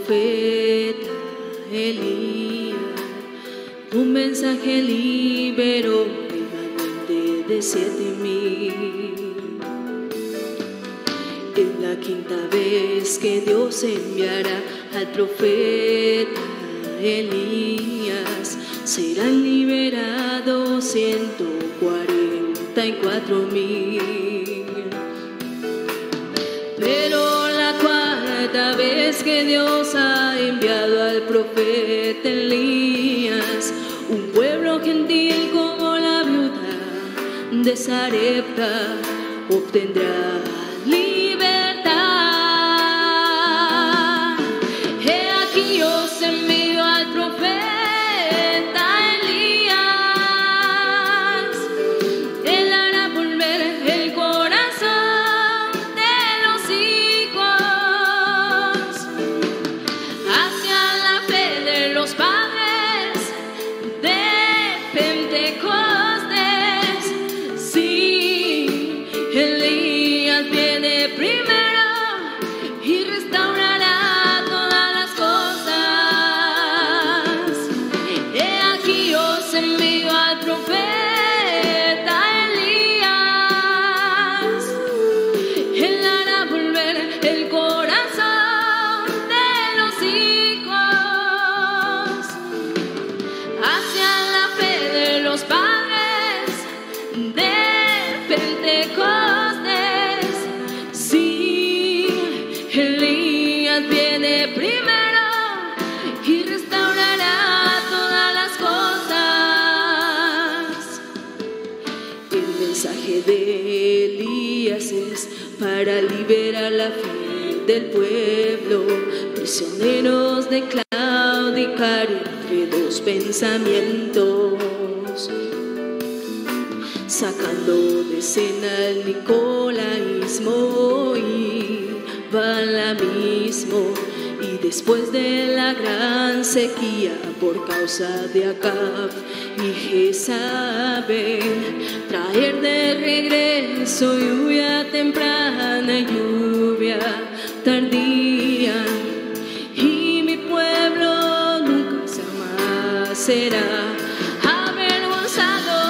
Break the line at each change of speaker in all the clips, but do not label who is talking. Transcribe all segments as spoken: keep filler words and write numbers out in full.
profeta Elías. Un mensaje liberó remanente de siete mil. Es la quinta vez que Dios enviará al profeta Elías. Serán liberados ciento cuarenta y cuatro mil. Pero la cuarta vez que Dios ha enviado al profeta Elías, un pueblo gentil como la viuda de Sarepta obtendrá libertad. He aquí os envío al profeta Elías. Él hará volver el corazón de los hijos hacia la fe de los padres de Pentecostés. Sí, Elías viene primero y restaurará todas las cosas. He aquí os envío al profeta Elías. Él hará volver el corazón de los hijos hacia la fe de los padres de Pentecostés. Sí, Elías viene primero y restaurará todas las cosas. El mensaje de Elías es para liberar la fe del pueblo, prisioneros de claudicar entre dos pensamientos, sacando de escena el nicolaísmo y balamismo. Y después de la gran sequía por causa de Acab y Jezabel, traer de regreso lluvia temprana y lluvia tardía, y mi pueblo nunca jamás será avergonzado.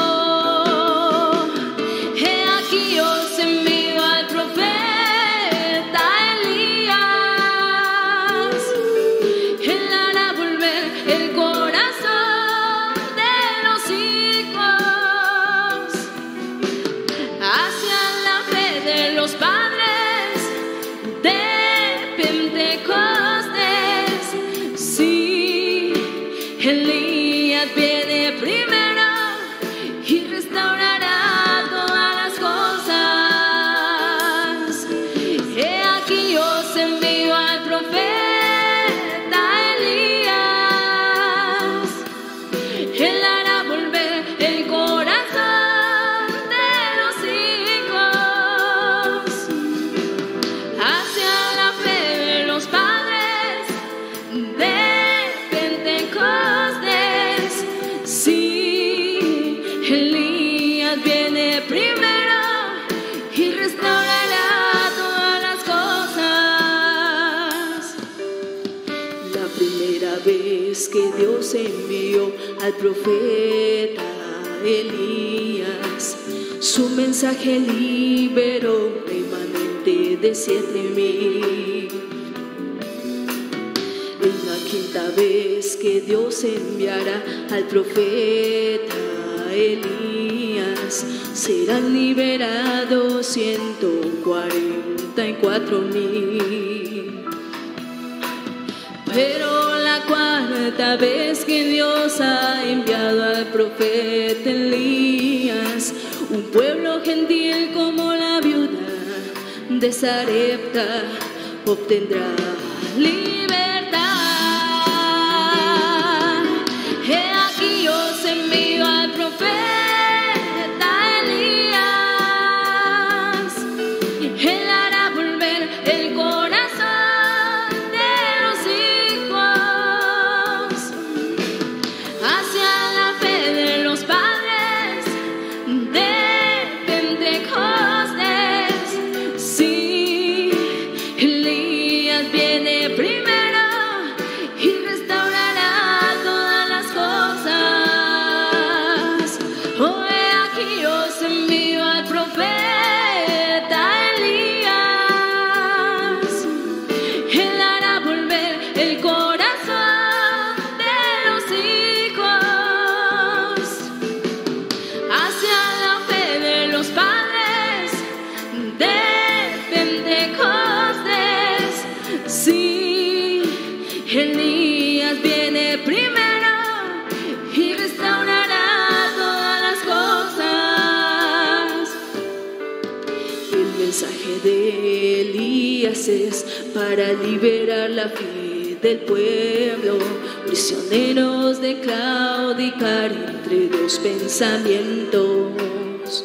He aquí os envío al profeta Elías. Él hará volver el corazón de los hijos hacia la fe de los padres de Pentecostés. Sí, Elías viene primero y restaurará todas las cosas. He aquí os envío al profeta Elías. Él hará volver el corazón de los hijos hacia la fe de los padres de Pentecostés. Sí, Elías viene primero y restaurará todas las cosas. La primera vez que Dios envió al profeta Elías, su mensaje liberó remanente de siete mil. Es la quinta vez que Dios enviará al profeta Elías. Serán liberados ciento cuarenta y cuatro mil. Pero la cuarta vez que Dios ha enviado al profeta Elías, un pueblo gentil como la viuda de Sarepta obtendrá libertad. He aquí os envío al profeta Elías. Él hará volver el corazón de los hijos hacia la fe de los padres de Pentecostés. Sí, Elías viene haces para liberar la fe del pueblo, prisioneros de claudicar entre dos pensamientos,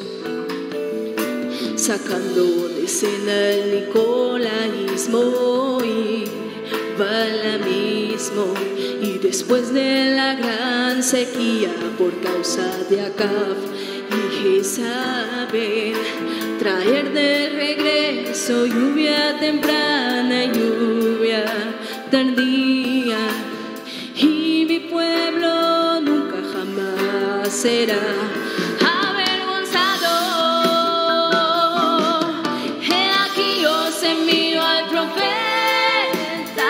sacando de escena el nicolaísmo y balamismo, y después de la gran sequía por causa de Acab y Jezabel, traer de regreso lluvia temprana y lluvia tardía, y mi pueblo nunca jamás será avergonzado. He aquí os envío al profeta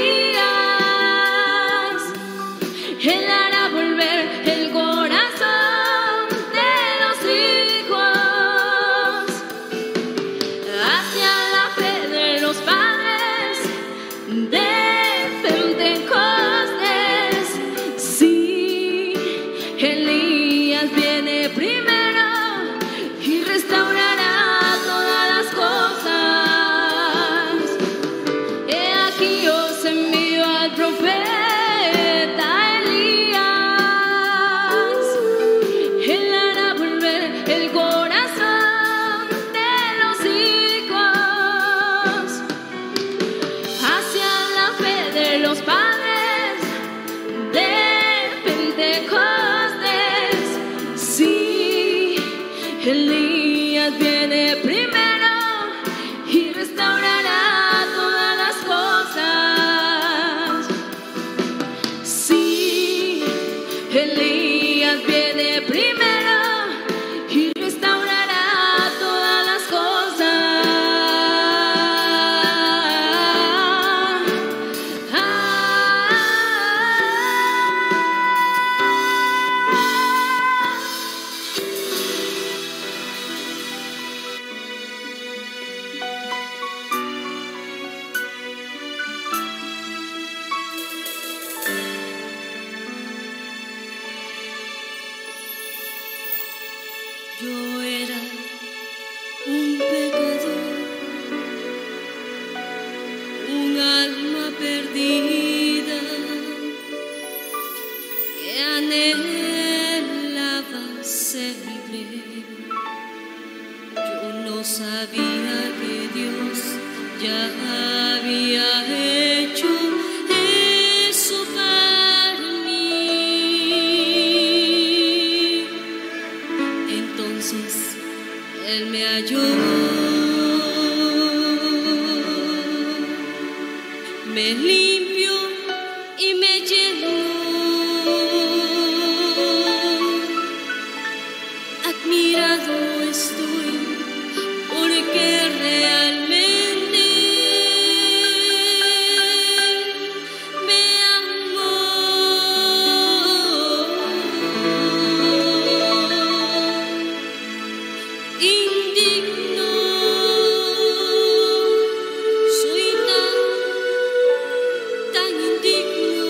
Elías, él hará volver el corazón de los hijos hacia la fe de los padres de Pentecostés. Sí, Elías viene primero y restaurará todas las cosas. He aquí os envío al profeta Elías, él hará volver el corazón de los hijos hacia la fe de los padres de Pentecostés. Sí, Elías viene primero y restaurará todas las cosas. Sí, Elías viene primero y restaurará todas las cosas. Ah, yo era un pecador, un alma perdida que anhelaba ser libre. Yo no sabía que Dios ya había hecho eso para mí. Entonces Él me halló, me limpió y me llenó. Admirado estoy porque realmente me amó. Indigno soy, tan, tan indigno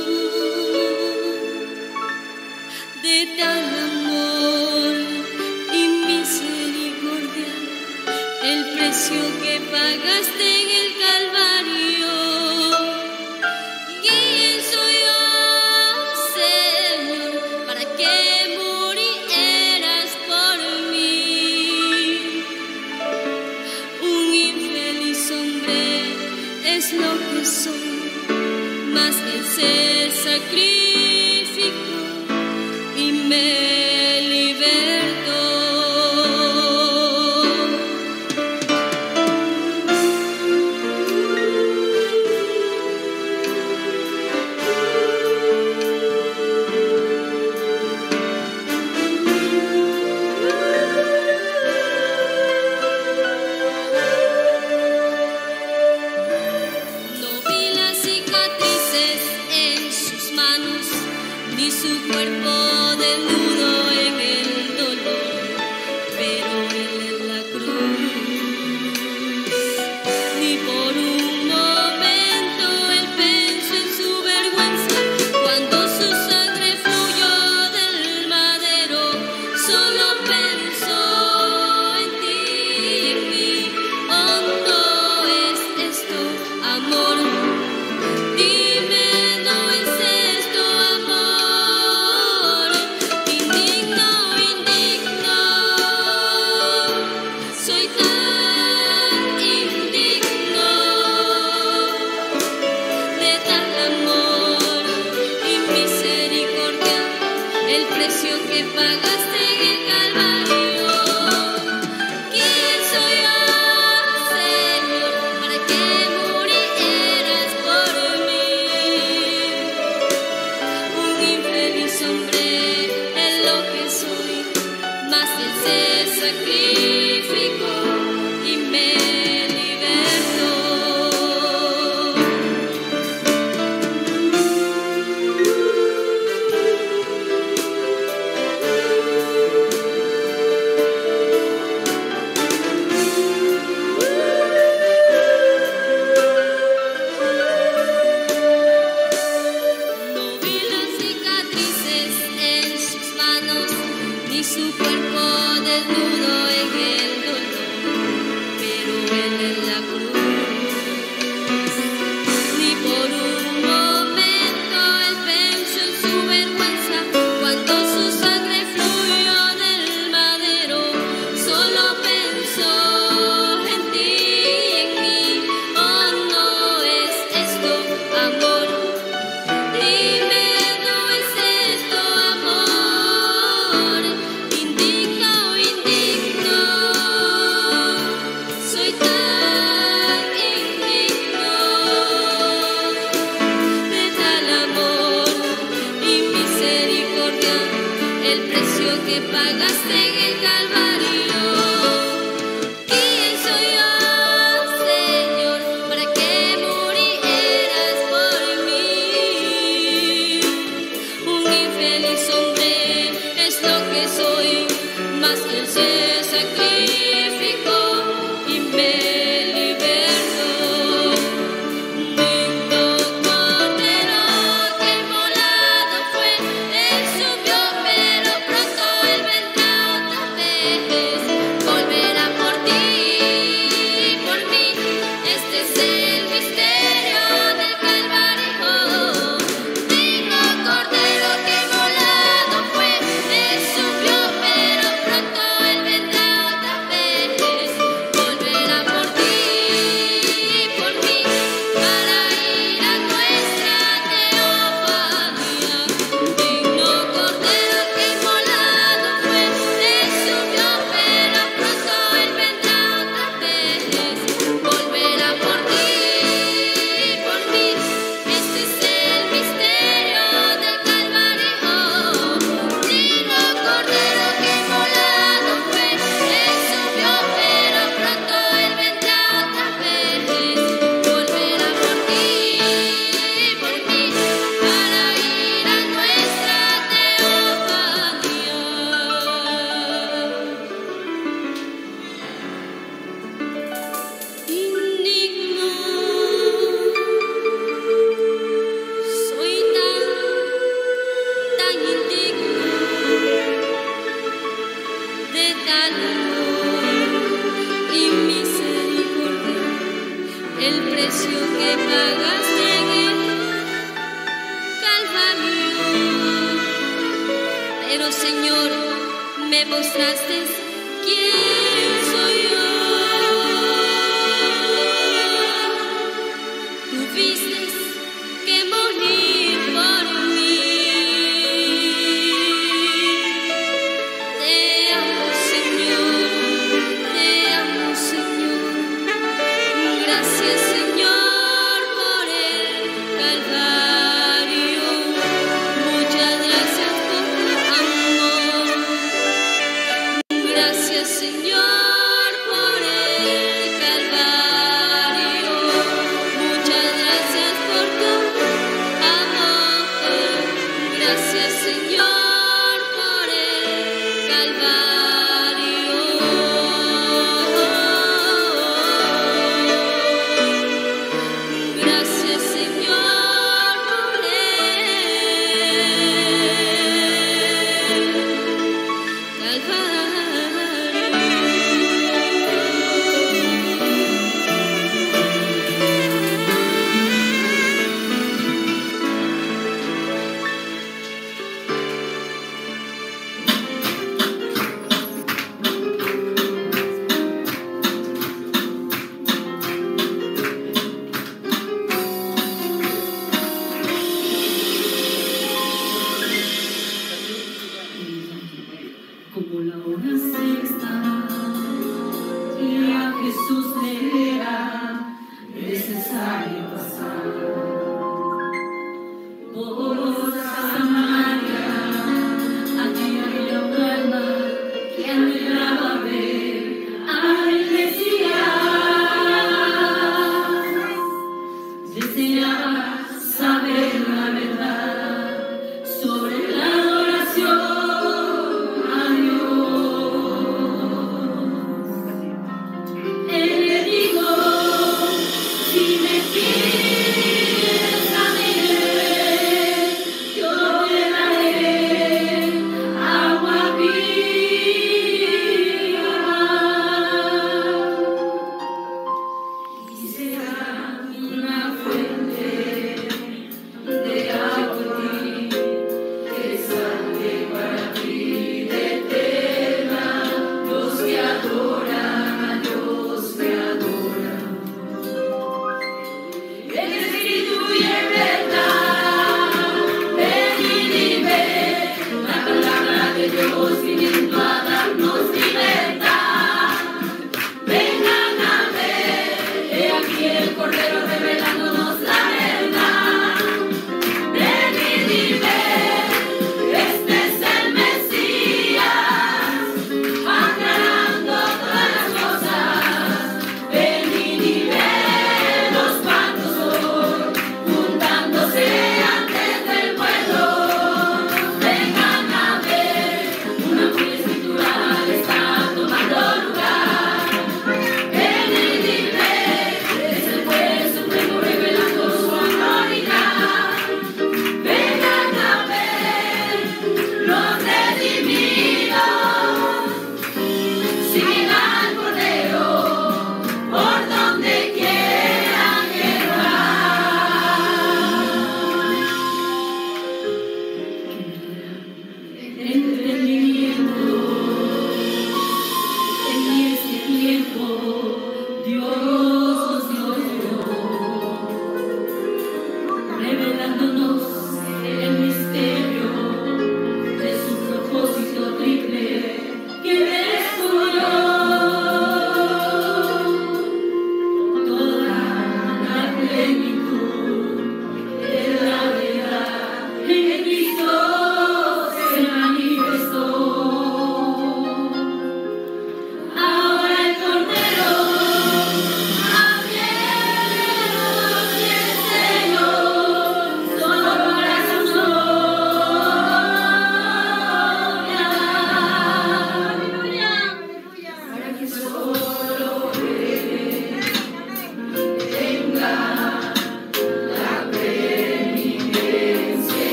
de tan amor y misericordia, el precio que pagaste en el Calvario. ¿Quién soy yo, Señor, para que murieras por mí? Un infeliz hombre es lo que soy, mas Él se sacrificó y me libertó. No vi las cicatrices en sus manos, ni su cuerpo desnudo en el dolor, pero Él en la cruz, ni por un momento Él pensó en su vergüenza. Cuando su sangre fluyó del madero, solo pensó en ti, en mí. Hondo es esto que pagaste en el Calvario. ¿Quién soy yo, Señor, para que murieras por mí? Un infeliz hombre es lo que soy, mas Él se sacrificó y me libertó. No vi las cicatrices en sus manos, ni su cuerpo desnudo en el dolor, pero Él en la cruz, ni por un momento Él pensó en su vergüenza cuando su sangre fluyó del madero, solo pensó en ti y en mí. Oh, no es esto amor. Dime, ¿no es esto amor? Indigno, indigno, soy tan indigno de tal amor y misericordia, el precio que pagaste en el Calvario. ¿Quién soy yo, Señor, para que murieras por mí? Un infeliz hombre es lo que soy, mas Él se sacrificó y me libertó. Digno cordero que inmolado fue, Él subió, pero pronto Él vendrá otra vez. Volverá por ti y por mí. Este es el misterio del Calvario. Digno cordero que inmolado fue, Él subió, pero pronto Él vendrá otra vez. Volverá por ti y por mí para ir a nuestra teofanía. Digno cordero que inmolado fue, Él subió, pero pronto Él vendrá otra vez. Volverá por ti y por mí. Este es el misterio del Calvario. Digno cordero que inmolado fue, Él subió, pero pronto Él vendrá otra vez. Volverá por ti y por mí para ir a nuestra teofanía. Indigno, soy tan, tan indigno de tal amor y misericordia, el precio que pagaste en el Calvario. Pero Señor, me mostraste quién soy yo. Tuviste que morir por mí. Te amo, Señor, te amo, Señor. Gracias, Señor, por el Calvario. Muchas gracias por tu amor. Gracias, Señor, por el Calvario. Muchas gracias por tu amor. Gracias, Señor, por el Calvario. Gracias, Señor, por el Calvario.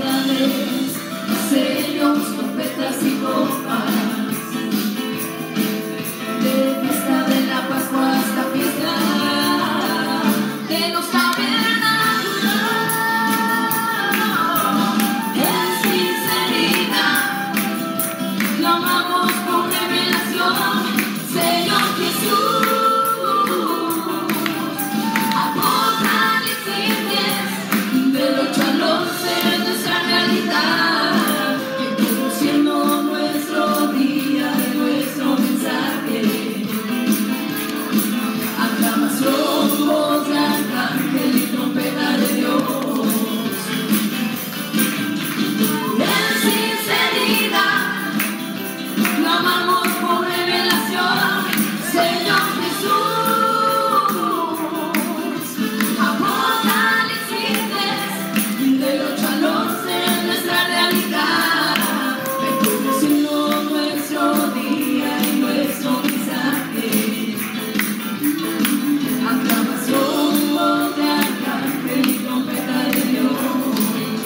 novedades, sellos, trompetas y copas. De fiesta de la Pascua hasta fiesta de los tabernáculos. En sinceridad clamamos por revelación, Señor Jesús. Apocalipsis diez, del ocho al once, nuestra realidad, que conociendo nuestro día y nuestro mensaje. Aclamación, voz de arcángel y trompeta de Dios. En sinceridad clamamos por revelación, Señor Jesús. Apocalipsis diez, del ocho al once, nuestra realidad, reconociendo nuestro día y nuestro mensaje. Aclamación, voz de arcángel y trompeta de Dios.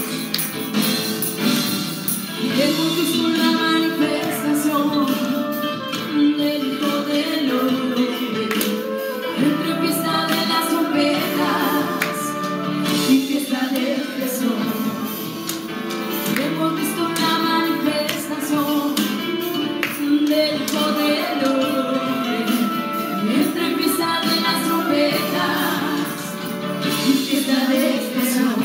Y hemos visto la manifestación del Hijo del Hombre, entre fiesta de las trompetas y fiesta de Jesús. Hemos visto la manifestación del Hijo del Hombre, entre fiesta de las trompetas y fiesta de Jesús.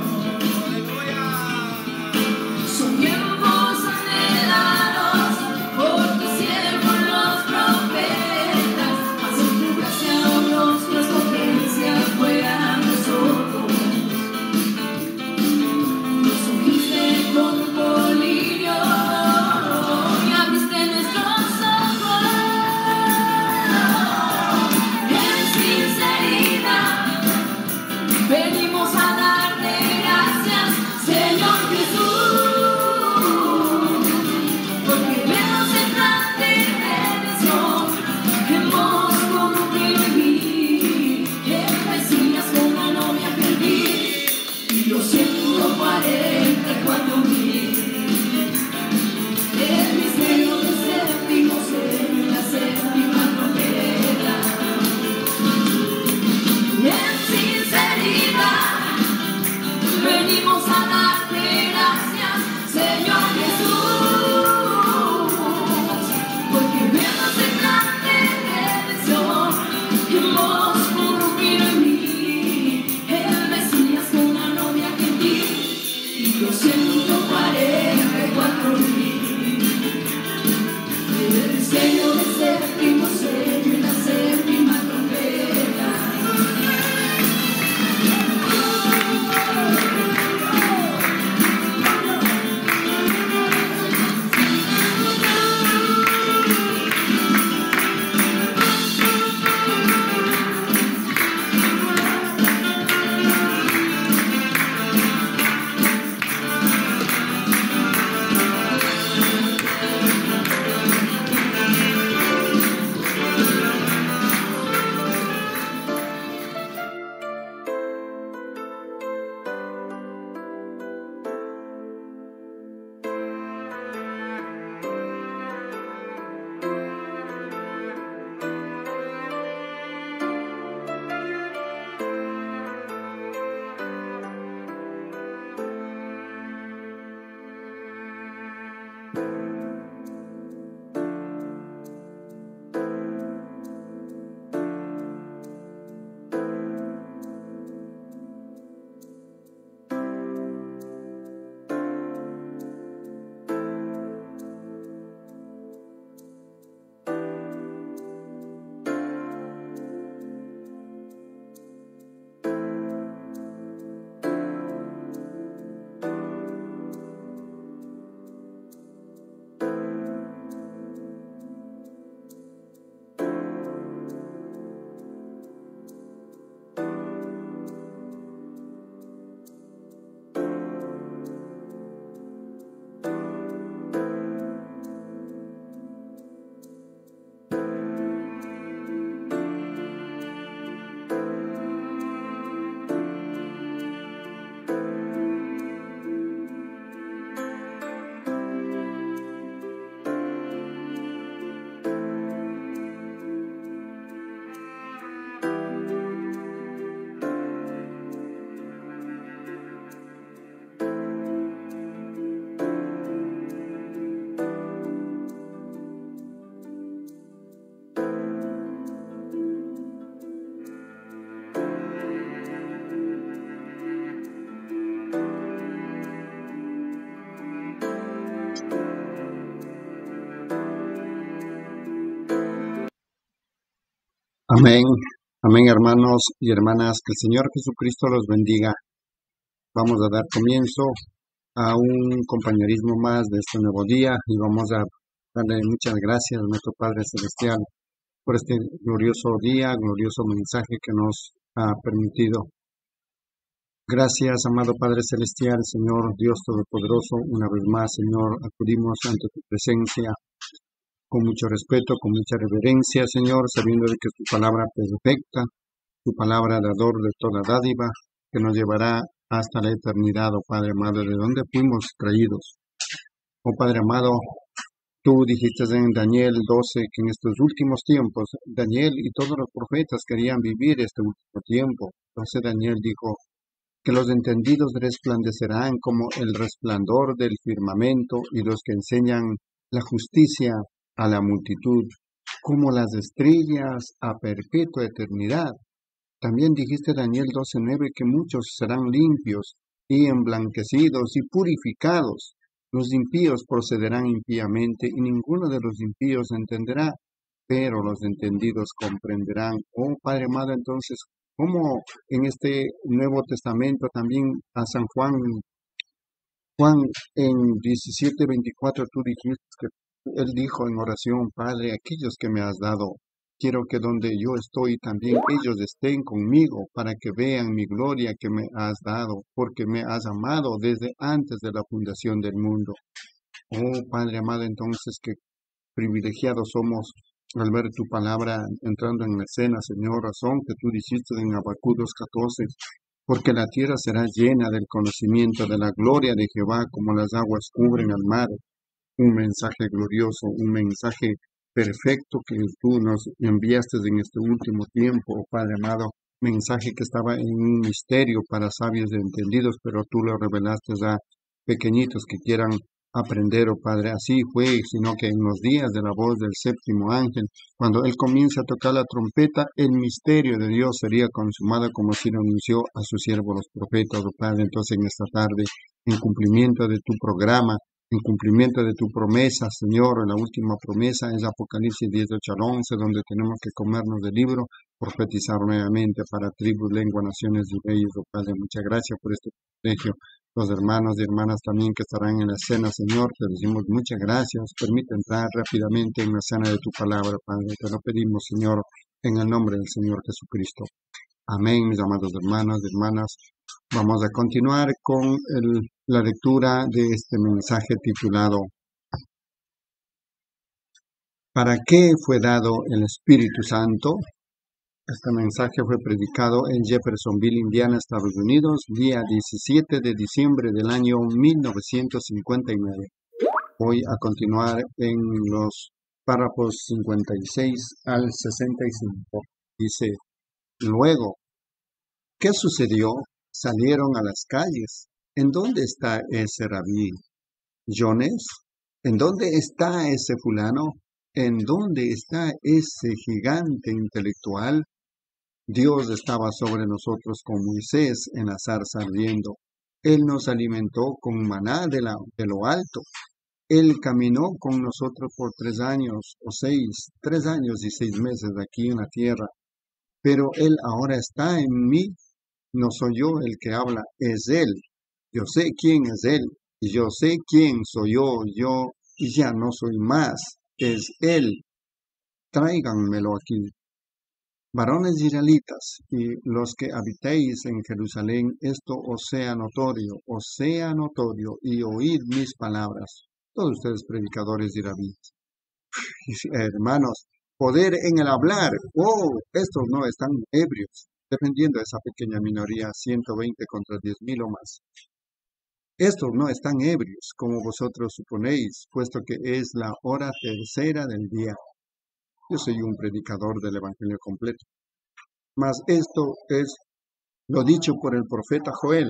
Son tiempos anhelados por tu siervo los profetas, mas en tu gracia, oh Dios, tu escogencia fue a nosotros. Nos ungiste con un colirio y abriste nuestros ojos. En sinceridad venimos a darte gracias, Señor Jesús, porque vemos el plan de redención, hemos corrompido en mí, el Mesías con una novia perdí, y los ciento cuarenta y cuatro mil. El misterio del séptimo sello, la séptima trompeta. En sinceridad venimos a darte gracias, Señor Jesús, porque vemos el plan de redención, hemos corrompido en mí, el Mesías con una novia que en ti, y los ciento cuarenta y cuatro mil. El misterio del séptimo sello y la séptima trompeta.
Amén, amén hermanos y hermanas, que el Señor Jesucristo los bendiga. Vamos a dar comienzo a un compañerismo más de este nuevo día y vamos a darle muchas gracias a nuestro Padre Celestial por este glorioso día, glorioso mensaje que nos ha permitido. Gracias, amado Padre Celestial, Señor Dios Todopoderoso, una vez más, Señor, acudimos ante tu presencia con mucho respeto, con mucha reverencia, Señor, sabiendo de que es tu palabra perfecta, tu palabra dador de toda dádiva, que nos llevará hasta la eternidad, oh Padre amado, de donde fuimos traídos. Oh Padre amado, tú dijiste en Daniel doce que en estos últimos tiempos, Daniel y todos los profetas querían vivir este último tiempo. Entonces Daniel dijo que los entendidos resplandecerán como el resplandor del firmamento y los que enseñan la justicia a la multitud, como las estrellas a perpetua eternidad. También dijiste Daniel doce nueve que muchos serán limpios y emblanquecidos y purificados. Los impíos procederán impíamente y ninguno de los impíos entenderá, pero los entendidos comprenderán. Oh Padre amado, entonces, como en este Nuevo Testamento también a San Juan, Juan en diecisiete veinticuatro tú dijiste que él dijo en oración, Padre, aquellos que me has dado, quiero que donde yo estoy también ellos estén conmigo para que vean mi gloria que me has dado, porque me has amado desde antes de la fundación del mundo. Oh Padre amado, entonces qué privilegiados somos al ver tu palabra entrando en la escena, Señor, razón que tú dijiste en Habacuc dos catorce, porque la tierra será llena del conocimiento de la gloria de Jehová como las aguas cubren al mar. Un mensaje glorioso, un mensaje perfecto que tú nos enviaste en este último tiempo, oh Padre amado, mensaje que estaba en un misterio para sabios y entendidos, pero tú lo revelaste a pequeñitos que quieran aprender, oh Padre. Así fue, sino que en los días de la voz del séptimo ángel, cuando él comienza a tocar la trompeta, el misterio de Dios sería consumado como si lo anunció a su siervo los profetas, oh Padre. Entonces en esta tarde, en cumplimiento de tu programa, en cumplimiento de tu promesa, Señor, la última promesa es Apocalipsis dieciocho al once, donde tenemos que comernos del libro, profetizar nuevamente para tribus, lenguas, naciones y reyes, oh Padre. Muchas gracias por este privilegio. Los hermanos y hermanas también que estarán en la cena, Señor, te decimos muchas gracias. Permite entrar rápidamente en la cena de tu palabra, Padre. Te lo pedimos, Señor, en el nombre del Señor Jesucristo. Amén, mis amados hermanos y hermanas. Vamos a continuar con el, la lectura de este mensaje titulado ¿Para qué fue dado el Espíritu Santo? Este mensaje fue predicado en Jeffersonville, Indiana, Estados Unidos, día diecisiete de diciembre del año mil novecientos cincuenta y nueve. Voy a continuar en los párrafos cincuenta y seis al sesenta y cinco. Dice, luego, ¿qué sucedió? Salieron a las calles. ¿En dónde está ese rabí? ¿Jones? ¿En dónde está ese fulano? ¿En dónde está ese gigante intelectual? Dios estaba sobre nosotros con Moisés en la zarza ardiendo. Él nos alimentó con maná de, la, de lo alto. Él caminó con nosotros por tres años o seis, tres años y seis meses aquí en la tierra. Pero Él ahora está en mí. No soy yo el que habla, es Él. Yo sé quién es Él y yo sé quién soy yo, yo y ya no soy más, es Él. Tráiganmelo aquí. Varones israelitas y los que habitéis en Jerusalén, esto os sea notorio, os sea notorio y oíd mis palabras. Todos ustedes predicadores y rabíes. Hermanos, poder en el hablar. Oh, estos no están ebrios. Defendiendo a esa pequeña minoría, ciento veinte contra diez mil o más. Estos no están ebrios, como vosotros suponéis, puesto que es la hora tercera del día. Yo soy un predicador del Evangelio completo. Mas esto es lo dicho por el profeta Joel.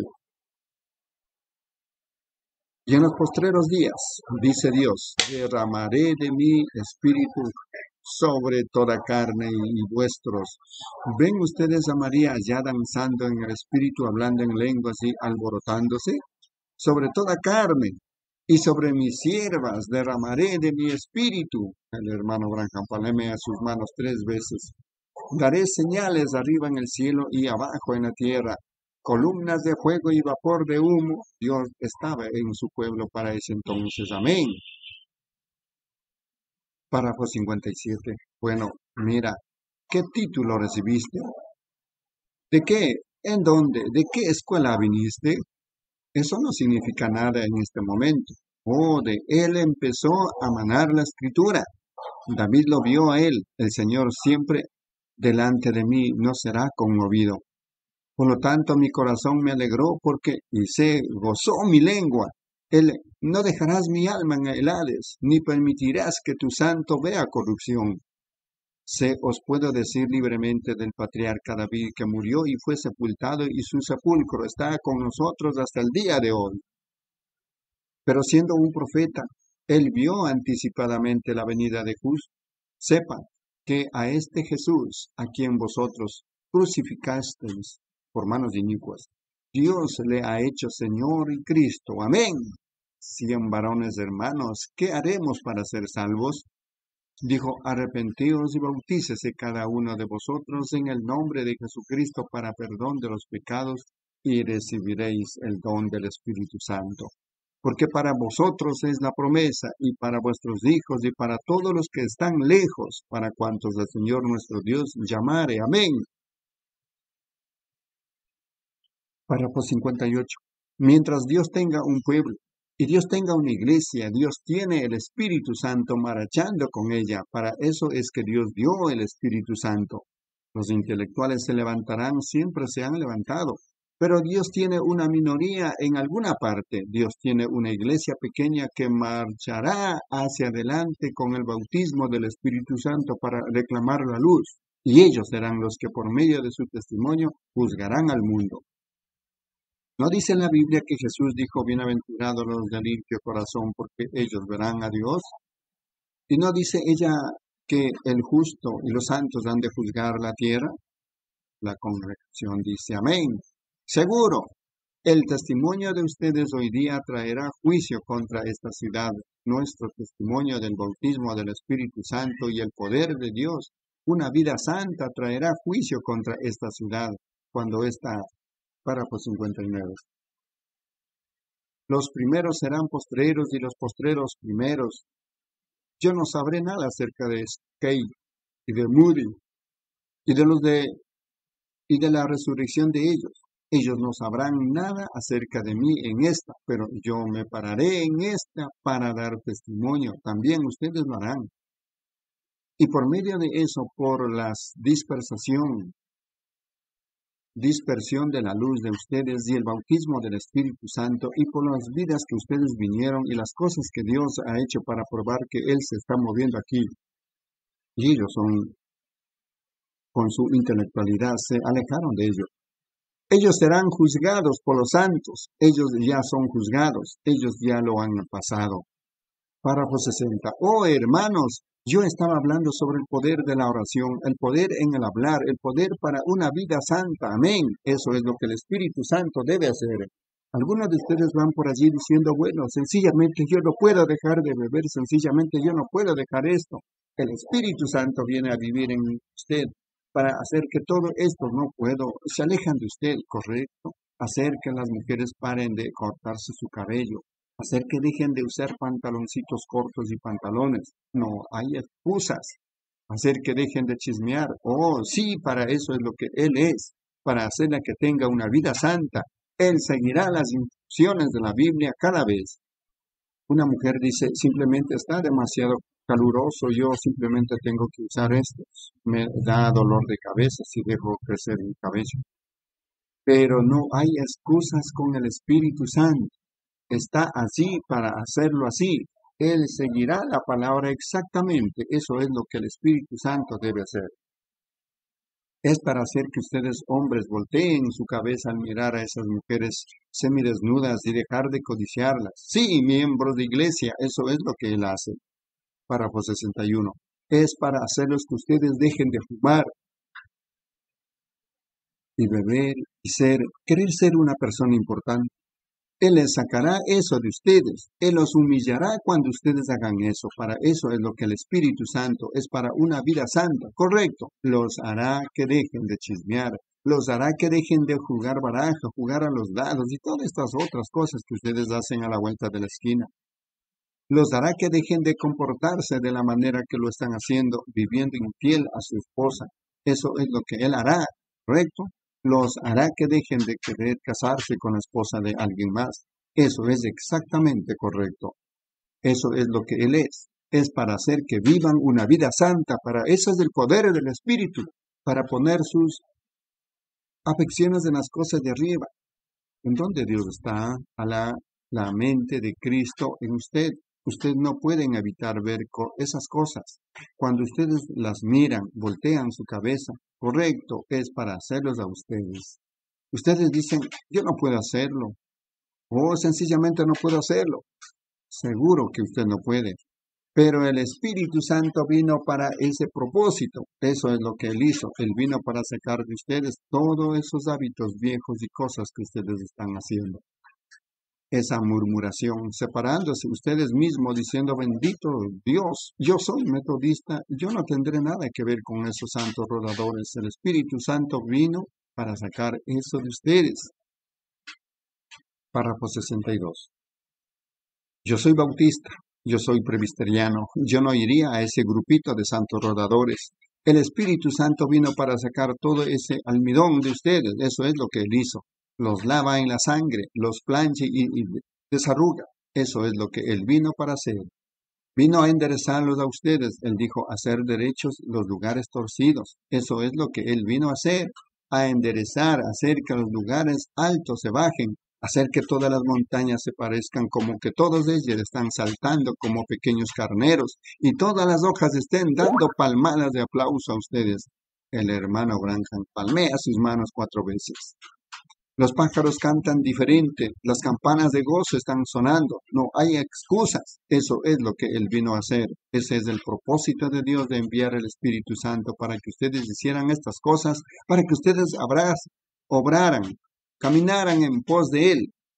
Y en los postreros días, dice Dios, derramaré de mi espíritu sobre toda carne y vuestros. ¿Ven ustedes a María ya danzando en el espíritu, hablando en lenguas y alborotándose? Sobre toda carne. y sobre mis siervas derramaré de mi espíritu. El hermano Branham palmea sus manos tres veces. Daré señales arriba en el cielo y abajo en la tierra, columnas de fuego y vapor de humo. Dios estaba en su pueblo para ese entonces. Amén. Párrafo cincuenta y siete. Bueno, mira, ¿qué título recibiste? ¿De qué? ¿En dónde? ¿De qué escuela viniste? Eso no significa nada en este momento. Oh, de él empezó a manar la escritura. David lo vio a él. El Señor siempre delante de mí no será conmovido. Por lo tanto, mi corazón me alegró porque y se gozó mi lengua. Él, no dejarás mi alma en el Hades, ni permitirás que tu santo vea corrupción. Se os puedo decir libremente del patriarca David que murió y fue sepultado y su sepulcro está con nosotros hasta el día de hoy. Pero siendo un profeta, él vio anticipadamente la venida de Jesús. Sepa que a este Jesús, a quien vosotros crucificasteis por manos inicuas, Dios le ha hecho Señor y Cristo. Amén. Cien varones hermanos, ¿qué haremos para ser salvos? Dijo, arrepentíos y bautícese cada uno de vosotros en el nombre de Jesucristo para perdón de los pecados y recibiréis el don del Espíritu Santo. Porque para vosotros es la promesa y para vuestros hijos y para todos los que están lejos, para cuantos el Señor nuestro Dios llamare. Amén. Párrafo cincuenta y ocho. Mientras Dios tenga un pueblo y Dios tenga una iglesia, Dios tiene el Espíritu Santo marchando con ella. Para eso es que Dios dio el Espíritu Santo. Los intelectuales se levantarán, siempre se han levantado. Pero Dios tiene una minoría en alguna parte. Dios tiene una iglesia pequeña que marchará hacia adelante con el bautismo del Espíritu Santo para reclamar la luz. Y ellos serán los que por medio de su testimonio juzgarán al mundo. ¿No dice en la Biblia que Jesús dijo, bienaventurados los de limpio corazón, porque ellos verán a Dios? ¿Y no dice ella que el justo y los santos han de juzgar la tierra? La congregación dice, amén. Seguro, el testimonio de ustedes hoy día traerá juicio contra esta ciudad. Nuestro testimonio del bautismo del Espíritu Santo y el poder de Dios, una vida santa, traerá juicio contra esta ciudad cuando esta... Párrafo cincuenta y nueve. Los primeros serán postreros y los postreros primeros. Yo no sabré nada acerca de Skate y de Moody y de los de y de la resurrección de ellos. Ellos no sabrán nada acerca de mí en esta, pero yo me pararé en esta para dar testimonio. También ustedes lo harán. Y por medio de eso, por la dispersación, dispersión de la luz de ustedes y el bautismo del Espíritu Santo y por las vidas que ustedes vinieron y las cosas que Dios ha hecho para probar que Él se está moviendo aquí. Y ellos son, con su intelectualidad, se alejaron de ellos. Ellos serán juzgados por los santos. Ellos ya son juzgados. Ellos ya lo han pasado. Párrafo sesenta. Oh, hermanos, yo estaba hablando sobre el poder de la oración, el poder en el hablar, el poder para una vida santa. Amén. Eso es lo que el Espíritu Santo debe hacer. Algunos de ustedes van por allí diciendo, bueno, sencillamente yo no puedo dejar de beber, sencillamente yo no puedo dejar esto. El Espíritu Santo viene a vivir en usted para hacer que todo esto no puedo, se alejan de usted, ¿correcto? Hacer que las mujeres paren de cortarse su cabello, hacer que dejen de usar pantaloncitos cortos y pantalones. No hay excusas. Hacer que dejen de chismear. Oh, sí, para eso es lo que Él es, para hacerla que tenga una vida santa. Él seguirá las instrucciones de la Biblia cada vez. Una mujer dice, simplemente está demasiado caluroso, yo simplemente tengo que usar esto. Me da dolor de cabeza si dejo crecer mi cabello. Pero no hay excusas con el Espíritu Santo. Está así para hacerlo así. Él seguirá la palabra exactamente. Eso es lo que el Espíritu Santo debe hacer. Es para hacer que ustedes, hombres, volteen su cabeza al mirar a esas mujeres semidesnudas y dejar de codiciarlas. Sí, miembros de iglesia, eso es lo que Él hace. Párrafo sesenta y uno. Es para hacerlos que ustedes dejen de fumar y beber y ser, querer ser una persona importante. Él les sacará eso de ustedes. Él los humillará cuando ustedes hagan eso. Para eso es lo que el Espíritu Santo es, para una vida santa. Correcto. Los hará que dejen de chismear. Los hará que dejen de jugar baraja, jugar a los dados y todas estas otras cosas que ustedes hacen a la vuelta de la esquina. Los hará que dejen de comportarse de la manera que lo están haciendo, viviendo infiel a su esposa. Eso es lo que Él hará, ¿correcto? Los hará que dejen de querer casarse con la esposa de alguien más. Eso es exactamente correcto. Eso es lo que Él es. Es para hacer que vivan una vida santa. Para eso es el poder del Espíritu. Para poner sus afecciones en las cosas de arriba. ¿En dónde Dios está? A la, la mente de Cristo en usted. Ustedes no pueden evitar ver esas cosas. Cuando ustedes las miran, voltean su cabeza. Correcto, es para hacerlos a ustedes. Ustedes dicen, yo no puedo hacerlo. O sencillamente no puedo hacerlo. Seguro que usted no puede. Pero el Espíritu Santo vino para ese propósito. Eso es lo que Él hizo. Él vino para sacar de ustedes todos esos hábitos viejos y cosas que ustedes están haciendo. Esa murmuración, separándose ustedes mismos, diciendo, bendito Dios, yo soy metodista, yo no tendré nada que ver con esos santos rodadores. El Espíritu Santo vino para sacar eso de ustedes. Párrafo sesenta y dos. Yo soy bautista, yo soy presbiteriano, yo no iría a ese grupito de santos rodadores. El Espíritu Santo vino para sacar todo ese almidón de ustedes, eso es lo que Él hizo. Los lava en la sangre, los plancha y, y desarruga. Eso es lo que Él vino para hacer. Vino a enderezarlos a ustedes. Él dijo, hacer derechos los lugares torcidos. Eso es lo que Él vino a hacer. A enderezar, hacer que los lugares altos se bajen. Hacer que todas las montañas se parezcan como que todos ellos están saltando como pequeños carneros. Y todas las hojas estén dando palmadas de aplauso a ustedes. El hermano Branham palmea sus manos cuatro veces. Los pájaros cantan diferente, las campanas de gozo están sonando, no hay excusas. Eso es lo que Él vino a hacer. Ese es el propósito de Dios de enviar el Espíritu Santo para que ustedes hicieran estas cosas, para que ustedes abrazaran, obraran, caminaran en pos de Él.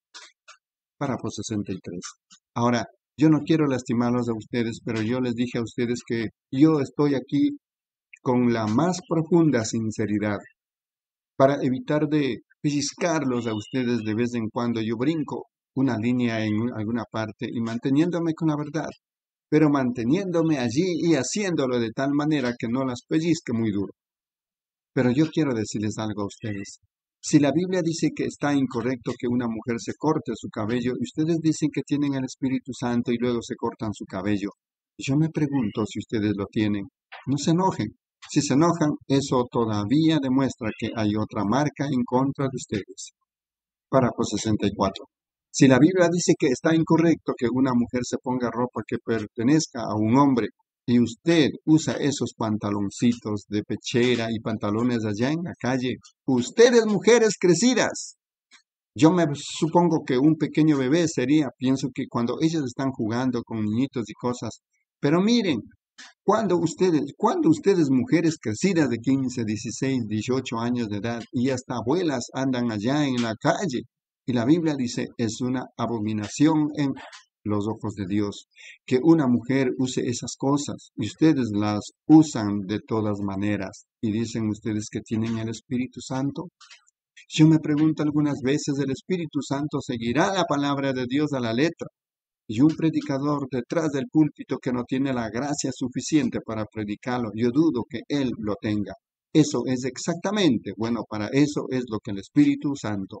Párrafo sesenta y tres. Ahora, yo no quiero lastimarlos a ustedes, pero yo les dije a ustedes que yo estoy aquí con la más profunda sinceridad para evitar de pellizcarlos a ustedes de vez en cuando. Yo brinco una línea en alguna parte y manteniéndome con la verdad, pero manteniéndome allí y haciéndolo de tal manera que no las pellizque muy duro. Pero yo quiero decirles algo a ustedes. Si la Biblia dice que está incorrecto que una mujer se corte su cabello, y ustedes dicen que tienen el Espíritu Santo y luego se cortan su cabello, yo me pregunto si ustedes lo tienen. No se enojen. Si se enojan, eso todavía demuestra que hay otra marca en contra de ustedes. Párrafo sesenta y cuatro. Si la Biblia dice que está incorrecto que una mujer se ponga ropa que pertenezca a un hombre y usted usa esos pantaloncitos de pechera y pantalones allá en la calle, ustedes mujeres crecidas, yo me supongo que un pequeño bebé sería, pienso que cuando ellas están jugando con niñitos y cosas, pero miren, Cuando ustedes, cuando ustedes mujeres crecidas de quince, dieciséis, dieciocho años de edad y hasta abuelas andan allá en la calle, y la Biblia dice, es una abominación en los ojos de Dios que una mujer use esas cosas, y ustedes las usan de todas maneras, y dicen ustedes que tienen el Espíritu Santo. Yo me pregunto algunas veces, ¿el Espíritu Santo seguirá la palabra de Dios a la letra? Y un predicador detrás del púlpito que no tiene la gracia suficiente para predicarlo, yo dudo que él lo tenga. Eso es exactamente, bueno, para eso es lo que el Espíritu Santo.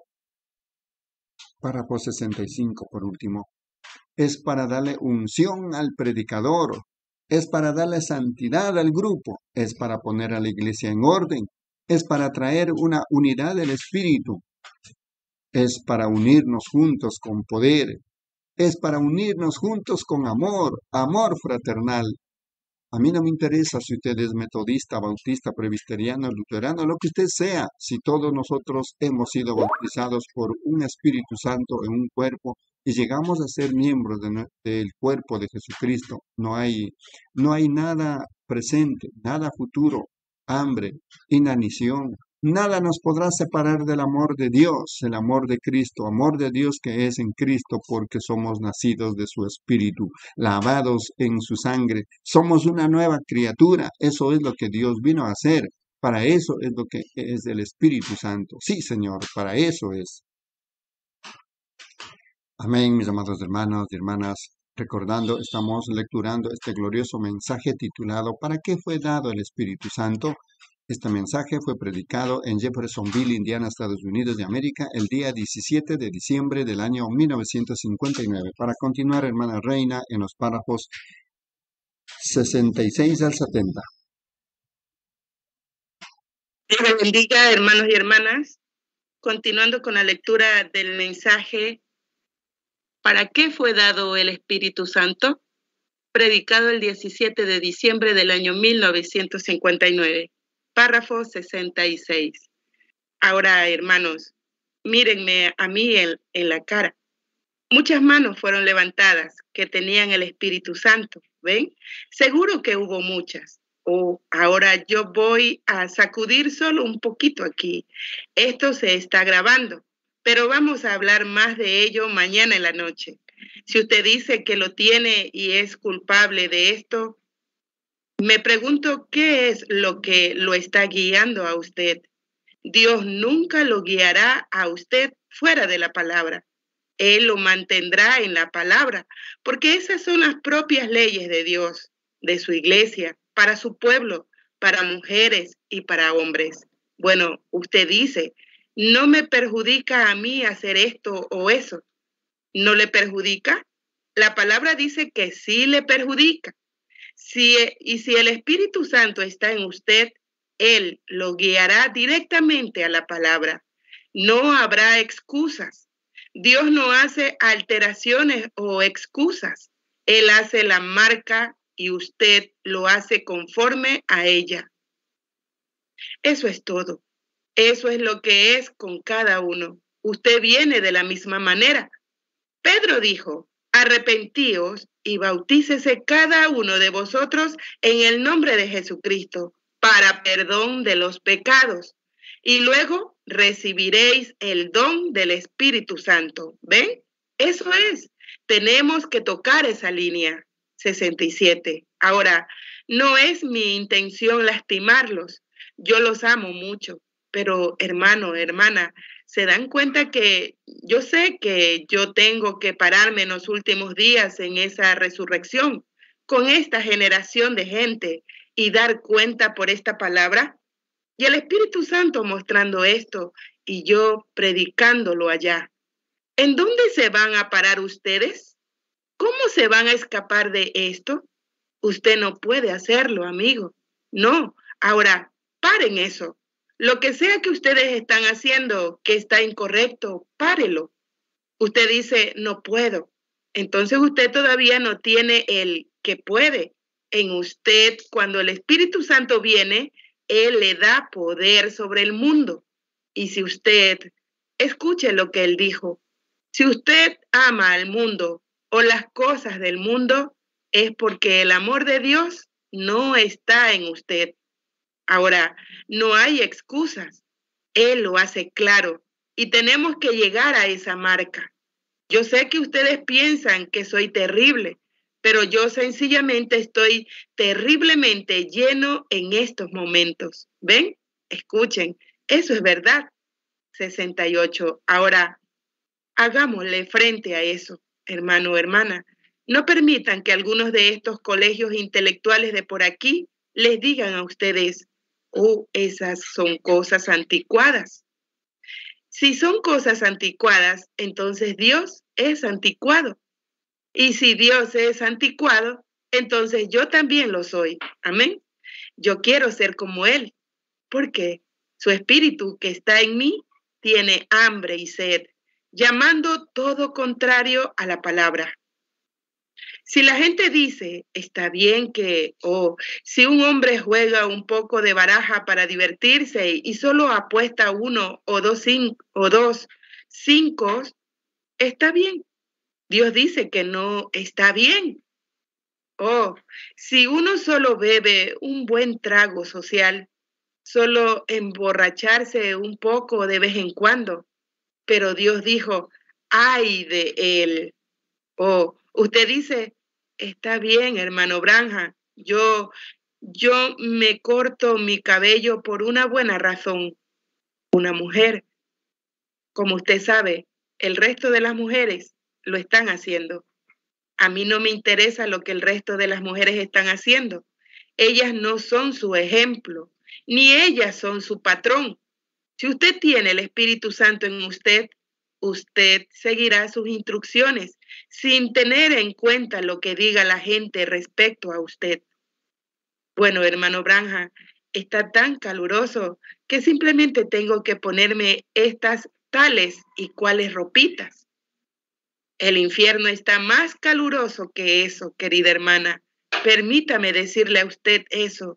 Párrafo sesenta y cinco, por último. Es para darle unción al predicador, es para darle santidad al grupo, es para poner a la iglesia en orden, es para traer una unidad del Espíritu, es para unirnos juntos con poder, es para unirnos juntos con amor, amor fraternal. A mí no me interesa si usted es metodista, bautista, presbiteriano, luterano, lo que usted sea, si todos nosotros hemos sido bautizados por un Espíritu Santo en un cuerpo y llegamos a ser miembros de, del cuerpo de Jesucristo. No hay, no hay nada presente, nada futuro, hambre, inanición, Nada nos podrá separar del amor de Dios, el amor de Cristo, amor de Dios que es en Cristo porque somos nacidos de su Espíritu, lavados en su sangre. Somos una nueva criatura. Eso es lo que Dios vino a hacer. Para eso es lo que es el Espíritu Santo. Sí, Señor, para eso es. Amén, mis amados hermanos y hermanas. Recordando, estamos lecturando este glorioso mensaje titulado ¿Para qué fue dado el Espíritu Santo? Este mensaje fue predicado en Jeffersonville, Indiana, Estados Unidos de América, el día diecisiete de diciembre del año mil novecientos cincuenta y nueve. Para continuar, hermana Reina, en los párrafos sesenta y seis al setenta.
Dios les bendiga, hermanos y hermanas. Continuando con la lectura del mensaje, ¿para qué fue dado el Espíritu Santo? Predicado el diecisiete de diciembre del año mil novecientos cincuenta y nueve. Párrafo sesenta y seis. Ahora, hermanos, mírenme a mí en, en la cara. Muchas manos fueron levantadas que tenían el Espíritu Santo, ¿ven? Seguro que hubo muchas. Oh, ahora yo voy a sacudir solo un poquito aquí. Esto se está grabando, pero vamos a hablar más de ello mañana en la noche. Si usted dice que lo tiene y es culpable de esto, me pregunto qué es lo que lo está guiando a usted. Dios nunca lo guiará a usted fuera de la palabra. Él lo mantendrá en la palabra, porque esas son las propias leyes de Dios, de su iglesia, para su pueblo, para mujeres y para hombres. Bueno, usted dice, no me perjudica a mí hacer esto o eso. ¿No le perjudica? La palabra dice que sí le perjudica. Si, y si el Espíritu Santo está en usted, Él lo guiará directamente a la palabra. No habrá excusas. Dios no hace alteraciones o excusas. Él hace la marca y usted lo hace conforme a ella. Eso es todo. Eso es lo que es con cada uno. Usted viene de la misma manera. Pedro dijo, arrepentíos y bautícese cada uno de vosotros en el nombre de Jesucristo para perdón de los pecados. Y luego recibiréis el don del Espíritu Santo. ¿Ven? Eso es. Tenemos que tocar esa línea. sesenta y siete. Ahora, no es mi intención lastimarlos. Yo los amo mucho. Pero, hermano, hermana, se dan cuenta que yo sé que yo tengo que pararme en los últimos días en esa resurrección con esta generación de gente y dar cuenta por esta palabra. Y el Espíritu Santo mostrando esto y yo predicándolo allá. ¿En dónde se van a parar ustedes? ¿Cómo se van a escapar de esto? Usted no puede hacerlo, amigo. No. Ahora, paren eso. Lo que sea que ustedes están haciendo que está incorrecto, párelo. Usted dice, no puedo. Entonces usted todavía no tiene el que puede. En usted, cuando el Espíritu Santo viene, Él le da poder sobre el mundo. Y si usted, escuche lo que Él dijo, si usted ama al mundo o las cosas del mundo, es porque el amor de Dios no está en usted. Ahora, no hay excusas. Él lo hace claro y tenemos que llegar a esa marca. Yo sé que ustedes piensan que soy terrible, pero yo sencillamente estoy terriblemente lleno en estos momentos. ¿Ven? Escuchen, eso es verdad. sesenta y ocho. Ahora, hagámosle frente a eso, hermano o hermana. No permitan que algunos de estos colegios intelectuales de por aquí les digan a ustedes, oh, esas son cosas anticuadas. Si son cosas anticuadas, entonces Dios es anticuado. Y si Dios es anticuado, entonces yo también lo soy. Amén. Yo quiero ser como Él, porque su espíritu que está en mí tiene hambre y sed, llamando todo contrario a la palabra. Si la gente dice, está bien que, o oh, si un hombre juega un poco de baraja para divertirse y solo apuesta uno o dos, cinco, o dos cinco, está bien. Dios dice que no está bien. Oh, si uno solo bebe un buen trago social, solo emborracharse un poco de vez en cuando. Pero Dios dijo, ay de él. O usted dice, está bien, hermano Branham, yo, yo me corto mi cabello por una buena razón. Una mujer, como usted sabe, el resto de las mujeres lo están haciendo. A mí no me interesa lo que el resto de las mujeres están haciendo. Ellas no son su ejemplo, ni ellas son su patrón. Si usted tiene el Espíritu Santo en usted, usted seguirá sus instrucciones sin tener en cuenta lo que diga la gente respecto a usted. Bueno, hermano Branham, está tan caluroso que simplemente tengo que ponerme estas tales y cuales ropitas. El infierno está más caluroso que eso, querida hermana. Permítame decirle a usted eso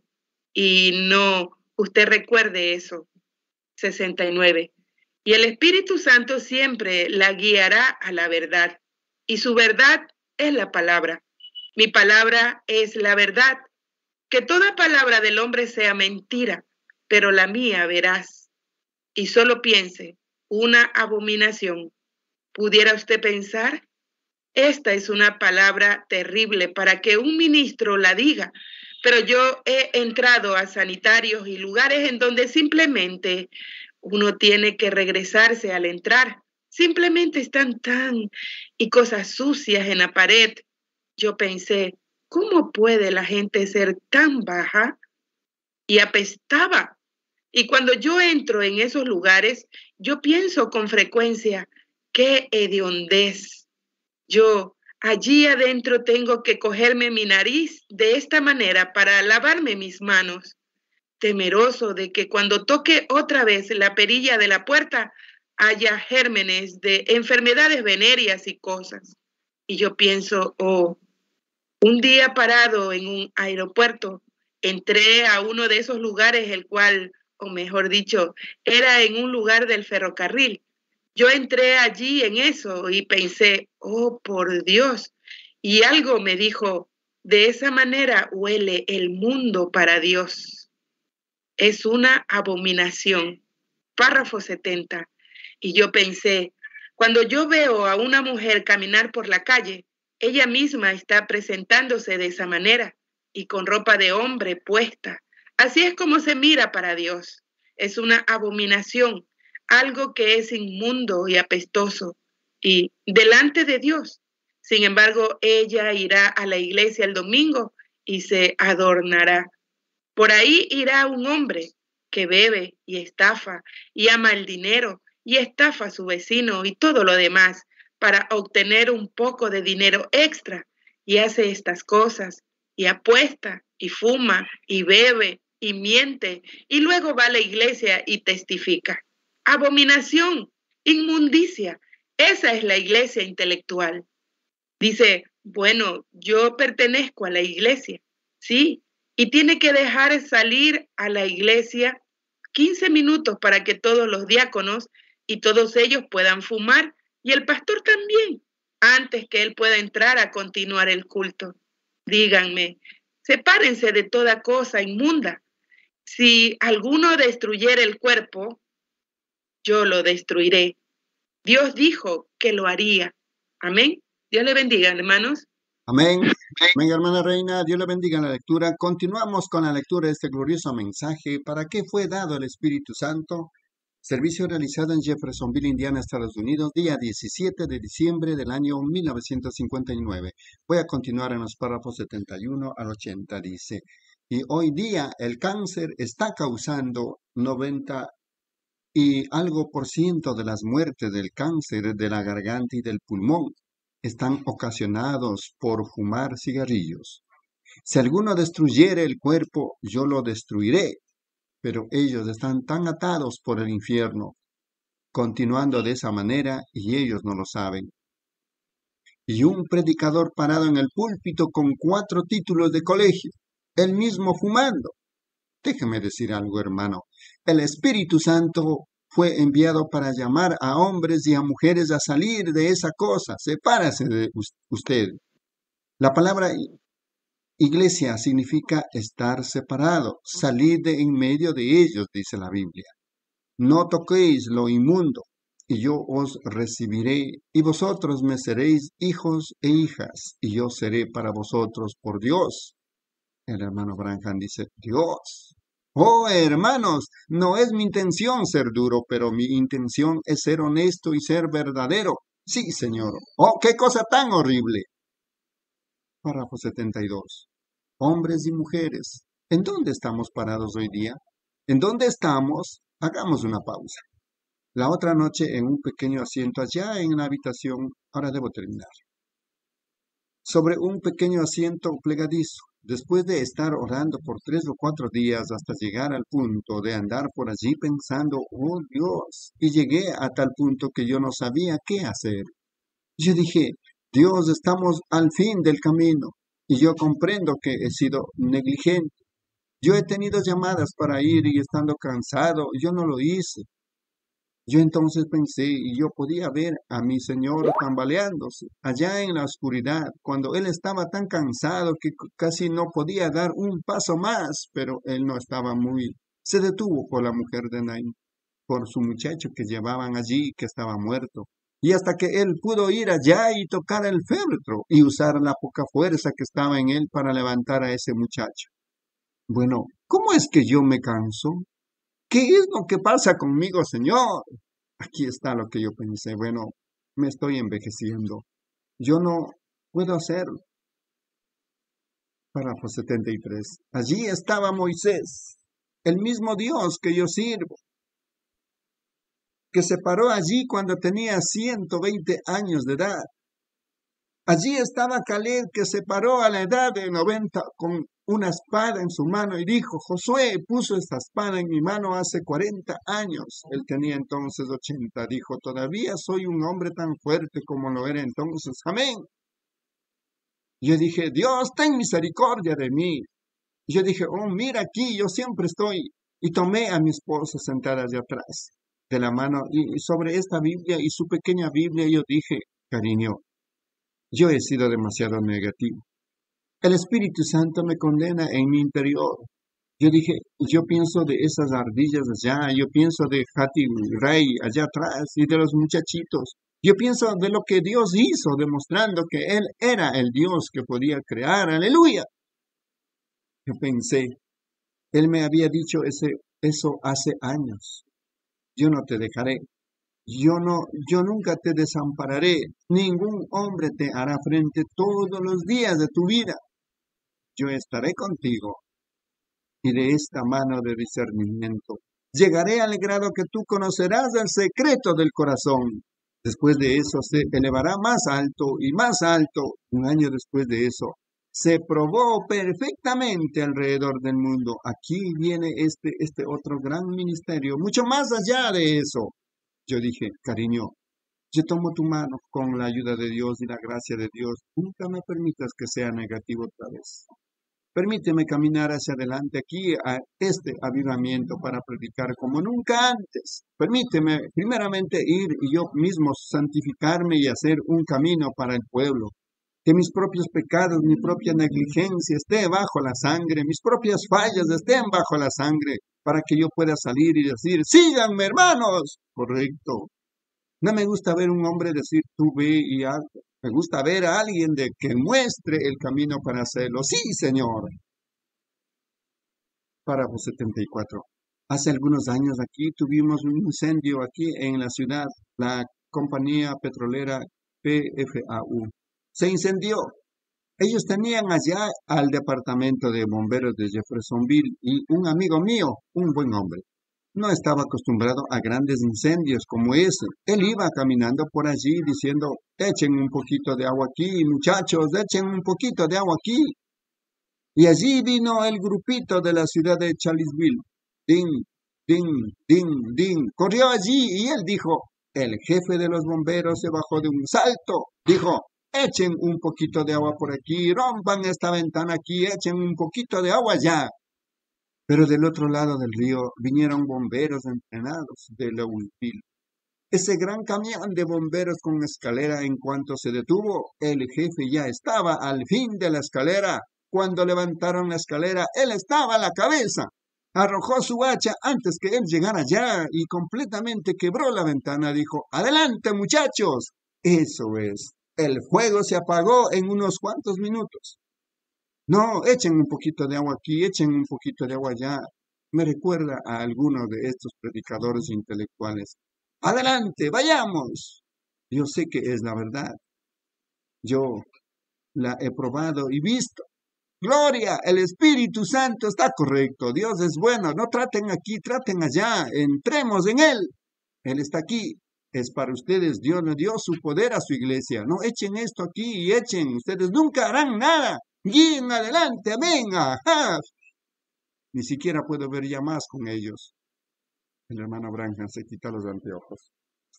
y no, usted recuerde eso. sesenta y nueve. Y el Espíritu Santo siempre la guiará a la verdad. Y su verdad es la palabra. Mi palabra es la verdad. Que toda palabra del hombre sea mentira, pero la mía verás. Y solo piense, una abominación. ¿Pudiera usted pensar? Esta es una palabra terrible para que un ministro la diga, pero yo he entrado a sanitarios y lugares en donde simplemente uno tiene que regresarse al entrar. Simplemente están tan y cosas sucias en la pared. Yo pensé, ¿cómo puede la gente ser tan baja? Y apestaba. Y cuando yo entro en esos lugares, yo pienso con frecuencia, qué hediondez. Yo allí adentro tengo que cogerme mi nariz de esta manera para lavarme mis manos, temeroso de que cuando toque otra vez la perilla de la puerta haya gérmenes de enfermedades venéreas y cosas. Y yo pienso, oh, un día parado en un aeropuerto, entré a uno de esos lugares, el cual, o mejor dicho, era en un lugar del ferrocarril. Yo entré allí en eso y pensé, oh, por Dios. Y algo me dijo, de esa manera huele el mundo para Dios. Es una abominación. Párrafo setenta. Y yo pensé, cuando yo veo a una mujer caminar por la calle, ella misma está presentándose de esa manera y con ropa de hombre puesta. Así es como se mira para Dios. Es una abominación. Algo que es inmundo y apestoso, y delante de Dios. Sin embargo, ella irá a la iglesia el domingo y se adornará. Por ahí irá un hombre que bebe y estafa y ama el dinero y estafa a su vecino y todo lo demás para obtener un poco de dinero extra, y hace estas cosas y apuesta y fuma y bebe y miente y luego va a la iglesia y testifica. Abominación, inmundicia. Esa es la iglesia intelectual. Dice, bueno, yo pertenezco a la iglesia, sí, y tiene que dejar salir a la iglesia quince minutos para que todos los diáconos y todos ellos puedan fumar, y el pastor también, antes que él pueda entrar a continuar el culto. Díganme, sepárense de toda cosa inmunda. Si alguno destruyera el cuerpo, yo lo destruiré. Dios dijo que lo haría. Amén. Dios le bendiga, hermanos.
Amén. Amén, hermana Reina. Dios le bendiga en la lectura. Continuamos con la lectura de este glorioso mensaje. ¿Para qué fue dado el Espíritu Santo? Servicio realizado en Jeffersonville, Indiana, Estados Unidos, día diecisiete de diciembre del año mil novecientos cincuenta y nueve. Voy a continuar en los párrafos setenta y uno al ochenta. Dice, y hoy día el cáncer está causando noventa y algo por ciento de las muertes del cáncer de la garganta y del pulmón están ocasionados por fumar cigarrillos. Si alguno destruyere el cuerpo, yo lo destruiré, pero ellos están tan atados por el infierno, continuando de esa manera, y ellos no lo saben. Y un predicador parado en el púlpito con cuatro títulos de colegio, él mismo fumando. Déjeme decir algo, hermano. El Espíritu Santo fue enviado para llamar a hombres y a mujeres a salir de esa cosa. Sepárese de usted. La palabra Iglesia significa estar separado, salid de en medio de ellos, dice la Biblia. No toquéis lo inmundo, y yo os recibiré, y vosotros me seréis hijos e hijas, y yo seré para vosotros por Dios. El hermano Branham dice, Dios. Oh, hermanos, no es mi intención ser duro, pero mi intención es ser honesto y ser verdadero. Sí, Señor. Oh, qué cosa tan horrible. Párrafo setenta y dos. Hombres y mujeres, ¿en dónde estamos parados hoy día? ¿En dónde estamos? Hagamos una pausa. La otra noche en un pequeño asiento allá en la habitación, ahora debo terminar. Sobre un pequeño asiento plegadizo, después de estar orando por tres o cuatro días hasta llegar al punto de andar por allí pensando, oh Dios, y llegué a tal punto que yo no sabía qué hacer. Yo dije, Dios, estamos al fin del camino, y yo comprendo que he sido negligente. Yo he tenido llamadas para ir y estando cansado, yo no lo hice. Yo entonces pensé, y yo podía ver a mi Señor tambaleándose allá en la oscuridad, cuando Él estaba tan cansado que casi no podía dar un paso más, pero Él no estaba muy... Se detuvo por la mujer de Naín, por su muchacho que llevaban allí, que estaba muerto. Y hasta que Él pudo ir allá y tocar el féretro y usar la poca fuerza que estaba en Él para levantar a ese muchacho. Bueno, ¿cómo es que yo me canso? ¿Qué es lo que pasa conmigo, Señor? Aquí está lo que yo pensé. Bueno, me estoy envejeciendo. Yo no puedo hacerlo. Párrafo setenta y tres. Allí estaba Moisés, el mismo Dios que yo sirvo, que se paró allí cuando tenía ciento veinte años de edad. Allí estaba Caleb, que se paró a la edad de noventa con una espada en su mano y dijo, Josué puso esta espada en mi mano hace cuarenta años. Él tenía entonces ochenta. Dijo, todavía soy un hombre tan fuerte como lo era entonces. Amén. Yo dije, Dios, ten misericordia de mí. Yo dije, oh, mira aquí, yo siempre estoy. Y tomé a mi esposa sentada allá atrás de la mano y sobre esta Biblia y su pequeña Biblia yo dije, cariño, yo he sido demasiado negativo. El Espíritu Santo me condena en mi interior. Yo dije, yo pienso de esas ardillas allá, yo pienso de Hati Ray allá atrás y de los muchachitos. Yo pienso de lo que Dios hizo, demostrando que Él era el Dios que podía crear. ¡Aleluya! Yo pensé, Él me había dicho ese, eso hace años. Yo no te dejaré. Yo no, yo nunca te desampararé. Ningún hombre te hará frente todos los días de tu vida. Yo estaré contigo. Y de esta mano de discernimiento llegaré al grado que tú conocerás el secreto del corazón. Después de eso se elevará más alto y más alto. Un año después de eso se probó perfectamente alrededor del mundo. Aquí viene este, este otro gran ministerio, mucho más allá de eso. Yo dije, cariño, yo tomo tu mano con la ayuda de Dios y la gracia de Dios. Nunca me permitas que sea negativo otra vez. Permíteme caminar hacia adelante aquí a este avivamiento para predicar como nunca antes. Permíteme primeramente ir y yo mismo santificarme y hacer un camino para el pueblo. Que mis propios pecados, mi propia negligencia esté bajo la sangre, mis propias fallas estén bajo la sangre, para que yo pueda salir y decir, síganme hermanos. Correcto. No me gusta ver un hombre decir, tú ve y haz. Me gusta ver a alguien de que muestre el camino para hacerlo. Sí, Señor. Párrafo setenta y cuatro. Hace algunos años aquí tuvimos un incendio aquí en la ciudad, la compañía petrolera P F A U. Se incendió. Ellos tenían allá al departamento de bomberos de Jeffersonville y un amigo mío, un buen hombre, no estaba acostumbrado a grandes incendios como ese. Él iba caminando por allí diciendo, echen un poquito de agua aquí, muchachos, echen un poquito de agua aquí. Y allí vino el grupito de la ciudad de Charlottesville. Din, din, din, din. Corrió allí y él dijo, el jefe de los bomberos se bajó de un salto. Dijo, echen un poquito de agua por aquí, rompan esta ventana aquí, echen un poquito de agua allá. Pero del otro lado del río vinieron bomberos entrenados de Louisville. Ese gran camión de bomberos con escalera, en cuanto se detuvo, el jefe ya estaba al fin de la escalera. Cuando levantaron la escalera, él estaba a la cabeza. Arrojó su hacha antes que él llegara allá y completamente quebró la ventana. Dijo, adelante muchachos. Eso es. El fuego se apagó en unos cuantos minutos. No, echen un poquito de agua aquí, echen un poquito de agua allá. Me recuerda a alguno de estos predicadores intelectuales. Adelante, vayamos. Yo sé que es la verdad. Yo la he probado y visto. Gloria, el Espíritu Santo está correcto. Dios es bueno. No traten aquí, traten allá. Entremos en Él. Él está aquí. Es para ustedes. Dios le dio su poder a su iglesia. No echen esto aquí y echen. Ustedes nunca harán nada. Guíen adelante. Amén. Ajá. Ni siquiera puedo ver ya más con ellos. El hermano Branham se quita los anteojos.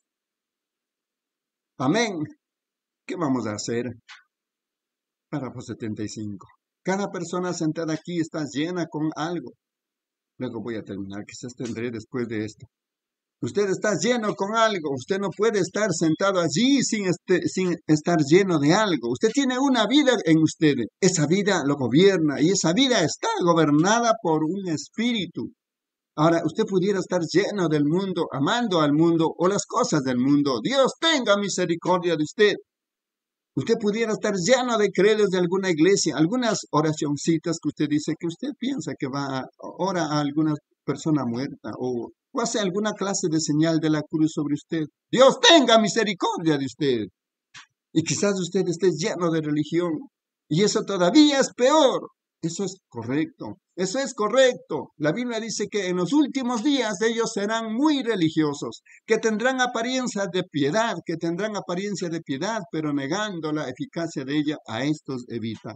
Amén. ¿Qué vamos a hacer? Párrafo setenta y cinco. Cada persona sentada aquí está llena con algo. Luego voy a terminar, quizás tendré después de esto. Usted está lleno con algo. Usted no puede estar sentado allí sin, este, sin estar lleno de algo. Usted tiene una vida en usted. Esa vida lo gobierna y esa vida está gobernada por un espíritu. Ahora, usted pudiera estar lleno del mundo, amando al mundo o las cosas del mundo. Dios tenga misericordia de usted. Usted pudiera estar lleno de credos de alguna iglesia, algunas oracioncitas que usted dice que usted piensa que va a ora a alguna persona muerta o, o hace alguna clase de señal de la cruz sobre usted. Dios tenga misericordia de usted. Y quizás usted esté lleno de religión y eso todavía es peor. Eso es correcto, eso es correcto. La Biblia dice que en los últimos días ellos serán muy religiosos, que tendrán apariencia de piedad, que tendrán apariencia de piedad, pero negando la eficacia de ella, a estos evita.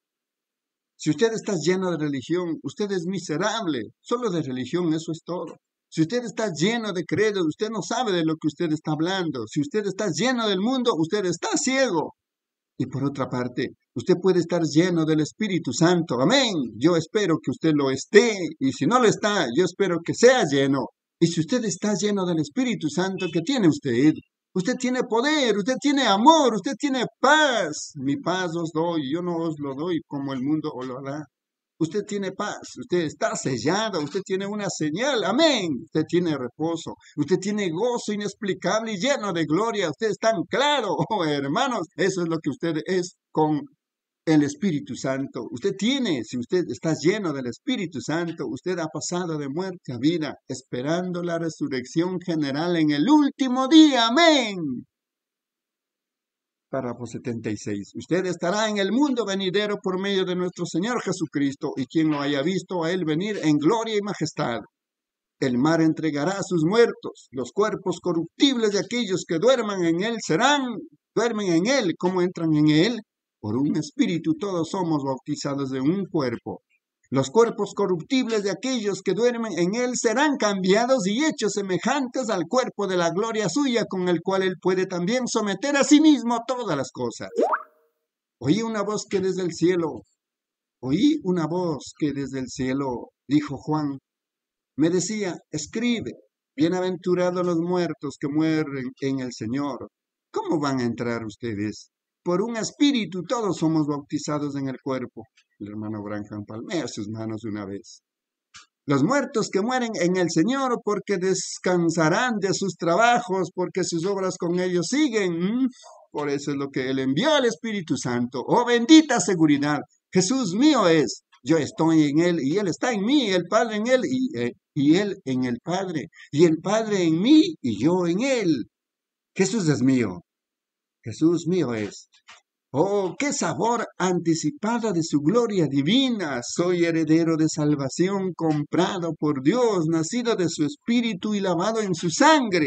Si usted está lleno de religión, usted es miserable, solo de religión, eso es todo. Si usted está lleno de credo, usted no sabe de lo que usted está hablando. Si usted está lleno del mundo, usted está ciego. Y por otra parte, usted puede estar lleno del Espíritu Santo. Amén. Yo espero que usted lo esté. Y si no lo está, yo espero que sea lleno. Y si usted está lleno del Espíritu Santo, ¿qué tiene usted? Usted tiene poder, usted tiene amor, usted tiene paz. Mi paz os doy, yo no os lo doy como el mundo os lo da. Usted tiene paz, usted está sellado, usted tiene una señal, amén. Usted tiene reposo, usted tiene gozo inexplicable y lleno de gloria. Usted es tan claro, oh, hermanos, eso es lo que usted es con el Espíritu Santo. Usted tiene, si usted está lleno del Espíritu Santo, usted ha pasado de muerte a vida, esperando la resurrección general en el último día, amén. Párrafo setenta y seis. Usted estará en el mundo venidero por medio de nuestro Señor Jesucristo, y quien lo haya visto a Él venir en gloria y majestad. El mar entregará a sus muertos. Los cuerpos corruptibles de aquellos que duerman en Él serán, duermen en Él. ¿Cómo entran en Él? Por un espíritu todos somos bautizados de un cuerpo. Los cuerpos corruptibles de aquellos que duermen en Él serán cambiados y hechos semejantes al cuerpo de la gloria suya, con el cual Él puede también someter a sí mismo todas las cosas. Oí una voz que desde el cielo, oí una voz que desde el cielo, dijo Juan, me decía, escribe, bienaventurados los muertos que mueren en el Señor. ¿Cómo van a entrar ustedes? Por un espíritu todos somos bautizados en el cuerpo. El hermano Branham palmea sus manos una vez. Los muertos que mueren en el Señor, porque descansarán de sus trabajos, porque sus obras con ellos siguen. ¿Mm? Por eso es lo que Él envió al Espíritu Santo. ¡Oh, bendita seguridad! Jesús mío es. Yo estoy en Él y Él está en mí, el Padre en Él y, eh, y Él en el Padre. Y el Padre en mí y yo en Él. Jesús es mío. Jesús mío es. ¡Oh, qué sabor anticipado de su gloria divina! Soy heredero de salvación, comprado por Dios, nacido de su espíritu y lavado en su sangre.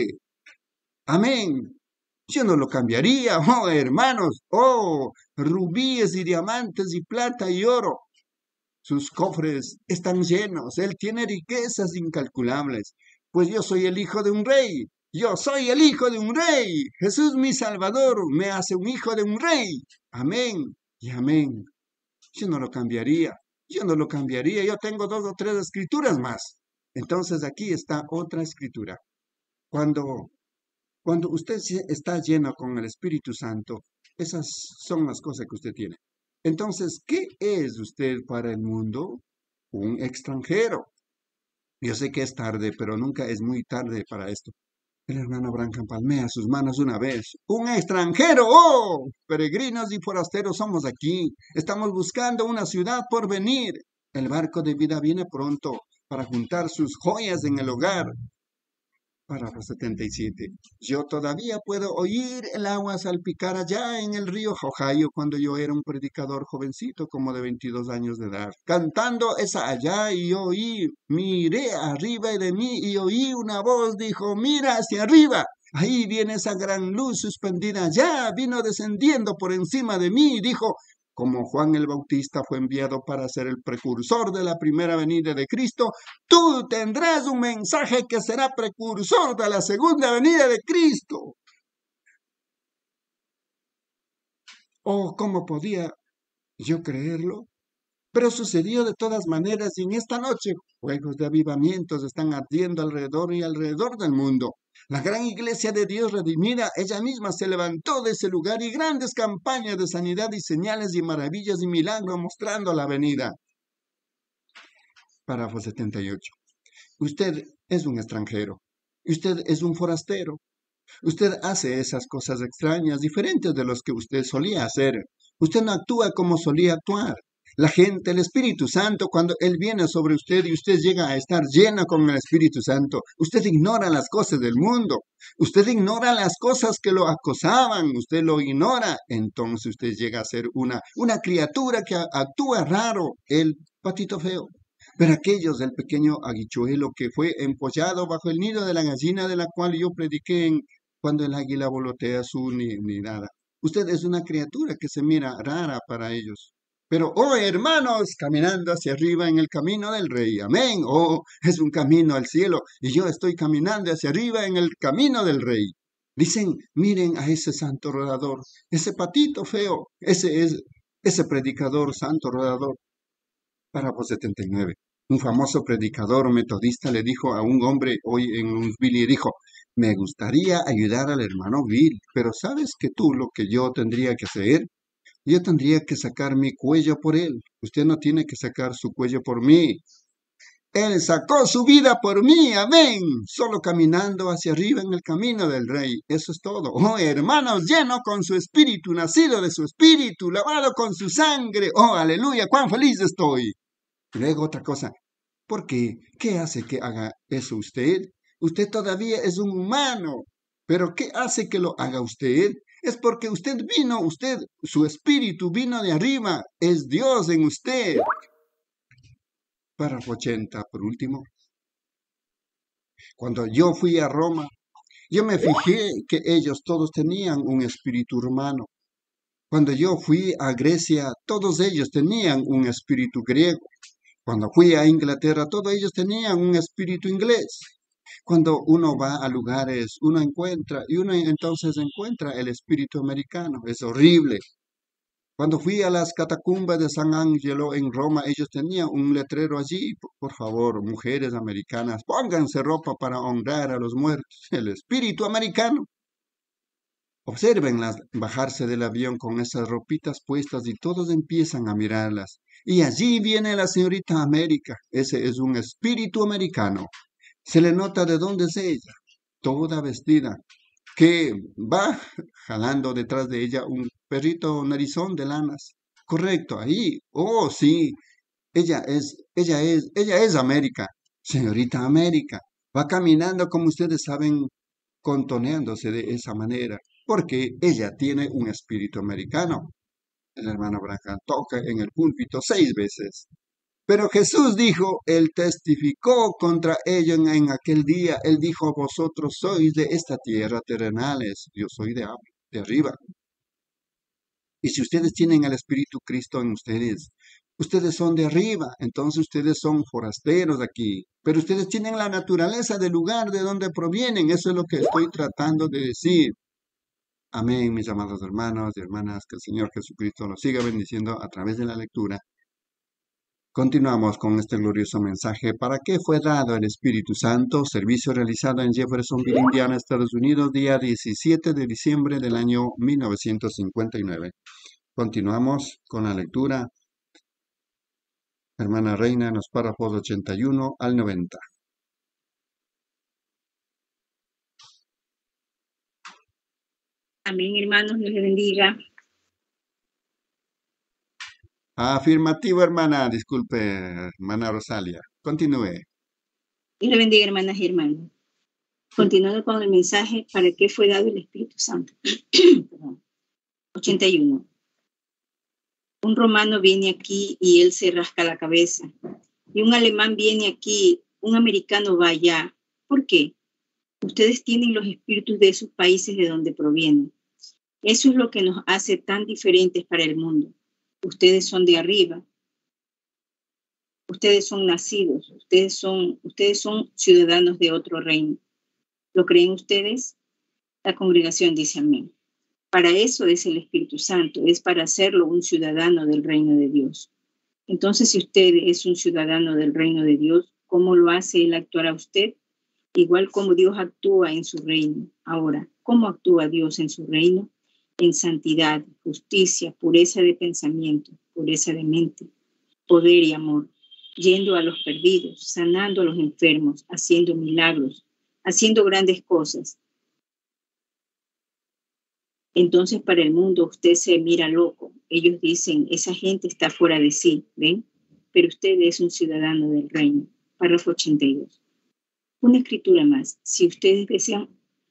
Amén. Yo no lo cambiaría, oh hermanos, oh rubíes y diamantes y plata y oro. Sus cofres están llenos, Él tiene riquezas incalculables, pues yo soy el hijo de un rey. Yo soy el hijo de un rey. Jesús mi Salvador me hace un hijo de un rey. Amén y amén. Yo no lo cambiaría. Yo no lo cambiaría. Yo tengo dos o tres escrituras más. Entonces aquí está otra escritura. Cuando, cuando usted está lleno con el Espíritu Santo, esas son las cosas que usted tiene. Entonces, ¿qué es usted para el mundo? Un extranjero. Yo sé que es tarde, pero nunca es muy tarde para esto. El hermano Branham palmea sus manos una vez. ¡Un extranjero! ¡Oh! Peregrinos y forasteros somos aquí. Estamos buscando una ciudad por venir. El barco de vida viene pronto para juntar sus joyas en el hogar. Párrafo setenta y siete. Yo todavía puedo oír el agua salpicar allá en el río Ohio cuando yo era un predicador jovencito como de veintidós años de edad. Cantando esa allá y oí, miré arriba de mí y oí una voz, dijo, mira hacia arriba. Ahí viene esa gran luz suspendida allá, vino descendiendo por encima de mí y dijo, como Juan el Bautista fue enviado para ser el precursor de la primera venida de Cristo, tú tendrás un mensaje que será precursor de la segunda venida de Cristo. Oh, ¿cómo podía yo creerlo? Pero sucedió de todas maneras y en esta noche fuegos de avivamientos están ardiendo alrededor y alrededor del mundo. La gran iglesia de Dios redimida, ella misma se levantó de ese lugar y grandes campañas de sanidad y señales y maravillas y milagros mostrando la venida. Párrafo setenta y ocho. Usted es un extranjero. Usted es un forastero. Usted hace esas cosas extrañas, diferentes de los que usted solía hacer. Usted no actúa como solía actuar. La gente, el Espíritu Santo, cuando Él viene sobre usted y usted llega a estar llena con el Espíritu Santo, usted ignora las cosas del mundo. Usted ignora las cosas que lo acosaban. Usted lo ignora. Entonces usted llega a ser una, una criatura que actúa raro, el patito feo. Pero aquellos del pequeño aguichuelo que fue empollado bajo el nido de la gallina de la cual yo prediqué en cuando el águila volotea su nidada. Usted es una criatura que se mira rara para ellos. Pero, oh hermanos, caminando hacia arriba en el camino del Rey. Amén. Oh, es un camino al cielo y yo estoy caminando hacia arriba en el camino del Rey. Dicen, miren a ese santo rodador, ese patito feo, ese es ese predicador santo rodador. Párrafo setenta y nueve. Un famoso predicador metodista le dijo a un hombre hoy en Louisville y dijo, me gustaría ayudar al hermano Bill, pero ¿sabes que tú lo que yo tendría que hacer? Yo tendría que sacar mi cuello por él. Usted no tiene que sacar su cuello por mí. Él sacó su vida por mí, amén. Solo caminando hacia arriba en el camino del Rey. Eso es todo. Oh, hermanos, lleno con su espíritu, nacido de su espíritu, lavado con su sangre. Oh, aleluya, cuán feliz estoy. Luego otra cosa. ¿Por qué? ¿Qué hace que haga eso usted? Usted todavía es un humano. ¿Pero qué hace que lo haga usted? Es porque usted vino, usted, su espíritu vino de arriba, es Dios en usted. Párrafo ochenta, por último. Cuando yo fui a Roma, yo me fijé que ellos todos tenían un espíritu romano. Cuando yo fui a Grecia, todos ellos tenían un espíritu griego. Cuando fui a Inglaterra, todos ellos tenían un espíritu inglés. Cuando uno va a lugares, uno encuentra, y uno entonces encuentra el espíritu americano. Es horrible. Cuando fui a las catacumbas de San Angelo en Roma, ellos tenían un letrero allí. Por favor, mujeres americanas, pónganse ropa para honrar a los muertos. El espíritu americano. Obsérvenlas bajarse del avión con esas ropitas puestas y todos empiezan a mirarlas. Y allí viene la señorita América. Ese es un espíritu americano. Se le nota de dónde es ella, toda vestida, que va jalando detrás de ella un perrito narizón de lanas. Correcto, ahí. Oh, sí. Ella es, ella es, ella es América. Señorita América. Va caminando, como ustedes saben, contoneándose de esa manera, porque ella tiene un espíritu americano. El hermano Branham toca en el púlpito seis veces. Pero Jesús dijo, Él testificó contra ellos en aquel día. Él dijo, vosotros sois de esta tierra terrenales, yo soy de, de arriba. Y si ustedes tienen el Espíritu Cristo en ustedes, ustedes son de arriba, entonces ustedes son forasteros aquí. Pero ustedes tienen la naturaleza del lugar de donde provienen, eso es lo que estoy tratando de decir. Amén, mis amados hermanos y hermanas, que el Señor Jesucristo los siga bendiciendo a través de la lectura. Continuamos con este glorioso mensaje. ¿Para qué fue dado el Espíritu Santo? Servicio realizado en Jeffersonville, Indiana, Estados Unidos, día diecisiete de diciembre del año mil novecientos cincuenta y nueve. Continuamos con la lectura. Hermana Reina, en los párrafos ochenta y uno al noventa.
Amén, hermanos, Dios les bendiga.
Afirmativo, hermana. Disculpe, hermana Rosalia. Continúe.
Dios les bendiga, hermanas y hermanos. Continuando con el mensaje, ¿para qué fue dado el Espíritu Santo? ochenta y uno. Un romano viene aquí y él se rasca la cabeza. Y un alemán viene aquí, un americano va allá. ¿Por qué? Ustedes tienen los espíritus de esos países de donde provienen. Eso es lo que nos hace tan diferentes para el mundo. Ustedes son de arriba. Ustedes son nacidos. Ustedes son, ustedes son ciudadanos de otro reino. ¿Lo creen ustedes? La congregación dice amén. Para eso es el Espíritu Santo, es para hacerlo un ciudadano del reino de Dios. Entonces, si usted es un ciudadano del reino de Dios, ¿cómo lo hace Él actuar a usted? Igual como Dios actúa en su reino. Ahora, ¿cómo actúa Dios en su reino? En santidad, justicia, pureza de pensamiento, pureza de mente, poder y amor, yendo a los perdidos, sanando a los enfermos, haciendo milagros, haciendo grandes cosas. Entonces, para el mundo usted se mira loco. Ellos dicen, esa gente está fuera de sí, ¿ven? Pero usted es un ciudadano del reino. Párrafo ochenta y dos. Una escritura más. Si ustedes desean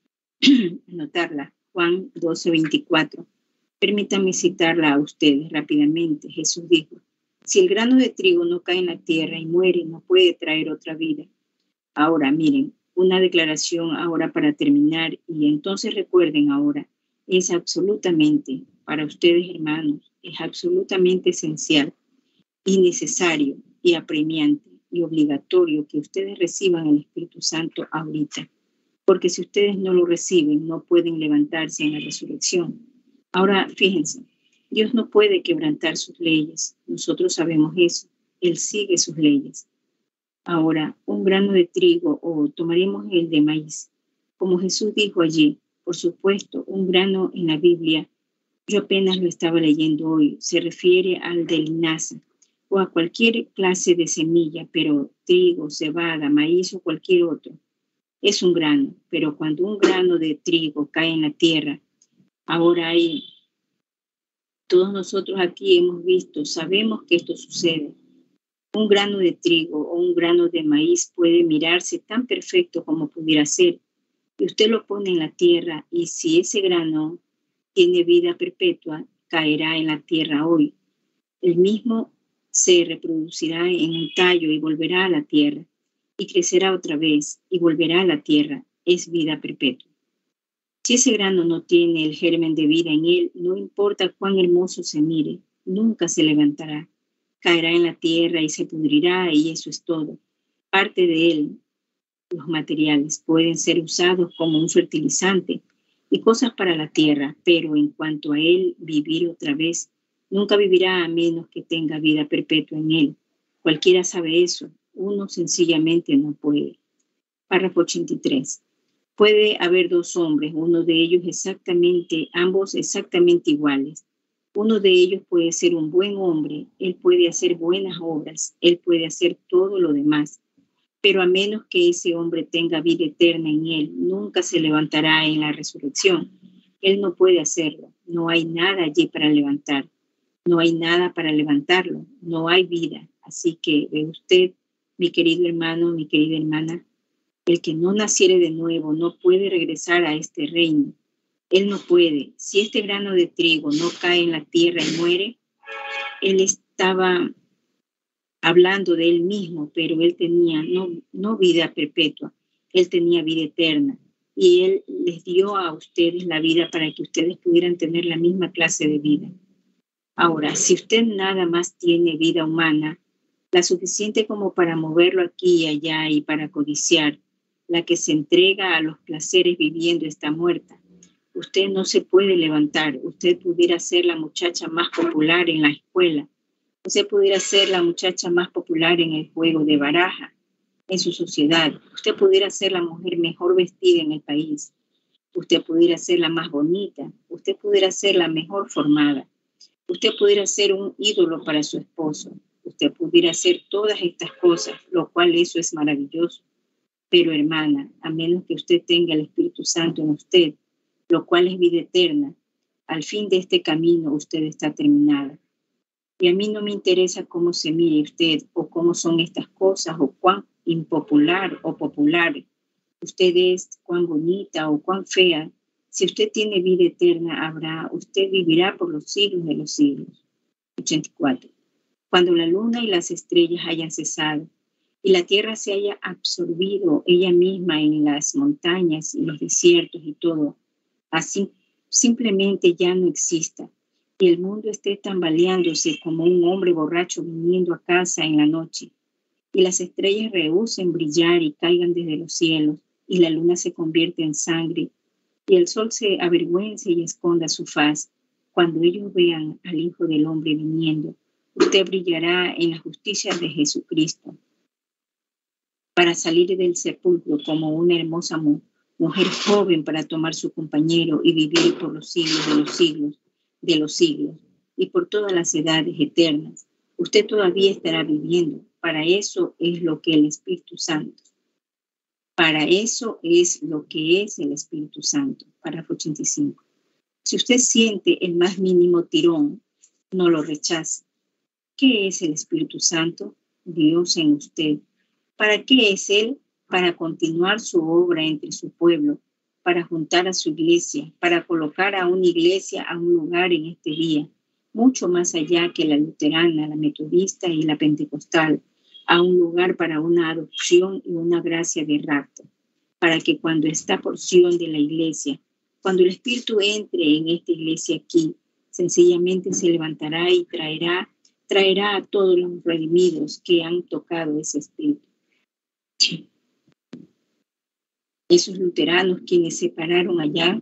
anotarla, Juan doce, veinticuatro. Permítanme citarla a ustedes rápidamente. Jesús dijo, si el grano de trigo no cae en la tierra y muere, no puede traer otra vida. Ahora, miren, una declaración ahora para terminar, y entonces recuerden ahora, es absolutamente, para ustedes hermanos, es absolutamente esencial y necesario y apremiante y obligatorio que ustedes reciban el Espíritu Santo ahorita. Porque si ustedes no lo reciben, no pueden levantarse en la resurrección. Ahora, fíjense, Dios no puede quebrantar sus leyes. Nosotros sabemos eso. Él sigue sus leyes. Ahora, un grano de trigo, o tomaremos el de maíz. Como Jesús dijo allí, por supuesto, un grano en la Biblia, yo apenas lo estaba leyendo hoy, se refiere al de linaza o a cualquier clase de semilla, pero trigo, cebada, maíz o cualquier otro. Es un grano, pero cuando un grano de trigo cae en la tierra, ahora hay, todos nosotros aquí hemos visto, sabemos que esto sucede. Un grano de trigo o un grano de maíz puede mirarse tan perfecto como pudiera ser, y usted lo pone en la tierra, y si ese grano tiene vida perpetua, caerá en la tierra hoy. El mismo se reproducirá en un tallo y volverá a la tierra, y crecerá otra vez y volverá a la tierra. Es vida perpetua. Si ese grano no tiene el germen de vida en él, no importa cuán hermoso se mire, nunca se levantará. Caerá en la tierra y se pudrirá, y eso es todo. Parte de él, los materiales, pueden ser usados como un fertilizante y cosas para la tierra, pero en cuanto a él vivir otra vez, nunca vivirá a menos que tenga vida perpetua en él. Cualquiera sabe eso. Uno sencillamente no puede. Párrafo ochenta y tres. Puede haber dos hombres, uno de ellos exactamente, ambos exactamente iguales. Uno de ellos puede ser un buen hombre, él puede hacer buenas obras, él puede hacer todo lo demás. Pero a menos que ese hombre tenga vida eterna en él, nunca se levantará en la resurrección. Él no puede hacerlo. No hay nada allí para levantar. No hay nada para levantarlo. No hay vida. Así que ve usted, mi querido hermano, mi querida hermana, el que no naciere de nuevo no puede regresar a este reino. Él no puede. Si este grano de trigo no cae en la tierra y muere, él estaba hablando de él mismo, pero él tenía no, no vida perpetua, él tenía vida eterna. Y él les dio a ustedes la vida para que ustedes pudieran tener la misma clase de vida. Ahora, si usted nada más tiene vida humana, la suficiente como para moverlo aquí y allá y para codiciar, la que se entrega a los placeres viviendo está muerta. Usted no se puede levantar. Usted pudiera ser la muchacha más popular en la escuela. Usted pudiera ser la muchacha más popular en el juego de baraja, en su sociedad. Usted pudiera ser la mujer mejor vestida en el país. Usted pudiera ser la más bonita. Usted pudiera ser la mejor formada. Usted pudiera ser un ídolo para su esposo. Usted pudiera hacer todas estas cosas, lo cual eso es maravilloso. Pero hermana, a menos que usted tenga el Espíritu Santo en usted, lo cual es vida eterna, al fin de este camino usted está terminada. Y a mí no me interesa cómo se mire usted o cómo son estas cosas o cuán impopular o popular usted es, cuán bonita o cuán fea. Si usted tiene vida eterna, habrá, usted vivirá por los siglos de los siglos. ochenta y cuatro. Cuando la luna y las estrellas hayan cesado y la tierra se haya absorbido ella misma en las montañas y los desiertos y todo, así simplemente ya no exista, y el mundo esté tambaleándose como un hombre borracho viniendo a casa en la noche, y las estrellas rehúsen brillar y caigan desde los cielos, y la luna se convierte en sangre, y el sol se avergüence y esconda su faz. Cuando ellos vean al Hijo del Hombre viniendo, usted brillará en la justicia de Jesucristo, para salir del sepulcro como una hermosa mu- mujer joven para tomar su compañero y vivir por los siglos de los siglos, de los siglos, y por todas las edades eternas. Usted todavía estará viviendo. Para eso es lo que el Espíritu Santo. Para eso es lo que es el Espíritu Santo. Párrafo ochenta y cinco. Si usted siente el más mínimo tirón, no lo rechace. ¿Qué es el Espíritu Santo? Dios en usted. ¿Para qué es Él? Para continuar su obra entre su pueblo, para juntar a su iglesia, para colocar a una iglesia a un lugar en este día, mucho más allá que la luterana, la metodista y la pentecostal, a un lugar para una adopción y una gracia de rapto, para que cuando esta porción de la iglesia, cuando el Espíritu entre en esta iglesia aquí, sencillamente se levantará y traerá, traerá a todos los redimidos que han tocado ese Espíritu. Esos luteranos quienes se pararon allá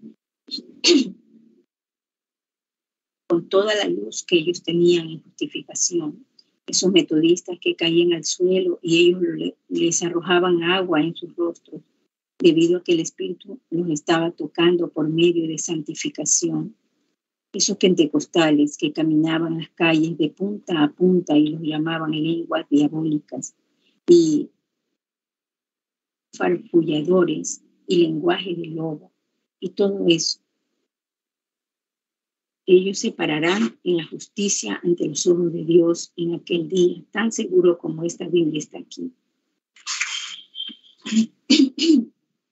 con toda la luz que ellos tenían en justificación, esos metodistas que caían al suelo y ellos le, les arrojaban agua en sus rostros debido a que el Espíritu los estaba tocando por medio de santificación, esos pentecostales que caminaban las calles de punta a punta y los llamaban lenguas diabólicas y farfulladores y lenguaje de lobo y todo eso. Ellos se pararán en la justicia ante los ojos de Dios en aquel día, tan seguro como esta Biblia está aquí. Si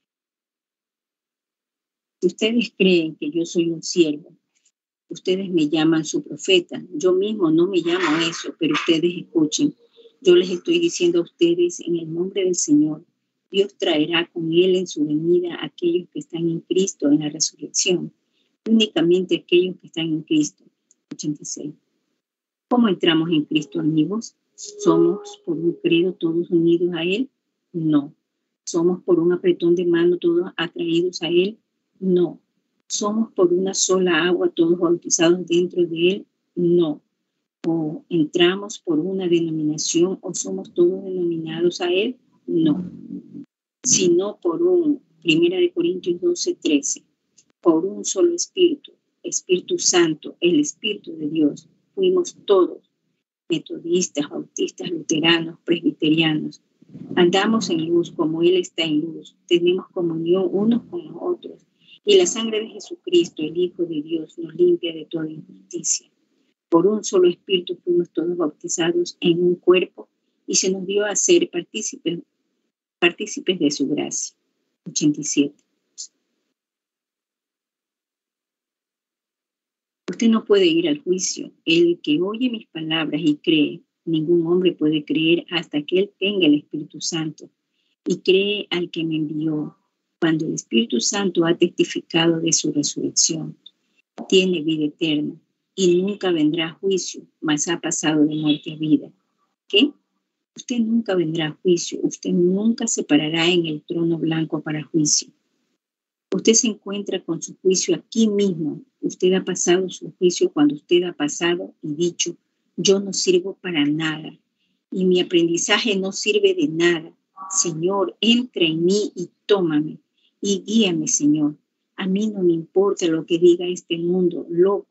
ustedes creen que yo soy un siervo, ustedes me llaman su profeta. Yo mismo no me llamo eso, pero ustedes escuchen. Yo les estoy diciendo a ustedes en el nombre del Señor, Dios traerá con Él en su venida a aquellos que están en Cristo en la resurrección. Únicamente aquellos que están en Cristo. ochenta y seis. ¿Cómo entramos en Cristo, amigos? ¿Somos por un credo todos unidos a Él? No. ¿Somos por un apretón de mano todos atraídos a Él? No. ¿Somos por una sola agua todos bautizados dentro de Él? No. ¿O entramos por una denominación o somos todos denominados a Él? No. Sino por un, Primera de Corintios doce, trece, por un solo Espíritu, Espíritu Santo, el Espíritu de Dios, fuimos todos, metodistas, bautistas, luteranos, presbiterianos. Andamos en luz como Él está en luz, tenemos comunión unos con los otros, y la sangre de Jesucristo, el Hijo de Dios, nos limpia de toda injusticia. Por un solo Espíritu fuimos todos bautizados en un cuerpo, y se nos dio a ser partícipes, partícipes de su gracia. ochenta y siete. Usted no puede ir al juicio. El que oye mis palabras y cree, ningún hombre puede creer hasta que él tenga el Espíritu Santo y cree al que me envió. Cuando el Espíritu Santo ha testificado de su resurrección, tiene vida eterna y nunca vendrá a juicio, mas ha pasado de muerte a vida. ¿Qué? Usted nunca vendrá a juicio, usted nunca se parará en el trono blanco para juicio. Usted se encuentra con su juicio aquí mismo. Usted ha pasado su juicio cuando usted ha pasado y dicho, yo no sirvo para nada y mi aprendizaje no sirve de nada. Señor, entra en mí y tómame y guíame, Señor. A mí no me importa lo que diga este mundo loco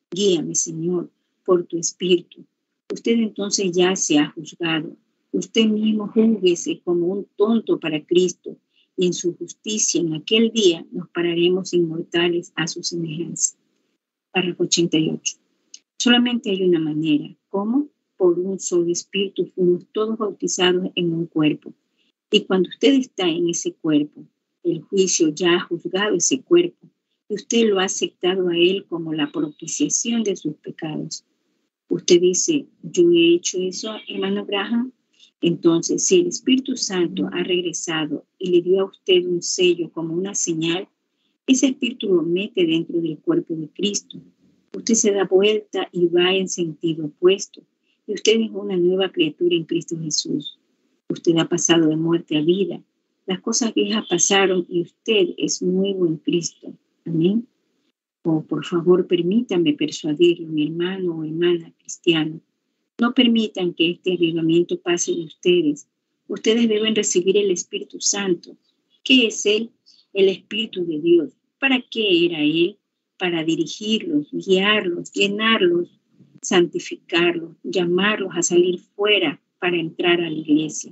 Guíame, Señor, por tu espíritu. Usted entonces ya se ha juzgado. Usted mismo júzguese como un tonto para Cristo, y en su justicia en aquel día nos pararemos inmortales a su semejanza. Párrafo ochenta y ocho. Solamente hay una manera. ¿Cómo? Por un solo espíritu fuimos todos bautizados en un cuerpo. Y cuando usted está en ese cuerpo, el juicio ya ha juzgado ese cuerpo, y usted lo ha aceptado a él como la propiciación de sus pecados. Usted dice, yo he hecho eso, hermano Graham. Entonces, si el Espíritu Santo ha regresado y le dio a usted un sello como una señal, ese Espíritu lo mete dentro del cuerpo de Cristo. Usted se da vuelta y va en sentido opuesto. Y usted es una nueva criatura en Cristo Jesús. Usted ha pasado de muerte a vida. Las cosas viejas pasaron y usted es nuevo en Cristo. Amén. Oh, por favor, permítanme persuadirlo, mi hermano o hermana cristiano. No permitan que este avivamiento pase de ustedes. Ustedes deben recibir el Espíritu Santo. ¿Qué es Él? El Espíritu de Dios. ¿Para qué era Él? Para dirigirlos, guiarlos, llenarlos, santificarlos, llamarlos a salir fuera para entrar a la iglesia.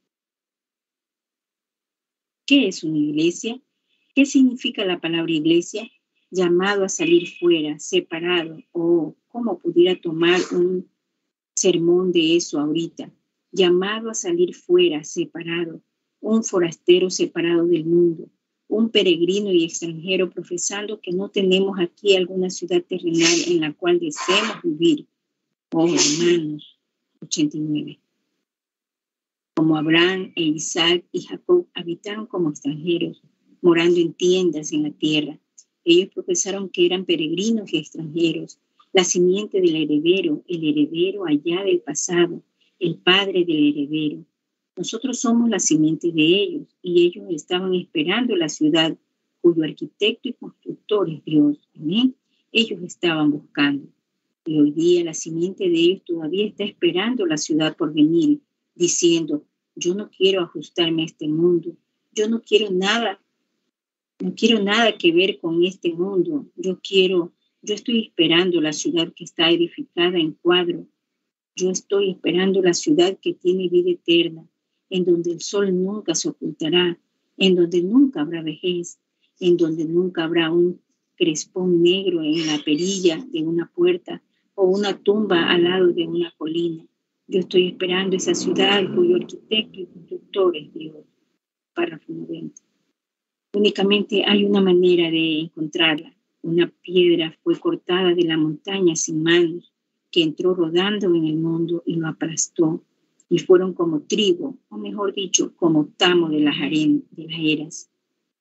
¿Qué es una iglesia? ¿Qué significa la palabra iglesia? Llamado a salir fuera, separado, o cómo pudiera tomar un sermón de eso ahorita. Llamado a salir fuera, separado, un forastero separado del mundo, un peregrino y extranjero profesando que no tenemos aquí alguna ciudad terrenal en la cual deseemos vivir. Oh, hermanos, ochenta y nueve. Como Abraham e Isaac y Jacob habitaron como extranjeros, morando en tiendas en la tierra. Ellos profesaron que eran peregrinos y extranjeros, la simiente del heredero, el heredero allá del pasado, el padre del heredero. Nosotros somos la simiente de ellos, y ellos estaban esperando la ciudad cuyo arquitecto y constructor es Dios. Amén. Ellos estaban buscando. Y hoy día la simiente de ellos todavía está esperando la ciudad por venir, diciendo, yo no quiero ajustarme a este mundo, yo no quiero nada, no quiero nada que ver con este mundo, yo quiero, yo estoy esperando la ciudad que está edificada en cuadro, yo estoy esperando la ciudad que tiene vida eterna, en donde el sol nunca se ocultará, en donde nunca habrá vejez, en donde nunca habrá un crespón negro en la perilla de una puerta o una tumba al lado de una colina. Yo estoy esperando esa ciudad cuyo arquitecto y constructor es Dios. Párrafo noventa. Únicamente hay una manera de encontrarla. Una piedra fue cortada de la montaña sin manos, que entró rodando en el mundo y lo aplastó. Y fueron como trigo, o mejor dicho, como tamo de las, aren- de las eras.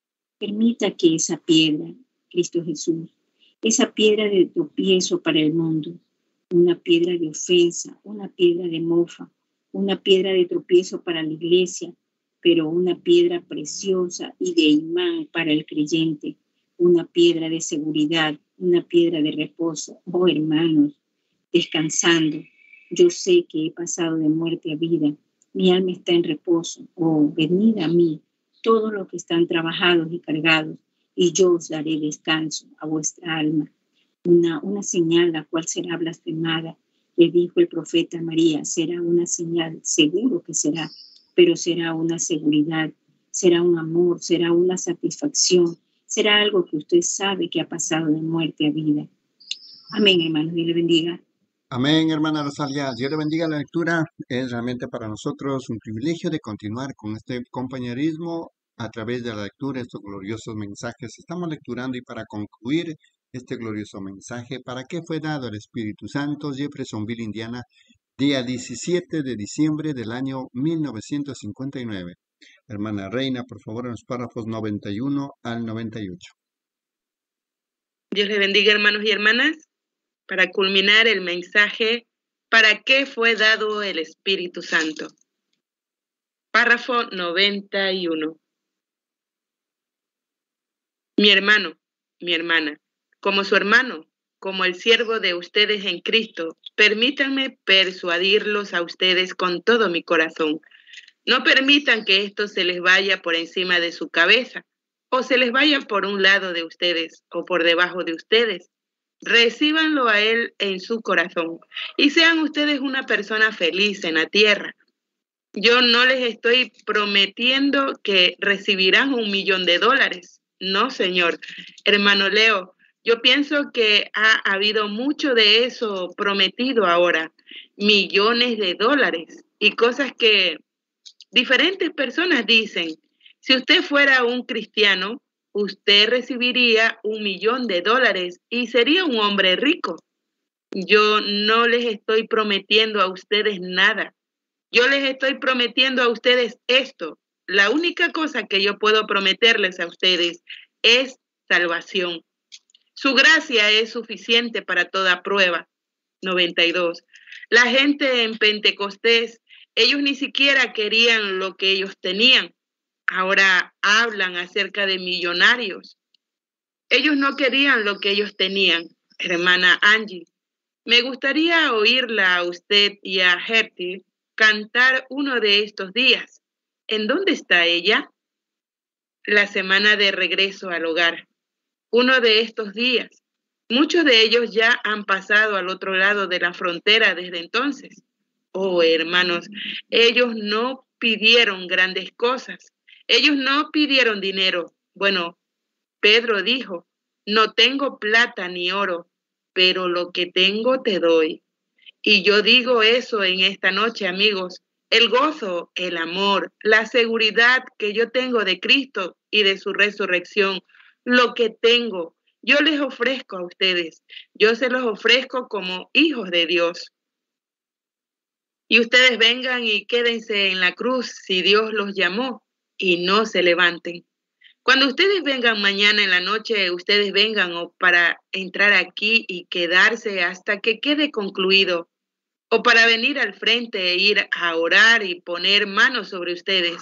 Permita que esa piedra, Cristo Jesús, esa piedra de tropiezo para el mundo, una piedra de ofensa, una piedra de mofa, una piedra de tropiezo para la iglesia, pero una piedra preciosa y de imán para el creyente, una piedra de seguridad, una piedra de reposo. Oh, hermanos, descansando. Yo sé que he pasado de muerte a vida. Mi alma está en reposo. Oh, venid a mí, todos los que están trabajados y cargados, y yo os daré descanso a vuestra alma. Una, una señal la cual será blasfemada, le dijo el profeta María, será una señal, seguro que será, pero será una seguridad, será un amor, será una satisfacción, será algo que usted sabe que ha pasado de muerte a vida. Amén, hermanos, Dios le bendiga.
Amén, hermana Rosalia. Dios le bendiga la lectura. Es realmente para nosotros un privilegio de continuar con este compañerismo a través de la lectura de estos gloriosos mensajes. Estamos lecturando y para concluir este glorioso mensaje, ¿para qué fue dado el Espíritu Santo? Jeffersonville, Indiana, día diecisiete de diciembre del año mil novecientos cincuenta y nueve. Hermana Reina, por favor, en los párrafos noventa y uno al noventa y ocho.
Dios les bendiga, hermanos y hermanas. Para culminar el mensaje, ¿para qué fue dado el Espíritu Santo? Párrafo noventa y uno. Mi hermano, mi hermana, como su hermano, como el siervo de ustedes en Cristo, permítanme persuadirlos a ustedes con todo mi corazón. No permitan que esto se les vaya por encima de su cabeza, o se les vaya por un lado de ustedes, o por debajo de ustedes. Recíbanlo a Él en su corazón y sean ustedes una persona feliz en la tierra. Yo no les estoy prometiendo que recibirán un millón de dólares. No, señor. Hermano Leo, yo pienso que ha habido mucho de eso prometido ahora. Millones de dólares y cosas que diferentes personas dicen. Si usted fuera un cristiano, usted recibiría un millón de dólares y sería un hombre rico. Yo no les estoy prometiendo a ustedes nada. Yo les estoy prometiendo a ustedes esto. La única cosa que yo puedo prometerles a ustedes es salvación. Su gracia es suficiente para toda prueba. noventa y dos. La gente en Pentecostés, ellos ni siquiera querían lo que ellos tenían. Ahora hablan acerca de millonarios. Ellos no querían lo que ellos tenían. Hermana Angie, me gustaría oírla a usted y a Gertie cantar uno de estos días. ¿En dónde está ella? La semana de regreso al hogar. Uno de estos días. Muchos de ellos ya han pasado al otro lado de la frontera desde entonces. Oh, hermanos, ellos no pidieron grandes cosas. Ellos no pidieron dinero. Bueno, Pedro dijo, no tengo plata ni oro, pero lo que tengo te doy. Y yo digo eso en esta noche, amigos. El gozo, el amor, la seguridad que yo tengo de Cristo y de su resurrección, lo que tengo, yo les ofrezco a ustedes. Yo se los ofrezco como hijos de Dios. Y ustedes vengan y quédense en la cruz si Dios los llamó y no se levanten. Cuando ustedes vengan mañana en la noche, ustedes vengan o para entrar aquí y quedarse hasta que quede concluido, o para venir al frente e ir a orar y poner manos sobre ustedes.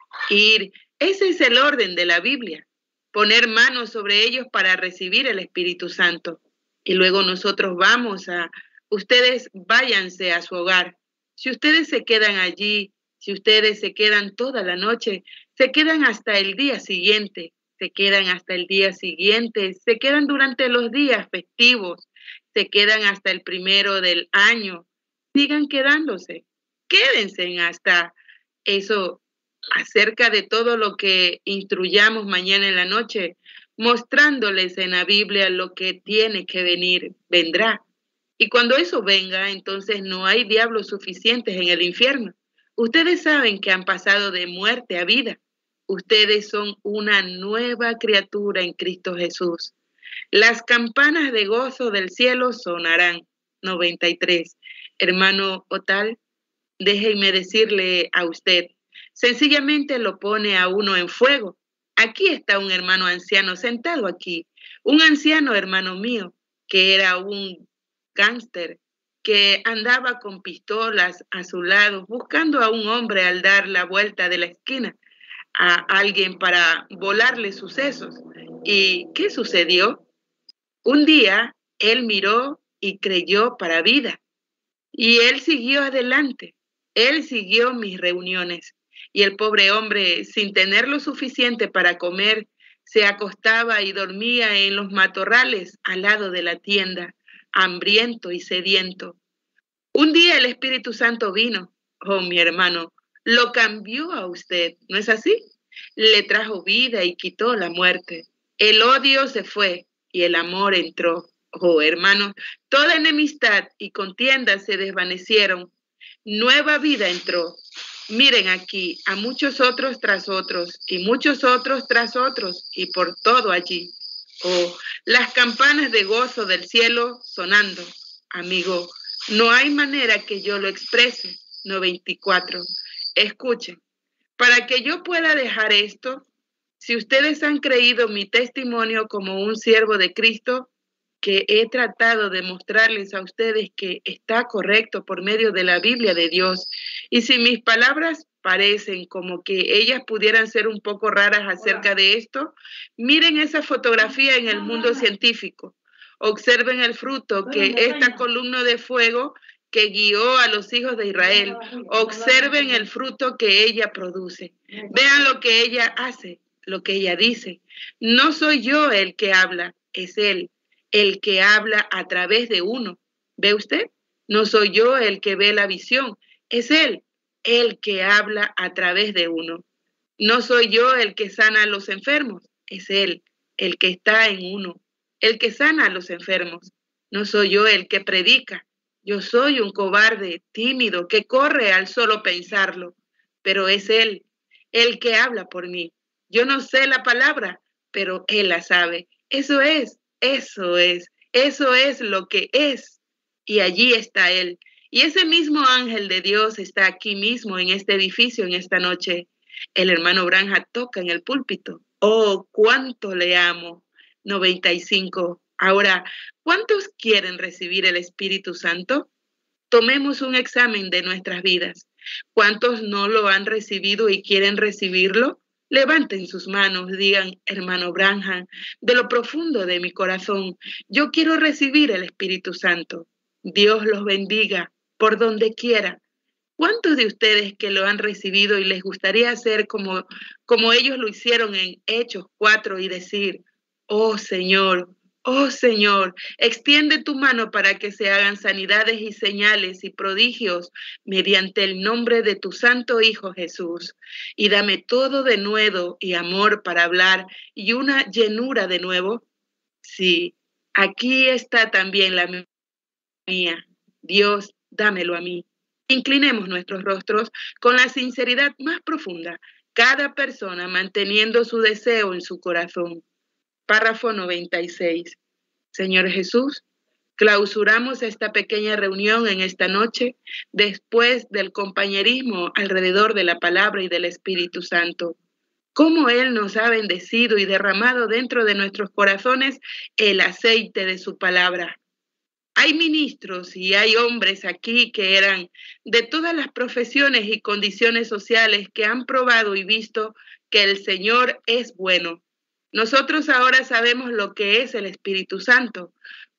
Ir, ese es el orden de la Biblia, poner manos sobre ellos para recibir el Espíritu Santo. Y luego nosotros vamos a, ustedes váyanse a su hogar. Si ustedes se quedan allí, si ustedes se quedan toda la noche, se quedan hasta el día siguiente, se quedan hasta el día siguiente, se quedan durante los días festivos, se quedan hasta el primero del año, sigan quedándose, quédense hasta eso, acerca de todo lo que instruyamos mañana en la noche, mostrándoles en la Biblia lo que tiene que venir, vendrá. Y cuando eso venga, entonces no hay diablos suficientes en el infierno. Ustedes saben que han pasado de muerte a vida. Ustedes son una nueva criatura en Cristo Jesús. Las campanas de gozo del cielo sonarán. noventa y tres. Hermano Otal, déjenme decirle a usted, sencillamente lo pone a uno en fuego. Aquí está un hermano anciano sentado aquí, un anciano hermano mío, que era un gángster, que andaba con pistolas a su lado, buscando a un hombre al dar la vuelta de la esquina, a alguien para volarle sus sesos. ¿Y qué sucedió? Un día él miró y creyó para vida. Y él siguió adelante. Él siguió mis reuniones. Y el pobre hombre, sin tener lo suficiente para comer, se acostaba y dormía en los matorrales al lado de la tienda, hambriento y sediento. Un día el Espíritu Santo vino. Oh, mi hermano, lo cambió a usted, ¿no es así? Le trajo vida y quitó la muerte. El odio se fue y el amor entró. Oh, hermanos, toda enemistad y contienda se desvanecieron. Nueva vida entró. Miren aquí a muchos otros tras otros y muchos otros tras otros y por todo allí. Oh, las campanas de gozo del cielo sonando. Amigo, no hay manera que yo lo exprese. noventa y cuatro. Escuchen, para que yo pueda dejar esto, si ustedes han creído mi testimonio como un siervo de Cristo, que he tratado de mostrarles a ustedes que está correcto por medio de la Biblia de Dios, y si mis palabras parecen como que ellas pudieran ser un poco raras acerca de esto, miren esa fotografía en el mundo científico. Observen el fruto que esta columna de fuego que guió a los hijos de Israel. Observen el fruto que ella produce. Vean lo que ella hace, lo que ella dice. No soy yo el que habla, es Él. el que habla a través de uno. ¿Ve usted? No soy yo el que ve la visión, es Él, el que habla a través de uno. No soy yo el que sana a los enfermos, es Él, el que está en uno, el que sana a los enfermos. No soy yo el que predica, yo soy un cobarde, tímido, que corre al solo pensarlo, pero es Él, el que habla por mí. Yo no sé la palabra, pero Él la sabe. Eso es, eso es, eso es lo que es. Y allí está Él. Y ese mismo ángel de Dios está aquí mismo en este edificio en esta noche. El hermano Branja toca en el púlpito. Oh, cuánto le amo. noventa y cinco. Ahora, ¿cuántos quieren recibir el Espíritu Santo? Tomemos un examen de nuestras vidas. ¿Cuántos no lo han recibido y quieren recibirlo? Levanten sus manos, digan, hermano Branja, de lo profundo de mi corazón, yo quiero recibir el Espíritu Santo. Dios los bendiga por donde quiera. ¿Cuántos de ustedes que lo han recibido y les gustaría hacer como, como ellos lo hicieron en Hechos cuatro y decir, oh Señor, oh Señor, extiende tu mano para que se hagan sanidades y señales y prodigios mediante el nombre de tu santo Hijo Jesús? Y dame todo de nuevo y amor para hablar y una llenura de nuevo. Sí, aquí está también la mía. Dios, dámelo a mí. Inclinemos nuestros rostros con la sinceridad más profunda, cada persona manteniendo su deseo en su corazón. Párrafo noventa y seis. Señor Jesús, clausuramos esta pequeña reunión en esta noche después del compañerismo alrededor de la palabra y del Espíritu Santo. Cómo Él nos ha bendecido y derramado dentro de nuestros corazones el aceite de su palabra. Hay ministros y hay hombres aquí que eran de todas las profesiones y condiciones sociales que han probado y visto que el Señor es bueno. Nosotros ahora sabemos lo que es el Espíritu Santo,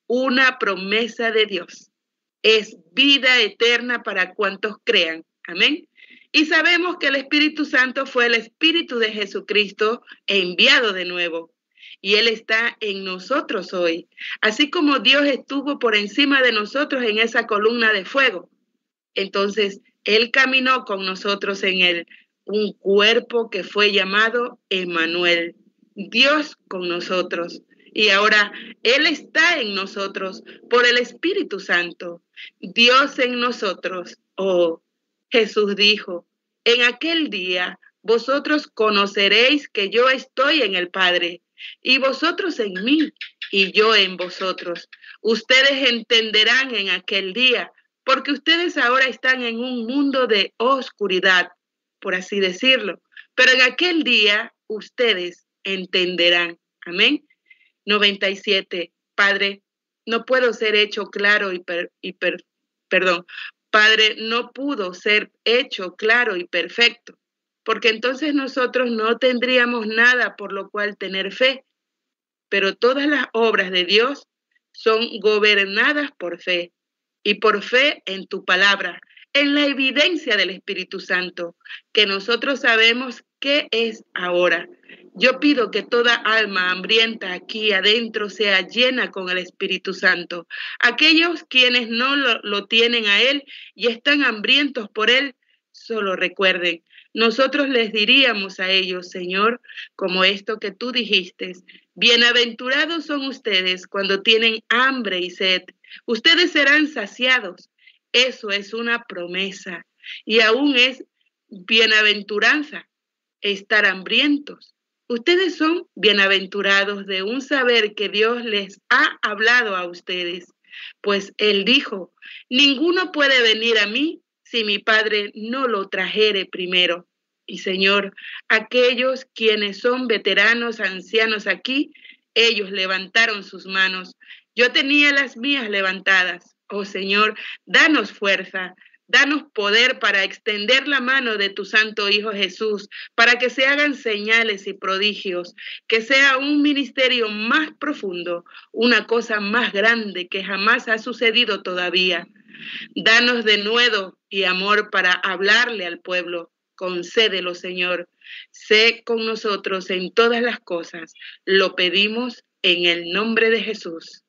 una promesa de Dios. Es vida eterna para cuantos crean. Amén. Y sabemos que el Espíritu Santo fue el Espíritu de Jesucristo enviado de nuevo. Y Él está en nosotros hoy, así como Dios estuvo por encima de nosotros en esa columna de fuego. Entonces, Él caminó con nosotros en él, un cuerpo que fue llamado Emmanuel, Dios con nosotros. Y ahora Él está en nosotros por el Espíritu Santo, Dios en nosotros. Oh, Jesús dijo, en aquel día vosotros conoceréis que yo estoy en el Padre, y vosotros en mí, y yo en vosotros. Ustedes entenderán en aquel día, porque ustedes ahora están en un mundo de oscuridad, por así decirlo. Pero en aquel día, ustedes entenderán. Amén. noventa y siete. Padre, no puedo ser hecho claro y, per, y per, perdón. Padre, no pudo ser hecho claro y perfecto, porque entonces nosotros no tendríamos nada por lo cual tener fe. Pero todas las obras de Dios son gobernadas por fe, y por fe en tu palabra, en la evidencia del Espíritu Santo, que nosotros sabemos qué es ahora. Yo pido que toda alma hambrienta aquí adentro sea llena con el Espíritu Santo. Aquellos quienes no lo, lo tienen a Él y están hambrientos por Él, solo recuerden, nosotros les diríamos a ellos, Señor, como esto que tú dijiste, bienaventurados son ustedes cuando tienen hambre y sed. Ustedes serán saciados. Eso es una promesa y aún es bienaventuranza estar hambrientos. Ustedes son bienaventurados de un saber que Dios les ha hablado a ustedes, pues Él dijo, ninguno puede venir a mí si mi Padre no lo trajere primero. Y Señor, aquellos quienes son veteranos, ancianos aquí, ellos levantaron sus manos. Yo tenía las mías levantadas. Oh Señor, danos fuerza, danos poder para extender la mano de tu Santo Hijo Jesús, para que se hagan señales y prodigios, que sea un ministerio más profundo, una cosa más grande que jamás ha sucedido todavía. Danos de nuevo y amor para hablarle al pueblo. Concédelo, Señor. Sé con nosotros en todas las cosas. Lo pedimos en el nombre de Jesús.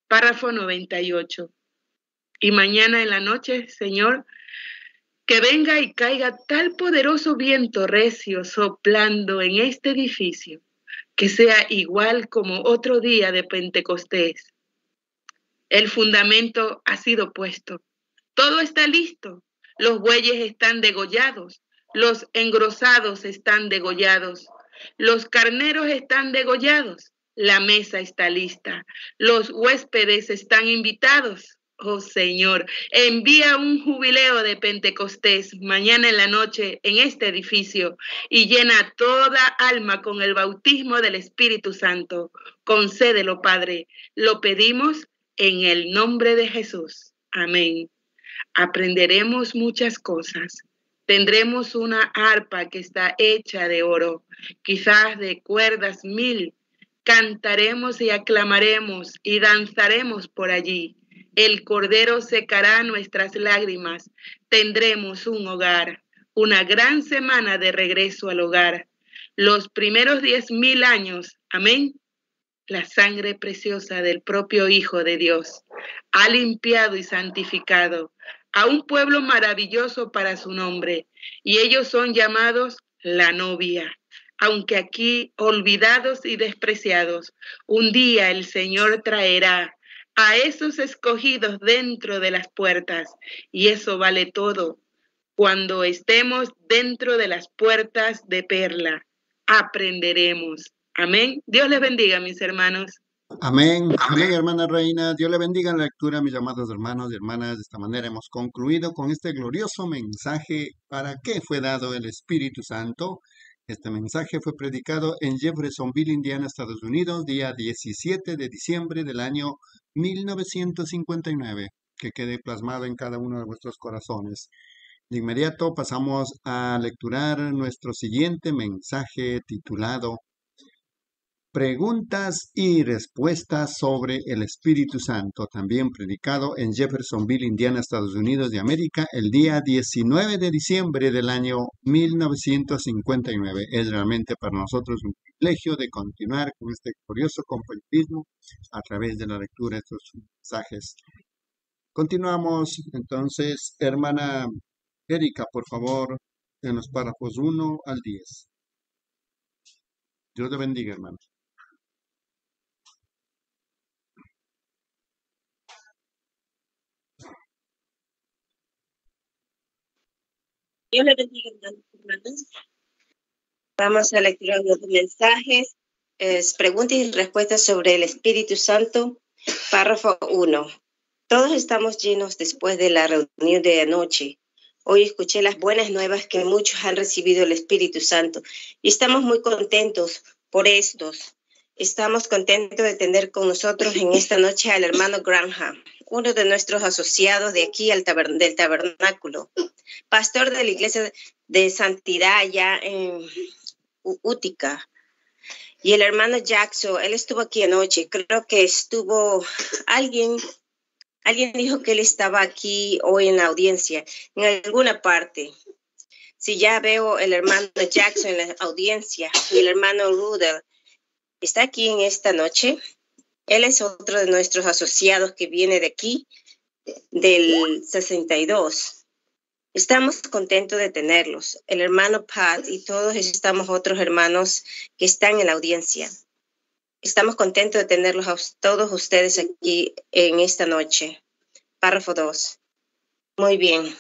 párrafo noventa y ocho. Y mañana en la noche, Señor, que venga y caiga tal poderoso viento recio soplando en este edificio, que sea igual como otro día de Pentecostés. El fundamento ha sido puesto. Todo está listo. Los bueyes están degollados. Los engrosados están degollados. Los carneros están degollados. La mesa está lista. Los huéspedes están invitados. Oh Señor, envía un jubileo de Pentecostés mañana en la noche en este edificio y llena toda alma con el bautismo del Espíritu Santo. Concédelo, Padre. Lo pedimos en el nombre de Jesús. Amén. Aprenderemos muchas cosas. Tendremos una arpa que está hecha de oro, quizás de cuerdas mil. Cantaremos y aclamaremos y danzaremos por allí. El Cordero secará nuestras lágrimas. Tendremos un hogar, una gran semana de regreso al hogar. Los primeros diez mil años, amén. La sangre preciosa del propio Hijo de Dios ha limpiado y santificado a un pueblo maravilloso para su nombre, y ellos son llamados la novia. Aunque aquí olvidados y despreciados, un día el Señor traerá a esos escogidos dentro de las puertas, y eso vale todo. Cuando estemos dentro de las puertas de perla, aprenderemos. Amén. Dios les bendiga, mis hermanos.
Amén, amén, hermana Reina. Dios le bendiga en la lectura, mis amados hermanos y hermanas. De esta manera hemos concluido con este glorioso mensaje. ¿Para qué fue dado el Espíritu Santo? Este mensaje fue predicado en Jeffersonville, Indiana, Estados Unidos, día diecisiete de diciembre del año mil novecientos cincuenta y nueve. Que quede plasmado en cada uno de vuestros corazones. De inmediato pasamos a lecturar nuestro siguiente mensaje titulado Preguntas y respuestas sobre el Espíritu Santo, también predicado en Jeffersonville, Indiana, Estados Unidos de América, el día diecinueve de diciembre del año mil novecientos cincuenta y nueve. Es realmente para nosotros un privilegio de continuar con este curioso compañerismo a través de la lectura de estos mensajes. Continuamos entonces, hermana Erika, por favor, en los párrafos uno al diez. Dios te bendiga, hermano.
Dios le bendiga, hermanos. Vamos a lecturar los mensajes. Es preguntas y respuestas sobre el Espíritu Santo. Párrafo uno. Todos estamos llenos después de la reunión de anoche. Hoy escuché las buenas nuevas que muchos han recibido el Espíritu Santo y estamos muy contentos por estos. Estamos contentos de tener con nosotros en esta noche al hermano Graham, uno de nuestros asociados de aquí al tabern- del tabernáculo, pastor de la iglesia de santidad allá en Utica. Y el hermano Jackson, él estuvo aquí anoche. Creo que estuvo alguien, alguien dijo que él estaba aquí hoy en la audiencia, en alguna parte. Si ya veo el hermano Jackson en la audiencia y el hermano Rudel está aquí en esta noche. Él es otro de nuestros asociados que viene de aquí, del sesenta y dos. Estamos contentos de tenerlos. El hermano Pat y todos estamos otros hermanos que están en la audiencia. Estamos contentos de tenerlos a todos ustedes aquí en esta noche. Párrafo dos. Muy bien.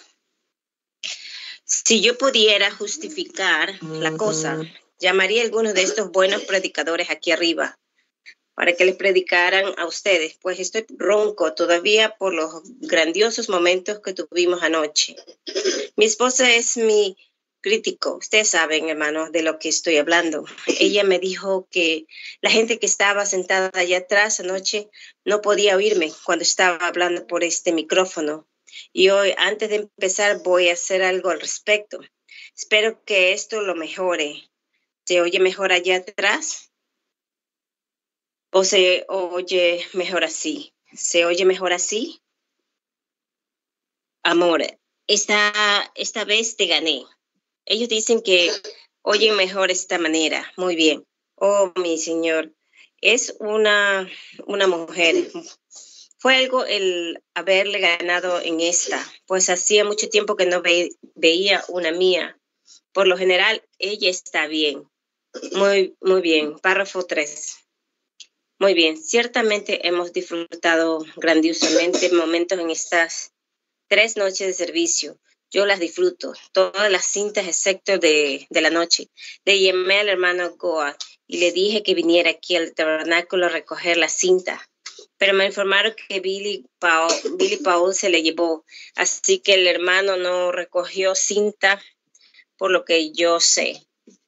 Si yo pudiera justificar la cosa, llamaría a algunos de estos buenos predicadores aquí arriba para que les predicaran a ustedes, pues estoy ronco todavía por los grandiosos momentos que tuvimos anoche. Mi esposa es mi crítico, ustedes saben, hermanos, de lo que estoy hablando. Ella me dijo que la gente que estaba sentada allá atrás anoche no podía oírme cuando estaba hablando por este micrófono. Y hoy, antes de empezar, voy a hacer algo al respecto. Espero que esto lo mejore. ¿Se oye mejor allá atrás? ¿O se oye mejor así? ¿Se oye mejor así? Amor, esta, esta vez te gané. Ellos dicen que oyen mejor esta manera. Muy bien. Oh, mi señor, es una, una mujer Fue algo el haberle ganado en esta, pues hacía mucho tiempo que no ve, veía una mía. Por lo general, ella está bien. Muy, muy bien. Párrafo tres. Muy bien. Ciertamente hemos disfrutado grandiosamente momentos en estas tres noches de servicio. Yo las disfruto, todas las cintas excepto de, de la noche. Le llamé al hermano Goa y le dije que viniera aquí al tabernáculo a recoger la cinta. Pero me informaron que Billy Paul, Billy Paul se le llevó, así que el hermano no recogió cinta, por lo que yo sé.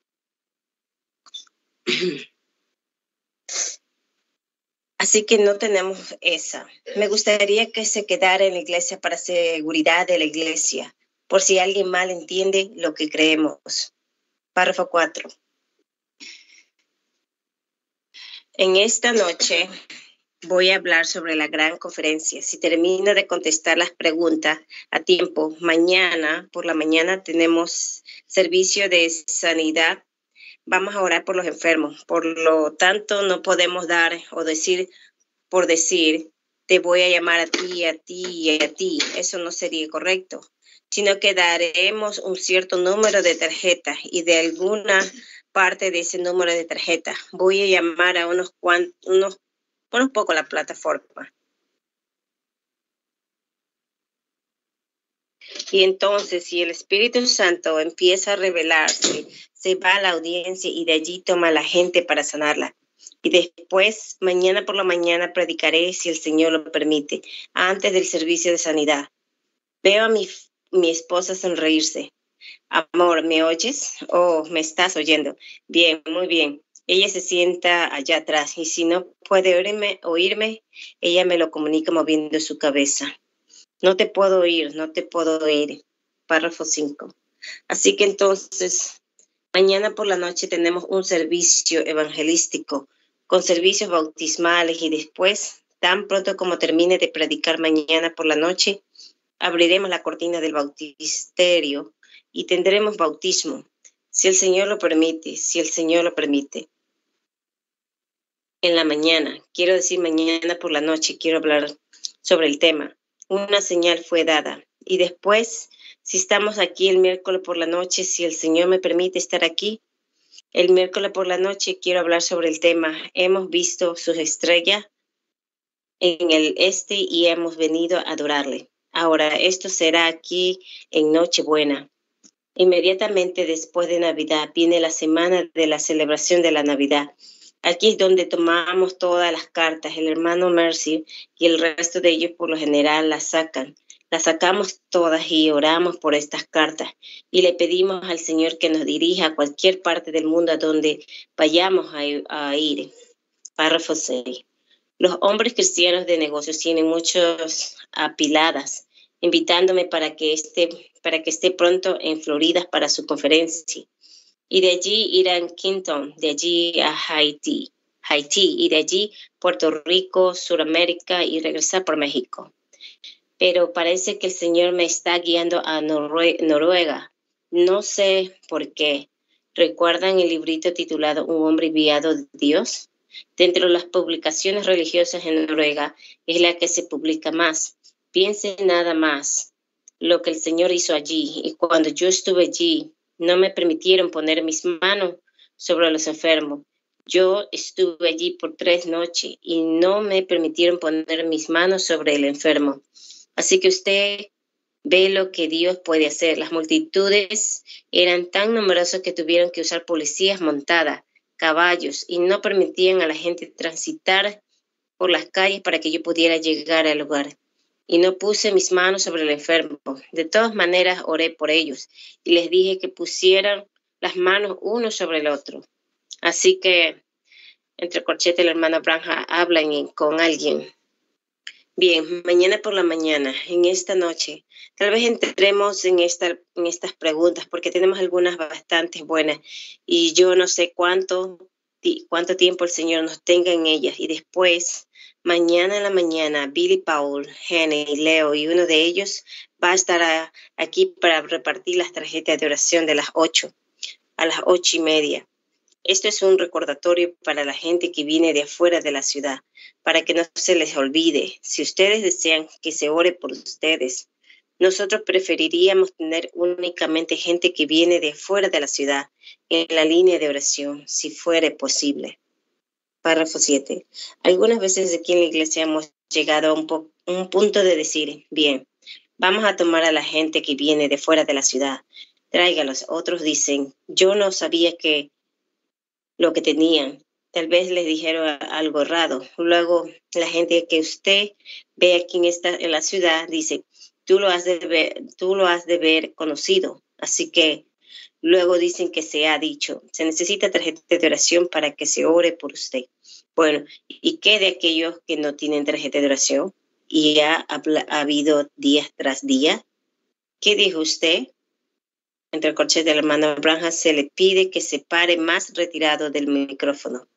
Así que no tenemos esa. Me gustaría que se quedara en la iglesia para seguridad de la iglesia, por si alguien mal entiende lo que creemos. Párrafo cuatro. En esta noche voy a hablar sobre la gran conferencia. Si termino de contestar las preguntas a tiempo, mañana por la mañana tenemos servicio de sanidad. Vamos a orar por los enfermos. Por lo tanto, no podemos dar o decir por decir, te voy a llamar a ti, a ti y a ti. Eso no sería correcto, sino que daremos un cierto número de tarjetas y de alguna parte de ese número de tarjetas voy a llamar a unos cuantos, unos por un poco la plataforma. Y entonces, si el Espíritu Santo empieza a revelarse, se va a la audiencia y de allí toma a la gente para sanarla. Y después, mañana por la mañana, predicaré, si el Señor lo permite, antes del servicio de sanidad. Veo a mi, mi esposa sonreírse. Amor, ¿me oyes? Oh, ¿me estás oyendo? Bien, muy bien. Ella se sienta allá atrás y si no puede oírme, oírme, ella me lo comunica moviendo su cabeza. No te puedo oír, no te puedo oír. Párrafo cinco. Así que entonces, mañana por la noche tenemos un servicio evangelístico con servicios bautismales y después, tan pronto como termine de predicar mañana por la noche, abriremos la cortina del bautisterio y tendremos bautismo, si el Señor lo permite, si el Señor lo permite. En la mañana, quiero decir mañana por la noche, quiero hablar sobre el tema. Una señal fue dada. Y después, si estamos aquí el miércoles por la noche, si el Señor me permite estar aquí, el miércoles por la noche quiero hablar sobre el tema. Hemos visto sus estrellas en el este y hemos venido a adorarle. Ahora, esto será aquí en Nochebuena. Inmediatamente después de Navidad viene la semana de la celebración de la Navidad. Aquí es donde tomamos todas las cartas. El hermano Mercy y el resto de ellos por lo general las sacan. Las sacamos todas y oramos por estas cartas. Y le pedimos al Señor que nos dirija a cualquier parte del mundo a donde vayamos a, a ir. Párrafo seis. Los hombres cristianos de negocios tienen muchas apiladas, invitándome para que esté, para que esté pronto en Florida para su conferencia. Y de allí ir a Quinton, de allí a Haití, Haití, y de allí Puerto Rico, Suramérica y regresar por México. Pero parece que el Señor me está guiando a Norue- Noruega. No sé por qué. ¿Recuerdan el librito titulado Un hombre enviado de Dios? Dentro de las publicaciones religiosas en Noruega es la que se publica más. Piensen nada más lo que el Señor hizo allí. Y cuando yo estuve allí, no me permitieron poner mis manos sobre los enfermos. Yo estuve allí por tres noches y no me permitieron poner mis manos sobre el enfermo. Así que usted ve lo que Dios puede hacer. Las multitudes eran tan numerosas que tuvieron que usar policías montadas, caballos, y no permitían a la gente transitar por las calles para que yo pudiera llegar al lugar. Y no puse mis manos sobre el enfermo. De todas maneras, oré por ellos y les dije que pusieran las manos uno sobre el otro. Así que, entre corchetes, el hermano Branham hablan con alguien. Bien, mañana por la mañana, en esta noche, tal vez entremos en, esta, en estas preguntas porque tenemos algunas bastante buenas y yo no sé cuánto, cuánto tiempo el Señor nos tenga en ellas. Y después, mañana en la mañana, Billy Paul, Henry, Leo y uno de ellos va a estar a, aquí para repartir las tarjetas de oración de las ocho a las ocho y media. Esto es un recordatorio para la gente que viene de afuera de la ciudad, para que no se les olvide. Si ustedes desean que se ore por ustedes, nosotros preferiríamos tener únicamente gente que viene de afuera de la ciudad en la línea de oración, si fuera posible. Párrafo siete. Algunas veces aquí en la iglesia hemos llegado a un, po- un punto de decir, bien, vamos a tomar a la gente que viene de fuera de la ciudad, tráigalos. Otros dicen, yo no sabía que lo que tenían. Tal vez les dijeron algo errado. Luego, la gente que usted ve aquí en, esta, en la ciudad dice, tú lo has de ver, tú lo has de ver conocido. Así que luego dicen que se ha dicho, se necesita tarjeta de oración para que se ore por usted. Bueno, ¿y qué de aquellos que no tienen tarjeta de oración? Y ha, ha habido día tras día. ¿Qué dijo usted? Entre el corchete del hermano Branham se le pide que se pare más retirado del micrófono.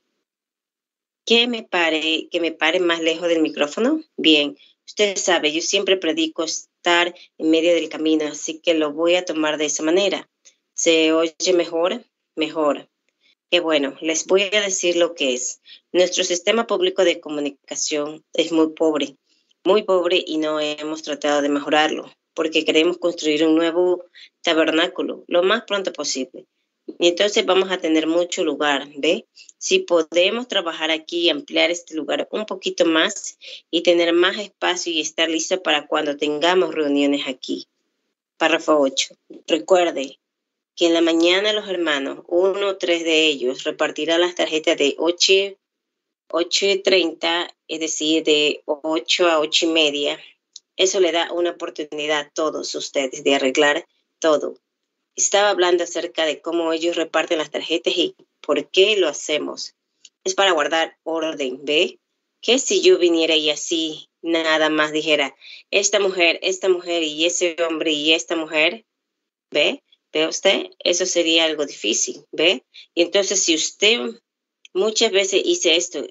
¿Qué me pare, que me pare más lejos del micrófono? Bien, usted sabe, yo siempre predico estar en medio del camino, así que lo voy a tomar de esa manera. ¿Se oye mejor? Mejor. Qué bueno, les voy a decir lo que es. Nuestro sistema público de comunicación es muy pobre, muy pobre y no hemos tratado de mejorarlo, porque queremos construir un nuevo tabernáculo lo más pronto posible. Y entonces vamos a tener mucho lugar, ¿ve? Si podemos trabajar aquí y ampliar este lugar un poquito más y tener más espacio y estar listo para cuando tengamos reuniones aquí. Párrafo ocho. Recuerde que en la mañana los hermanos, uno o tres de ellos, repartirán las tarjetas de ocho, ocho y treinta, es decir, de ocho a ocho y media. Eso le da una oportunidad a todos ustedes de arreglar todo. Estaba hablando acerca de cómo ellos reparten las tarjetas y por qué lo hacemos. Es para guardar orden, ¿ve? ¿Qué si yo viniera y así nada más dijera, esta mujer, esta mujer y ese hombre y esta mujer? ¿Ve? ¿Ve usted? Eso sería algo difícil, ¿ve? Y entonces si usted muchas veces hice esto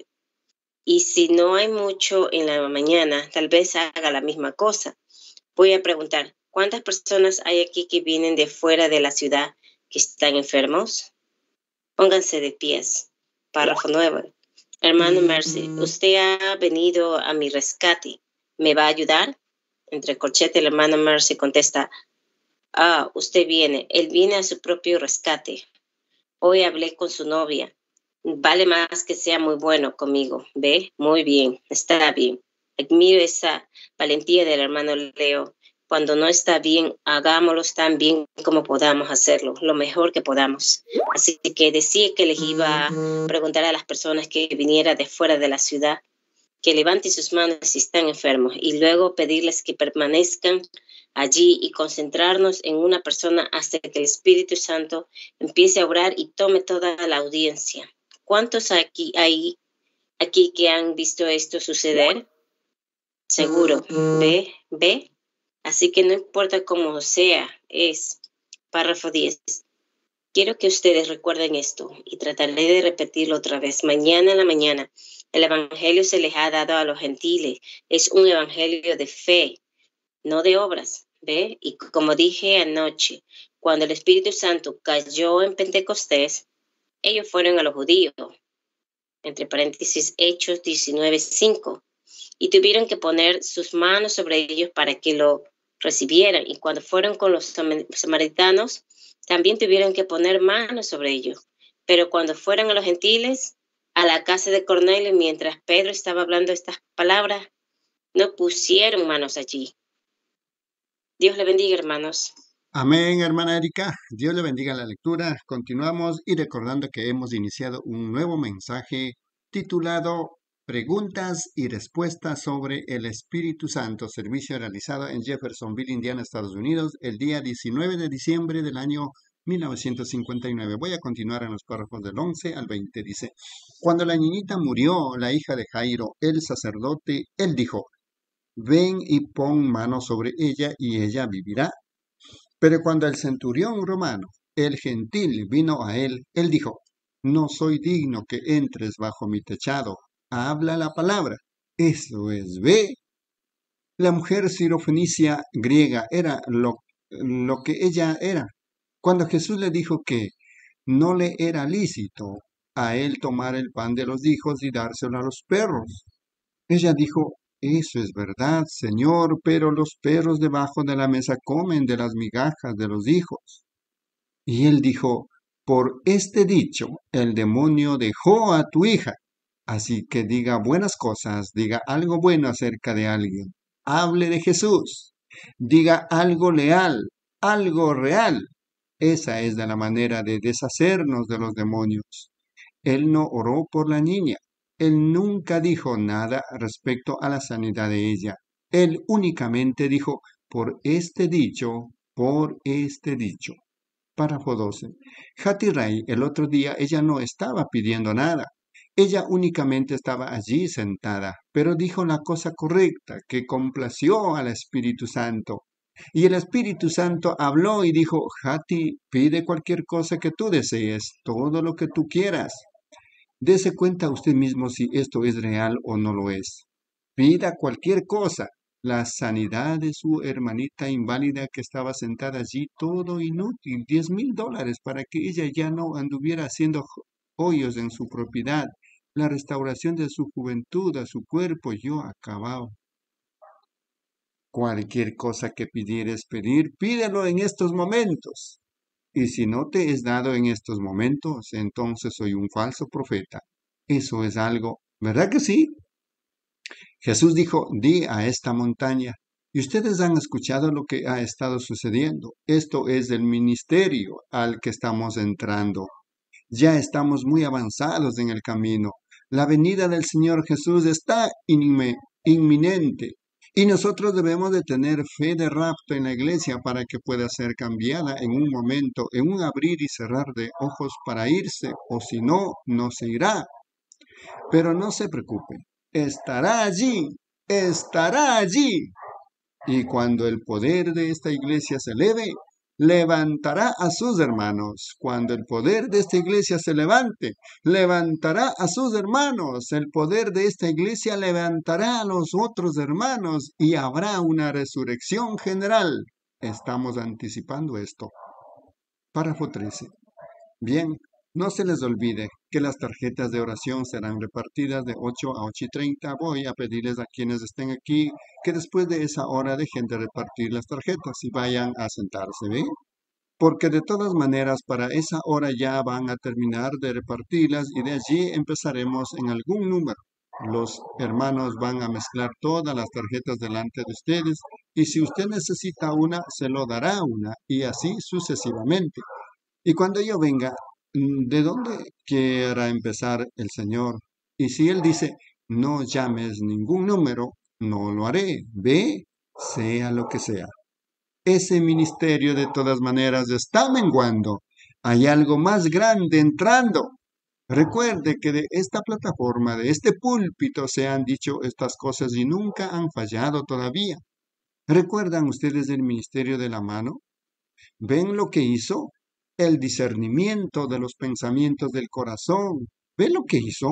y si no hay mucho en la mañana, tal vez haga la misma cosa. Voy a preguntar, ¿cuántas personas hay aquí que vienen de fuera de la ciudad que están enfermos? Pónganse de pies. Párrafo nueve. Hermano Mercy, usted ha venido a mi rescate. ¿Me va a ayudar? Entre corchetes el hermano Mercy contesta, ah, usted viene. Él viene a su propio rescate. Hoy hablé con su novia. Vale más que sea muy bueno conmigo. ¿Ve? Muy bien. Está bien. Admiro esa valentía del hermano Leo. Cuando no está bien, hagámoslo tan bien como podamos hacerlo, lo mejor que podamos. Así que decía que les iba a preguntar a las personas que vinieran de fuera de la ciudad que levanten sus manos si están enfermos y luego pedirles que permanezcan allí y concentrarnos en una persona hasta que el Espíritu Santo empiece a orar y tome toda la audiencia. ¿Cuántos aquí hay aquí que han visto esto suceder? Seguro. ¿Ve? ¿Ve? Así que no importa cómo sea, es. Párrafo diez. Quiero que ustedes recuerden esto y trataré de repetirlo otra vez. Mañana en la mañana, el evangelio se les ha dado a los gentiles. Es un evangelio de fe, no de obras. ¿Ve? Y como dije anoche, cuando el Espíritu Santo cayó en Pentecostés, ellos fueron a los judíos, entre paréntesis, Hechos diecinueve cinco. Y tuvieron que poner sus manos sobre ellos para que lo recibieran. Y cuando fueron con los samaritanos, también tuvieron que poner manos sobre ellos. Pero cuando fueron a los gentiles, a la casa de Cornelio, mientras Pedro estaba hablando estas palabras, no pusieron manos allí. Dios le bendiga, hermanos.
Amén, hermana Erika. Dios le bendiga la lectura. Continuamos y recordando que hemos iniciado un nuevo mensaje titulado Preguntas y respuestas sobre el Espíritu Santo, servicio realizado en Jeffersonville, Indiana, Estados Unidos, el día diecinueve de diciembre del año mil novecientos cincuenta y nueve. Voy a continuar en los párrafos del once al veinte. Dice, cuando la niñita murió, la hija de Jairo, el sacerdote, él dijo, ven y pon mano sobre ella y ella vivirá. Pero cuando el centurión romano, el gentil, vino a él, él dijo, no soy digno que entres bajo mi techado. Habla la palabra. Eso es, ve. La mujer sirofenicia griega era lo, lo que ella era. Cuando Jesús le dijo que no le era lícito a él tomar el pan de los hijos y dárselo a los perros. Ella dijo, eso es verdad, Señor, pero los perros debajo de la mesa comen de las migajas de los hijos. Y él dijo, por este dicho, el demonio dejó a tu hija. Así que diga buenas cosas, diga algo bueno acerca de alguien. Hable de Jesús. Diga algo leal, algo real. Esa es de la manera de deshacernos de los demonios. Él no oró por la niña. Él nunca dijo nada respecto a la sanidad de ella. Él únicamente dijo, por este dicho, por este dicho. Párrafo doce. Hattie Ray, el otro día, ella no estaba pidiendo nada. Ella únicamente estaba allí sentada, pero dijo la cosa correcta, que complació al Espíritu Santo. Y el Espíritu Santo habló y dijo, Hattie, pide cualquier cosa que tú desees, todo lo que tú quieras. Dese cuenta usted mismo si esto es real o no lo es. Pida cualquier cosa. La sanidad de su hermanita inválida que estaba sentada allí, todo inútil, diez mil dólares para que ella ya no anduviera haciendo hoyos en su propiedad. La restauración de su juventud, a su cuerpo, yo acabado. Cualquier cosa que pidieres pedir, pídelo en estos momentos. Y si no te es dado en estos momentos, entonces soy un falso profeta. Eso es algo, ¿verdad que sí? Jesús dijo, di a esta montaña. Y ustedes han escuchado lo que ha estado sucediendo. Esto es el ministerio al que estamos entrando. Ya estamos muy avanzados en el camino. La venida del Señor Jesús está inme- inminente. Y nosotros debemos de tener fe de rapto en la iglesia para que pueda ser cambiada en un momento, en un abrir y cerrar de ojos para irse, o si no, no se irá. Pero no se preocupen, estará allí, estará allí. Y cuando el poder de esta iglesia se eleve, levantará a sus hermanos. Cuando el poder de esta iglesia se levante, levantará a sus hermanos. El poder de esta iglesia levantará a los otros hermanos y habrá una resurrección general. Estamos anticipando esto. Párrafo trece. Bien, no se les olvide que las tarjetas de oración serán repartidas de ocho a ocho y treinta. Voy a pedirles a quienes estén aquí que después de esa hora dejen de repartir las tarjetas y vayan a sentarse, ¿ve? Porque de todas maneras para esa hora ya van a terminar de repartirlas y de allí empezaremos en algún número. Los hermanos van a mezclar todas las tarjetas delante de ustedes y si usted necesita una, se lo dará una y así sucesivamente. Y cuando yo venga, ¿de dónde quiera empezar el Señor? Y si Él dice, no llames ningún número, no lo haré. Ve, sea lo que sea. Ese ministerio de todas maneras está menguando. Hay algo más grande entrando. Recuerde que de esta plataforma, de este púlpito, se han dicho estas cosas y nunca han fallado todavía. ¿Recuerdan ustedes el ministerio de la mano? ¿Ven lo que hizo? El discernimiento de los pensamientos del corazón. ¿Ve lo que hizo?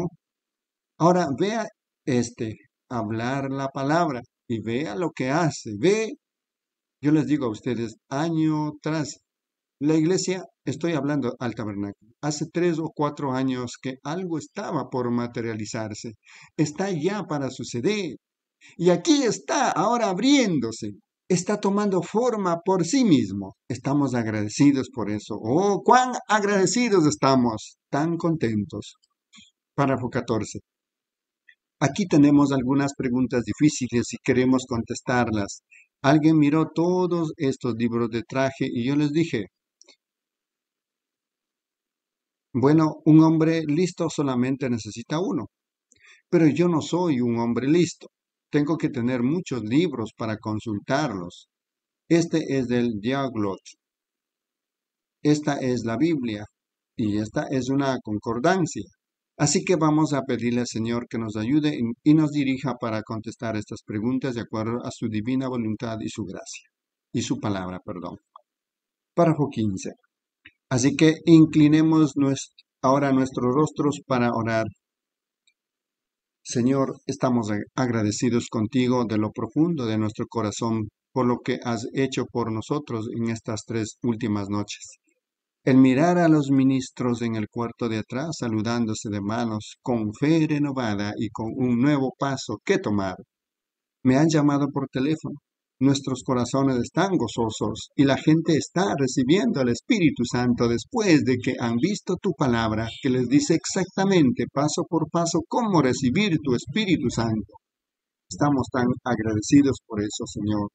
Ahora vea este, hablar la palabra y vea lo que hace. Ve, yo les digo a ustedes, año tras la iglesia, estoy hablando al tabernáculo, hace tres o cuatro años que algo estaba por materializarse. Está ya para suceder. Y aquí está, ahora abriéndose. Está tomando forma por sí mismo. Estamos agradecidos por eso. Oh, cuán agradecidos estamos, tan contentos. Párrafo catorce. Aquí tenemos algunas preguntas difíciles y queremos contestarlas. Alguien miró todos estos libros de traje y yo les dije, bueno, un hombre listo solamente necesita uno, pero yo no soy un hombre listo. Tengo que tener muchos libros para consultarlos. Este es del Diaglot. Esta es la Biblia. Y esta es una concordancia. Así que vamos a pedirle al Señor que nos ayude y nos dirija para contestar estas preguntas de acuerdo a su divina voluntad y su gracia. Y su palabra, perdón. Párrafo quince. Así que inclinemos nuestro, ahora nuestros rostros para orar. Señor, estamos agradecidos contigo de lo profundo de nuestro corazón por lo que has hecho por nosotros en estas tres últimas noches. El mirar a los ministros en el cuarto de atrás saludándose de manos con fe renovada y con un nuevo paso que tomar. Me han llamado por teléfono. Nuestros corazones están gozosos y la gente está recibiendo al Espíritu Santo después de que han visto tu palabra que les dice exactamente paso por paso cómo recibir tu Espíritu Santo. Estamos tan agradecidos por eso, Señor.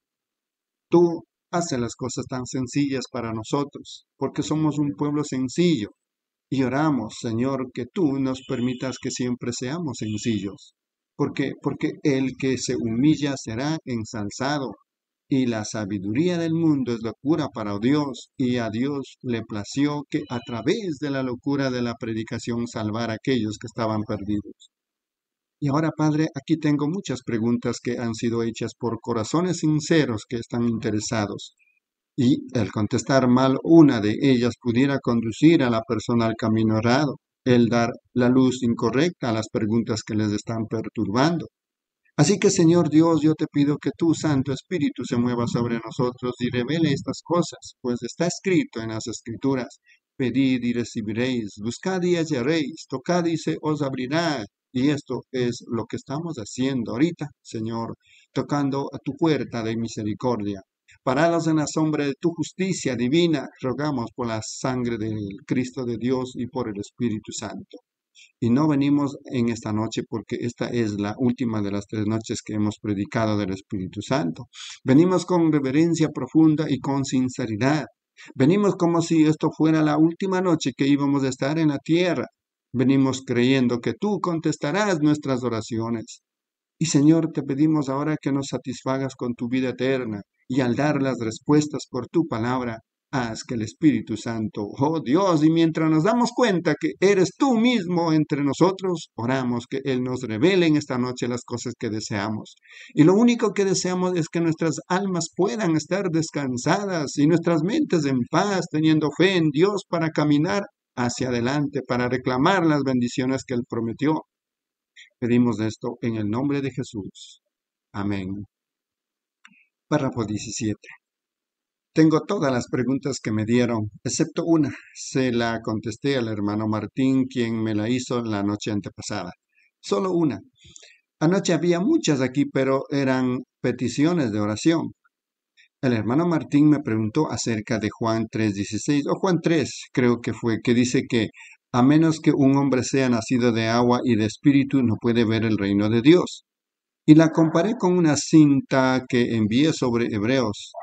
Tú haces las cosas tan sencillas para nosotros, porque somos un pueblo sencillo. Y oramos, Señor, que tú nos permitas que siempre seamos sencillos. Porque, porque el que se humilla será ensalzado. Y la sabiduría del mundo es locura para Dios, y a Dios le plació que a través de la locura de la predicación salvara a aquellos que estaban perdidos. Y ahora, Padre, aquí tengo muchas preguntas que han sido hechas por corazones sinceros que están interesados. Y el contestar mal una de ellas pudiera conducir a la persona al camino errado, el dar la luz incorrecta a las preguntas que les están perturbando. Así que, Señor Dios, yo te pido que tu Santo Espíritu se mueva sobre nosotros y revele estas cosas, pues está escrito en las Escrituras: pedid y recibiréis, buscad y hallaréis, tocad y se os abrirá. Y esto es lo que estamos haciendo ahorita, Señor, tocando a tu puerta de misericordia. Parados en la sombra de tu justicia divina, rogamos por la sangre del Cristo de Dios y por el Espíritu Santo. Y no venimos en esta noche porque esta es la última de las tres noches que hemos predicado del Espíritu Santo. Venimos con reverencia profunda y con sinceridad. Venimos como si esto fuera la última noche que íbamos a estar en la tierra. Venimos creyendo que tú contestarás nuestras oraciones. Y Señor, te pedimos ahora que nos satisfagas con tu vida eterna y al dar las respuestas por tu palabra, haz que el Espíritu Santo, oh Dios, y mientras nos damos cuenta que eres tú mismo entre nosotros, oramos que Él nos revele en esta noche las cosas que deseamos. Y lo único que deseamos es que nuestras almas puedan estar descansadas y nuestras mentes en paz, teniendo fe en Dios para caminar hacia adelante, para reclamar las bendiciones que Él prometió. Pedimos esto en el nombre de Jesús. Amén. Párrafo diecisiete. Tengo todas las preguntas que me dieron, excepto una. Se la contesté al hermano Martín, quien me la hizo la noche antepasada. Solo una. Anoche había muchas aquí, pero eran peticiones de oración. El hermano Martín me preguntó acerca de Juan tres dieciséis, o Juan tres, creo que fue, que dice que a menos que un hombre sea nacido de agua y de espíritu, no puede ver el reino de Dios. Y la comparé con una cinta que envié sobre Hebreos.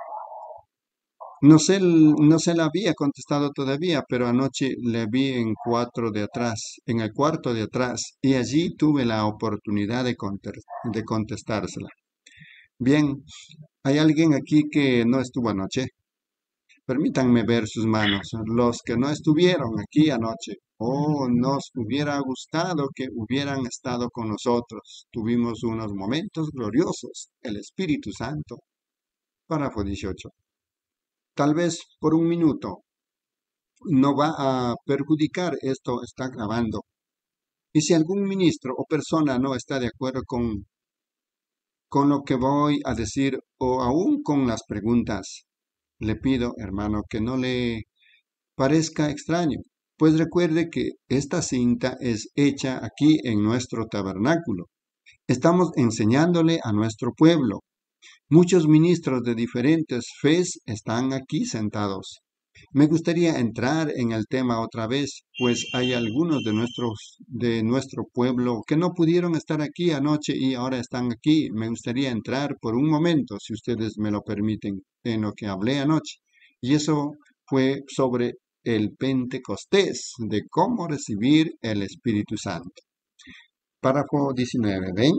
No sé, no se la había contestado todavía, pero anoche le vi en cuatro de atrás, en el cuarto de atrás, y allí tuve la oportunidad de, conter- de contestársela. Bien, ¿hay alguien aquí que no estuvo anoche? Permítanme ver sus manos. Los que no estuvieron aquí anoche. Oh, nos hubiera gustado que hubieran estado con nosotros. Tuvimos unos momentos gloriosos. El Espíritu Santo. Párrafo dieciocho. Tal vez por un minuto no va a perjudicar, esto está grabando. Y si algún ministro o persona no está de acuerdo con, con lo que voy a decir o aún con las preguntas, le pido, hermano, que no le parezca extraño, pues recuerde que esta cinta es hecha aquí en nuestro tabernáculo. Estamos enseñándole a nuestro pueblo. Muchos ministros de diferentes fes están aquí sentados. Me gustaría entrar en el tema otra vez, pues hay algunos de, nuestros, de nuestro pueblo que no pudieron estar aquí anoche y ahora están aquí. Me gustaría entrar por un momento, si ustedes me lo permiten, en lo que hablé anoche. Y eso fue sobre el Pentecostés, de cómo recibir el Espíritu Santo. Párrafo diecinueve, ¿ven?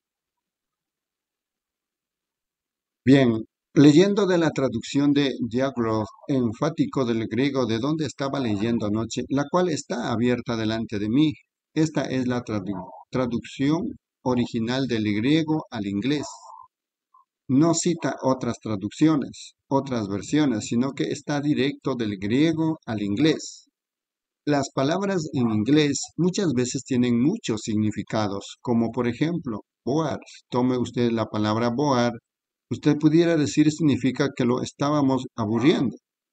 Bien, leyendo de la traducción de Diáglov, enfático del griego de donde estaba leyendo anoche, la cual está abierta delante de mí. Esta es la tradu- traducción original del griego al inglés. No cita otras traducciones, otras versiones, sino que está directo del griego al inglés. Las palabras en inglés muchas veces tienen muchos significados, como por ejemplo, boar. Tome usted la palabra boar. Usted pudiera decir significa que lo estábamos aburriendo.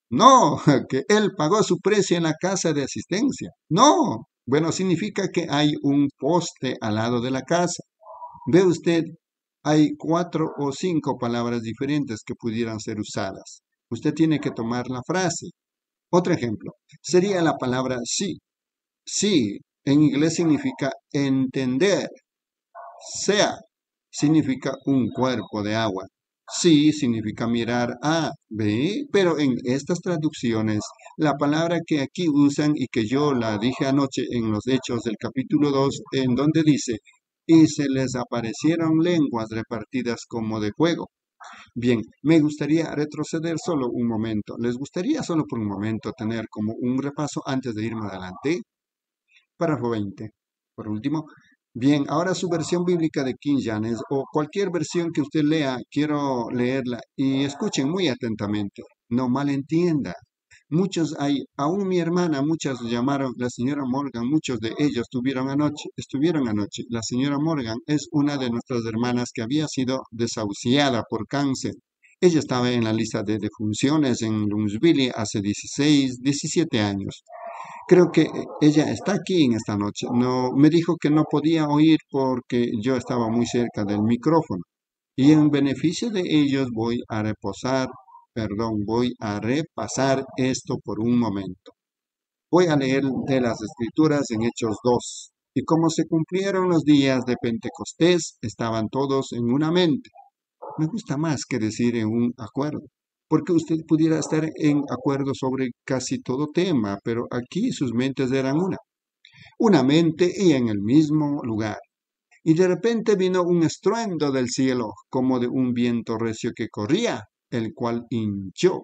No, que él pagó su precio en la casa de asistencia. No, bueno, significa que hay un poste al lado de la casa. Ve usted, hay cuatro o cinco palabras diferentes que pudieran ser usadas. Usted tiene que tomar la frase. Otro ejemplo sería la palabra sí. Sí, en inglés significa entender. Sea significa un cuerpo de agua. Sí significa mirar a, ve, pero en estas traducciones, la palabra que aquí usan y que yo la dije anoche en los Hechos del capítulo dos, en donde dice, y se les aparecieron lenguas repartidas como de fuego. Bien, me gustaría retroceder solo un momento. ¿Les gustaría solo por un momento tener como un repaso antes de irme adelante? Párrafo veinte. Por último, bien, ahora su versión bíblica de King James o cualquier versión que usted lea, quiero leerla y escuchen muy atentamente. No malentienda. Muchos hay, aún mi hermana, muchas llamaron, la señora Morgan, muchos de ellos tuvieron anoche, estuvieron anoche. La señora Morgan es una de nuestras hermanas que había sido desahuciada por cáncer. Ella estaba en la lista de defunciones en Louisville hace dieciséis, diecisiete años. Creo que ella está aquí en esta noche. No, me dijo que no podía oír porque yo estaba muy cerca del micrófono. Y en beneficio de ellos voy a reposar, perdón, voy a repasar esto por un momento. Voy a leer de las Escrituras en Hechos dos. Y como se cumplieron los días de Pentecostés, estaban todos en una mente. Me gusta más que decir en un acuerdo, porque usted pudiera estar en acuerdo sobre casi todo tema, pero aquí sus mentes eran una, una mente y en el mismo lugar. Y de repente vino un estruendo del cielo, como de un viento recio que corría, el cual hinchó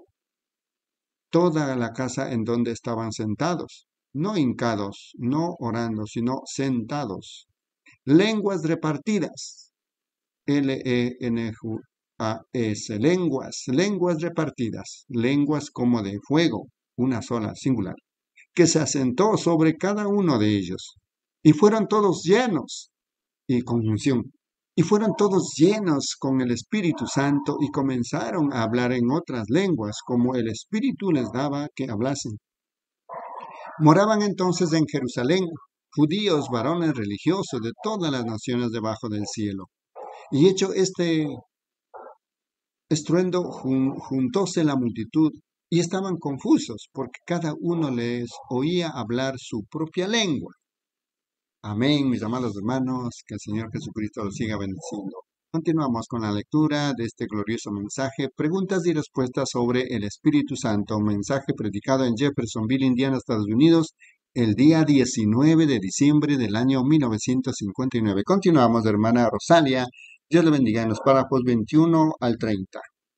toda la casa en donde estaban sentados, no hincados, no orando, sino sentados. Lenguas repartidas, L E N A S, lenguas, lenguas repartidas, lenguas como de fuego, una sola, singular, que se asentó sobre cada uno de ellos. Y fueron todos llenos, y conjunción, y fueron todos llenos con el Espíritu Santo y comenzaron a hablar en otras lenguas, como el Espíritu les daba que hablasen. Moraban entonces en Jerusalén judíos, varones religiosos de todas las naciones debajo del cielo. Y hecho este estruendo, jun, juntóse la multitud y estaban confusos porque cada uno les oía hablar su propia lengua. Amén, mis amados hermanos, que el Señor Jesucristo los siga bendiciendo. Continuamos con la lectura de este glorioso mensaje, preguntas y respuestas sobre el Espíritu Santo, un mensaje predicado en Jeffersonville, Indiana, Estados Unidos, el día diecinueve de diciembre del año mil novecientos cincuenta y nueve. Continuamos, hermana Rosalia. Dios le bendiga en los párrafos veintiuno al treinta.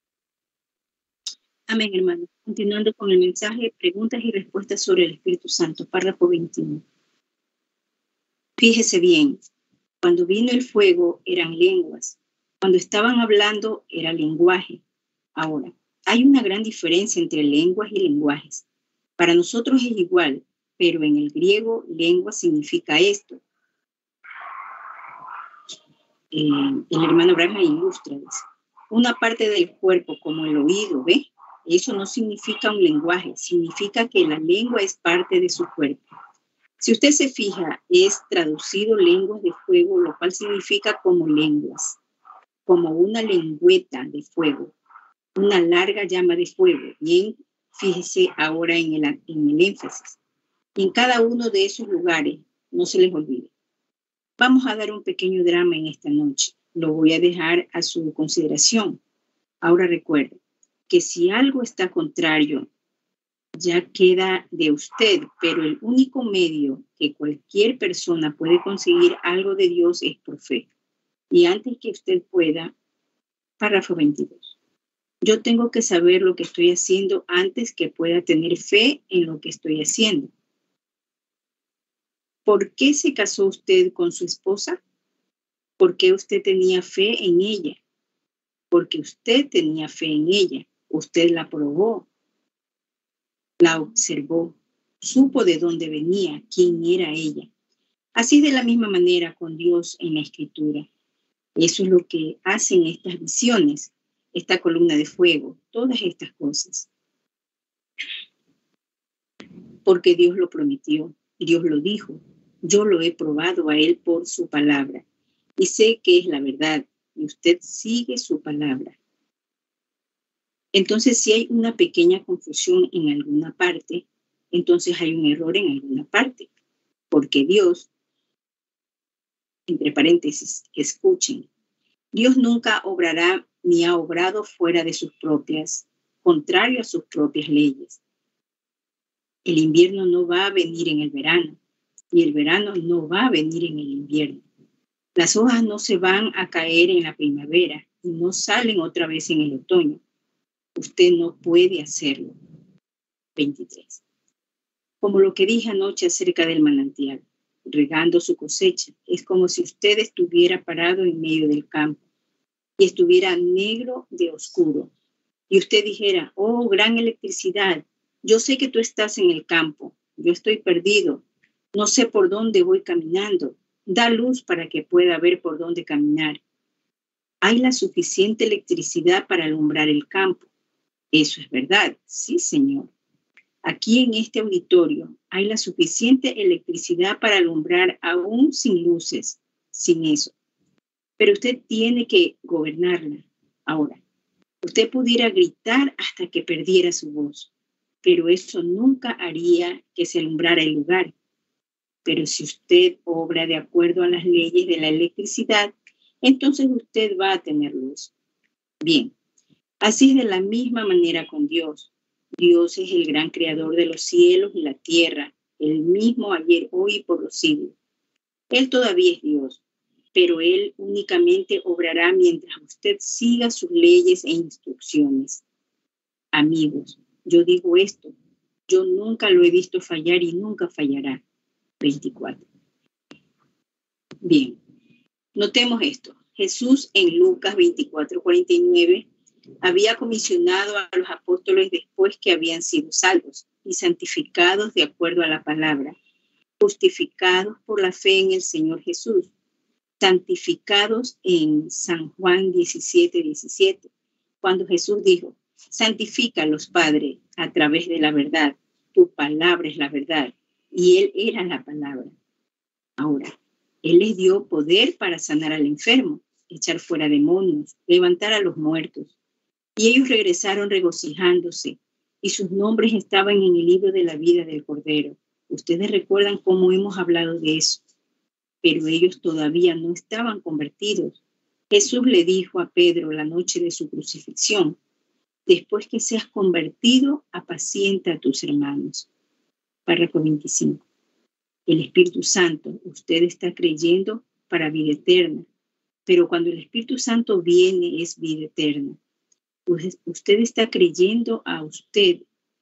Amén, hermano. Continuando con el mensaje, preguntas y respuestas sobre el Espíritu Santo, párrafo veintiuno. Fíjese bien, cuando vino el fuego eran lenguas, cuando estaban hablando era lenguaje. Ahora, hay una gran diferencia entre lenguas y lenguajes. Para nosotros es igual, pero en el griego lengua significa esto. Eh, el hermano Abraham ilustra eso. Una parte del cuerpo como el oído, ¿ve? Eso no significa un lenguaje, significa que la lengua es parte de su cuerpo. Si usted se fija, es traducido lenguas de fuego, lo cual significa como lenguas, como una lengüeta de fuego, una larga llama de fuego. Bien, fíjese ahora en el, en el énfasis. Y en cada uno de esos lugares, no se les olvide. Vamos a dar un pequeño drama en esta noche. Lo voy a dejar a su consideración. Ahora recuerde que si algo está contrario, ya queda de usted, pero el único medio que cualquier persona puede conseguir algo de Dios es por fe. Y antes que usted pueda, párrafo veintidós. Yo tengo que saber lo que estoy haciendo antes que pueda tener fe en lo que estoy haciendo. ¿Por qué se casó usted con su esposa? Porque usted tenía fe en ella. Porque usted tenía fe en ella. Usted la probó. La observó, supo de dónde venía, quién era ella. Así de la misma manera con Dios en la Escritura. Eso es lo que hacen estas visiones, esta columna de fuego, todas estas cosas. porque Dios lo prometió, Dios lo dijo. Yo lo he probado a él por su palabra y sé que es la verdad y usted sigue su palabra. Entonces, si hay una pequeña confusión en alguna parte, entonces hay un error en alguna parte, porque Dios, entre paréntesis, escuchen, Dios nunca obrará ni ha obrado fuera de sus propias, contrario a sus propias leyes. El invierno no va a venir en el verano y el verano no va a venir en el invierno. Las hojas no se van a caer en la primavera y no salen otra vez en el otoño. Usted no puede hacerlo. veintitrés. Como lo que dije anoche acerca del manantial, regando su cosecha, es como si usted estuviera parado en medio del campo y estuviera negro de oscuro. Y usted dijera, oh, gran electricidad, yo sé que tú estás en el campo, yo estoy perdido, no sé por dónde voy caminando, da luz para que pueda ver por dónde caminar. Hay la suficiente electricidad para alumbrar el campo. Eso es verdad, sí, señor. Aquí en este auditorio hay la suficiente electricidad para alumbrar aún sin luces, sin eso. Pero usted tiene que gobernarla. Ahora, usted pudiera gritar hasta que perdiera su voz, pero eso nunca haría que se alumbrara el lugar. Pero si usted obra de acuerdo a las leyes de la electricidad, entonces usted va a tener luz. Bien, así es de la misma manera con Dios. Dios es el gran creador de los cielos y la tierra, el mismo ayer, hoy y por los siglos. Él todavía es Dios, pero Él únicamente obrará mientras usted siga sus leyes e instrucciones. Amigos, yo digo esto, yo nunca lo he visto fallar y nunca fallará. veinticuatro. Bien, notemos esto. Jesús en Lucas veinticuatro, cuarenta y nueve había comisionado a los apóstoles después que habían sido salvos y santificados de acuerdo a la palabra, justificados por la fe en el Señor Jesús, santificados en San Juan diecisiete, diecisiete, cuando Jesús dijo, santifícalos, Padre, a través de la verdad, tu palabra es la verdad, y Él era la palabra. Ahora, Él les dio poder para sanar al enfermo, echar fuera demonios, levantar a los muertos. Y ellos regresaron regocijándose, y sus nombres estaban en el libro de la vida del Cordero. Ustedes recuerdan cómo hemos hablado de eso, pero ellos todavía no estaban convertidos. Jesús le dijo a Pedro la noche de su crucifixión, después que seas convertido, apacienta a tus hermanos. Párrafo veinticinco. El Espíritu Santo, usted está creyendo para vida eterna, pero cuando el Espíritu Santo viene es vida eterna. Usted está creyendo a usted.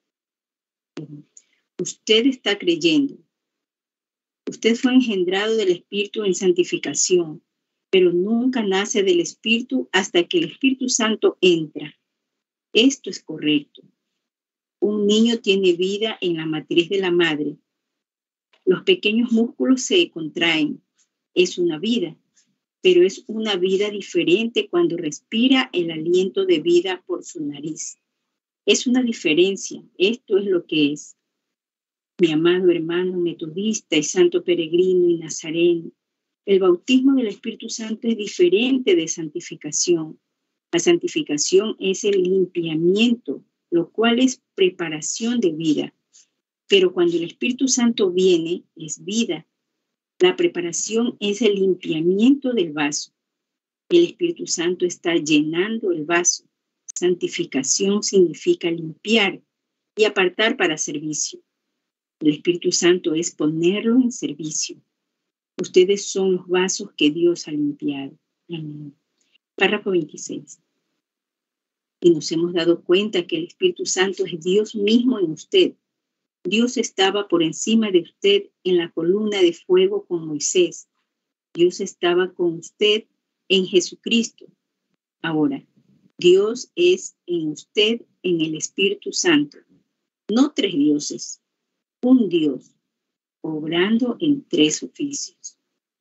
Usted está creyendo. Usted fue engendrado del Espíritu en santificación, pero nunca nace del Espíritu hasta que el Espíritu Santo entra. Esto es correcto. Un niño tiene vida en la matriz de la madre. Los pequeños músculos se contraen. Es una vida. Pero es una vida diferente cuando respira el aliento de vida por su nariz. Es una diferencia. Esto es lo que es. Mi amado hermano metodista y santo peregrino y nazareno, el bautismo del Espíritu Santo es diferente de santificación. La santificación es el limpiamiento, lo cual es preparación de vida. Pero cuando el Espíritu Santo viene, es vida. La preparación es el limpiamiento del vaso. El Espíritu Santo está llenando el vaso. Santificación significa limpiar y apartar para servicio. El Espíritu Santo es ponerlo en servicio. Ustedes son los vasos que Dios ha limpiado. Amén. Párrafo veintiséis. Y nos hemos dado cuenta que el Espíritu Santo es Dios mismo en usted. Dios estaba por encima de usted en la columna de fuego con Moisés. Dios estaba con usted en Jesucristo. Ahora, Dios es en usted en el Espíritu Santo. No tres dioses, un Dios, obrando en tres oficios.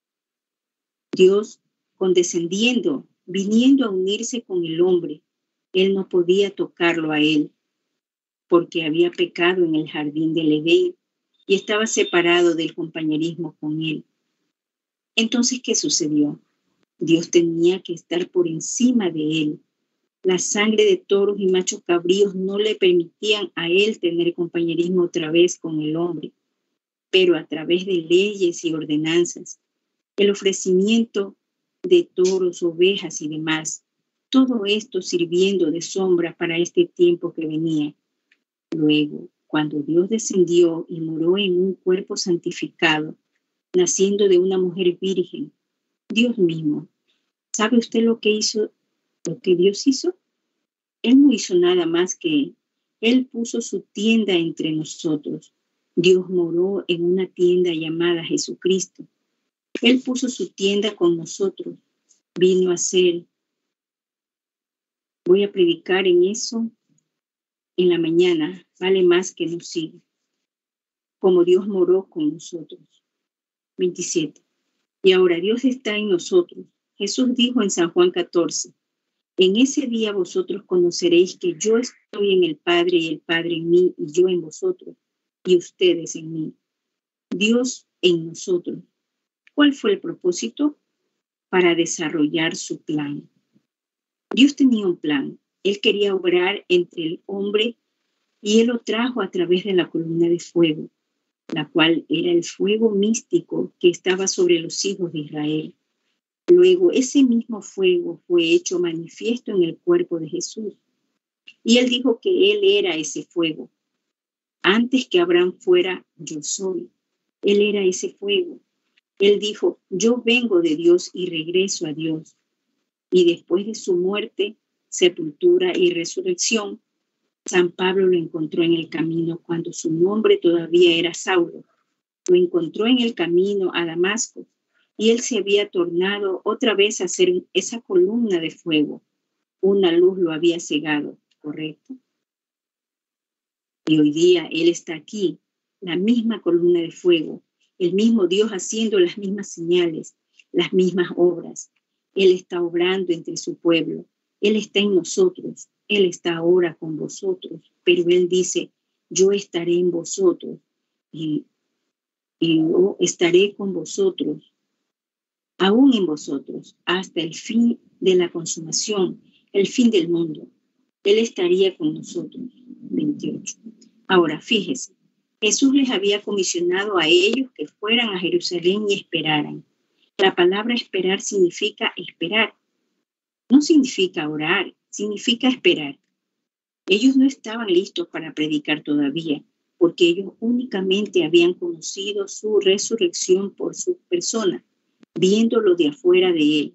Dios condescendiendo, viniendo a unirse con el hombre. Él no podía tocarlo a él, porque había pecado en el jardín del Edén y estaba separado del compañerismo con él. Entonces, ¿qué sucedió? Dios tenía que estar por encima de él. La sangre de toros y machos cabríos no le permitían a él tener compañerismo otra vez con el hombre, pero a través de leyes y ordenanzas, el ofrecimiento de toros, ovejas y demás, todo esto sirviendo de sombra para este tiempo que venía. Luego, cuando Dios descendió y moró en un cuerpo santificado, naciendo de una mujer virgen, Dios mismo, ¿sabe usted lo que hizo, lo que Dios hizo? Él no hizo nada más que Él puso su tienda entre nosotros. Dios moró en una tienda llamada Jesucristo. Él puso su tienda con nosotros. Vino a ser. Voy a predicar en eso en la mañana. Vale más que nos siga. Como Dios moró con nosotros. veintisiete. Y ahora Dios está en nosotros. Jesús dijo en San Juan catorce. En ese día vosotros conoceréis que yo estoy en el Padre y el Padre en mí y yo en vosotros y ustedes en mí. Dios en nosotros. ¿Cuál fue el propósito? Para desarrollar su plan. Dios tenía un plan. Él quería obrar entre el hombre y Él lo trajo a través de la columna de fuego, la cual era el fuego místico que estaba sobre los hijos de Israel. Luego ese mismo fuego fue hecho manifiesto en el cuerpo de Jesús. Y Él dijo que Él era ese fuego. Antes que Abraham fuera, yo soy. Él era ese fuego. Él dijo, yo vengo de Dios y regreso a Dios. Y después de su muerte, sepultura y resurrección, San Pablo lo encontró en el camino cuando su nombre todavía era Saulo. Lo encontró en el camino a Damasco y él se había tornado otra vez a ser esa columna de fuego. Una luz lo había cegado, ¿correcto? Y hoy día él está aquí, la misma columna de fuego, el mismo Dios haciendo las mismas señales, las mismas obras. Él está obrando entre su pueblo. Él está en nosotros. Él está ahora con vosotros. Pero Él dice, yo estaré en vosotros y, y yo estaré con vosotros, aún en vosotros, hasta el fin de la consumación, el fin del mundo. Él estaría con nosotros. veintiocho. Ahora, fíjese, Jesús les había comisionado a ellos que fueran a Jerusalén y esperaran. La palabra esperar significa esperar. No significa orar, significa esperar. Ellos no estaban listos para predicar todavía, porque ellos únicamente habían conocido su resurrección por su persona, viéndolo de afuera de él.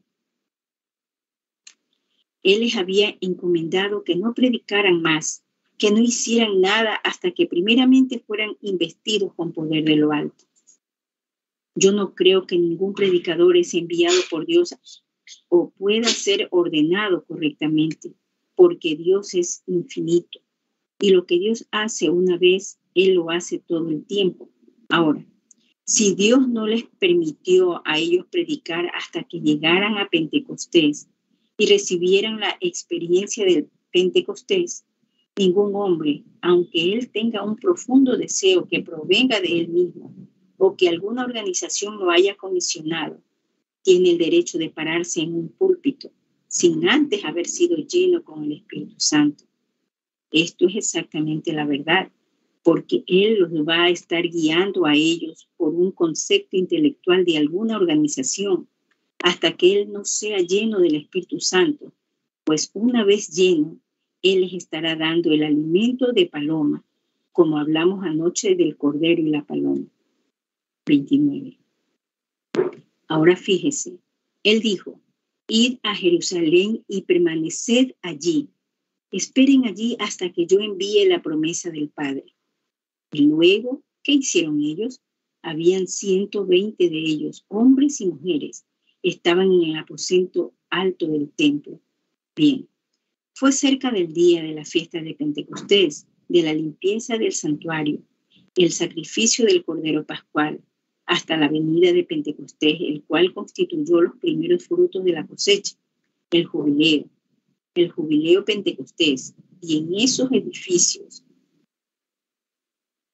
Él les había encomendado que no predicaran más, que no hicieran nada hasta que primeramente fueran investidos con poder de lo alto. Yo no creo que ningún predicador es enviado por Dios o pueda ser ordenado correctamente, porque Dios es infinito. Y lo que Dios hace una vez, Él lo hace todo el tiempo. Ahora, si Dios no les permitió a ellos predicar hasta que llegaran a Pentecostés y recibieran la experiencia del Pentecostés, ningún hombre, aunque él tenga un profundo deseo que provenga de él mismo o que alguna organización lo haya comisionado, tiene el derecho de pararse en un púlpito sin antes haber sido lleno con el Espíritu Santo. Esto es exactamente la verdad, porque Él los va a estar guiando a ellos por un concepto intelectual de alguna organización hasta que Él no sea lleno del Espíritu Santo, pues una vez lleno, Él les estará dando el alimento de paloma, como hablamos anoche del cordero y la paloma. veintinueve. Ahora fíjese, Él dijo, id a Jerusalén y permaneced allí. Esperen allí hasta que yo envíe la promesa del Padre. Y luego, ¿qué hicieron ellos? Habían ciento veinte de ellos, hombres y mujeres. Estaban en el aposento alto del templo. Bien, fue cerca del día de la fiesta de Pentecostés, de la limpieza del santuario, el sacrificio del Cordero Pascual, hasta la venida de Pentecostés, el cual constituyó los primeros frutos de la cosecha, el jubileo, el jubileo Pentecostés, y en esos edificios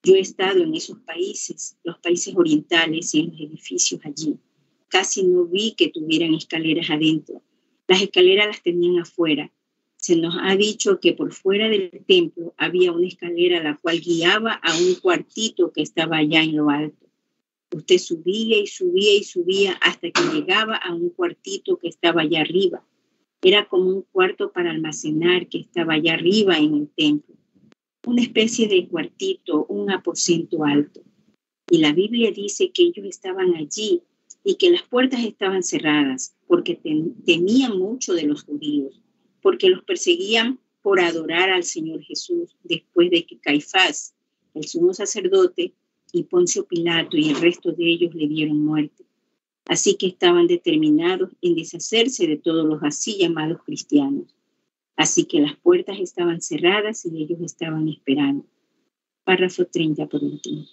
Yo he estado en esos países, los países orientales y en los edificios allí. Casi no vi que tuvieran escaleras adentro. Las escaleras las tenían afuera. Se nos ha dicho que por fuera del templo había una escalera la cual guiaba a un cuartito que estaba allá en lo alto. Usted subía y subía y subía hasta que llegaba a un cuartito que estaba allá arriba. Era como un cuarto para almacenar que estaba allá arriba en el templo. Una especie de cuartito, un aposento alto. Y la Biblia dice que ellos estaban allí y que las puertas estaban cerradas porque temían mucho de los judíos, porque los perseguían por adorar al Señor Jesús después de que Caifás, el sumo sacerdote, y Poncio Pilato y el resto de ellos le dieron muerte. Así que estaban determinados en deshacerse de todos los así llamados cristianos. Así que las puertas estaban cerradas y ellos estaban esperando. Párrafo treinta por último.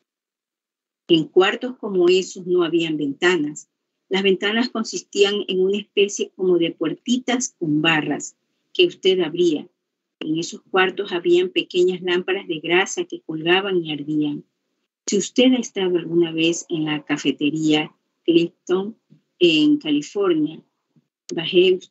En cuartos como esos no habían ventanas. Las ventanas consistían en una especie como de puertitas con barras que usted abría. En esos cuartos habían pequeñas lámparas de grasa que colgaban y ardían. Si usted ha estado alguna vez en la cafetería Clifton en California, baje,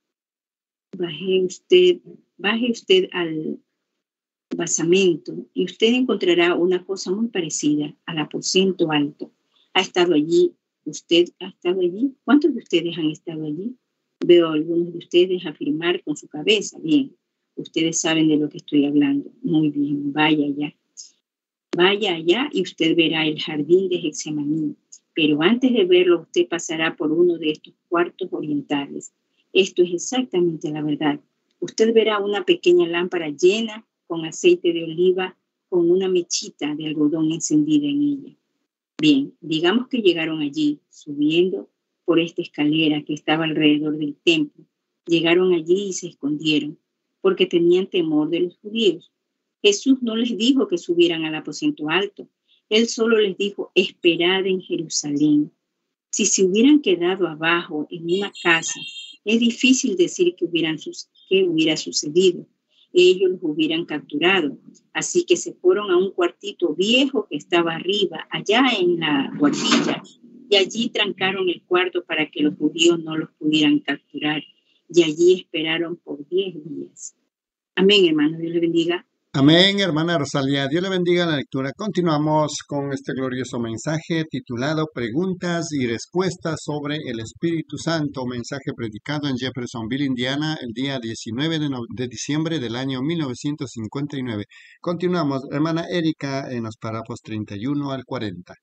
baje, usted, baje usted al basamento y usted encontrará una cosa muy parecida al aposento alto. ¿Ha estado allí? ¿Usted ha estado allí? ¿Cuántos de ustedes han estado allí? Veo a algunos de ustedes afirmar con su cabeza. Bien, ustedes saben de lo que estoy hablando. Muy bien, vaya allá. Vaya allá y usted verá el jardín de Getsemaní. Pero antes de verlo, usted pasará por uno de estos cuartos orientales. Esto es exactamente la verdad. Usted verá una pequeña lámpara llena con aceite de oliva con una mechita de algodón encendida en ella. Bien, digamos que llegaron allí, subiendo por esta escalera que estaba alrededor del templo. Llegaron allí y se escondieron, porque tenían temor de los judíos. Jesús no les dijo que subieran al aposento alto. Él solo les dijo, esperad en Jerusalén. Si se hubieran quedado abajo en una casa, es difícil decir que, hubieran, que hubiera sucedido. Ellos los hubieran capturado. Así que se fueron a un cuartito viejo que estaba arriba, allá en la guardilla, y allí trancaron el cuarto para que los judíos no los pudieran capturar. Y allí esperaron por diez días. Amén, hermanos. Dios les bendiga.
Amén, hermana Rosalía. Dios le bendiga la lectura. Continuamos con este glorioso mensaje titulado Preguntas y respuestas sobre el Espíritu Santo. Mensaje predicado en Jeffersonville, Indiana, el día diecinueve de, no- de diciembre del año mil novecientos cincuenta y nueve. Continuamos, hermana Erika, en los párrafos treinta y uno al cuarenta.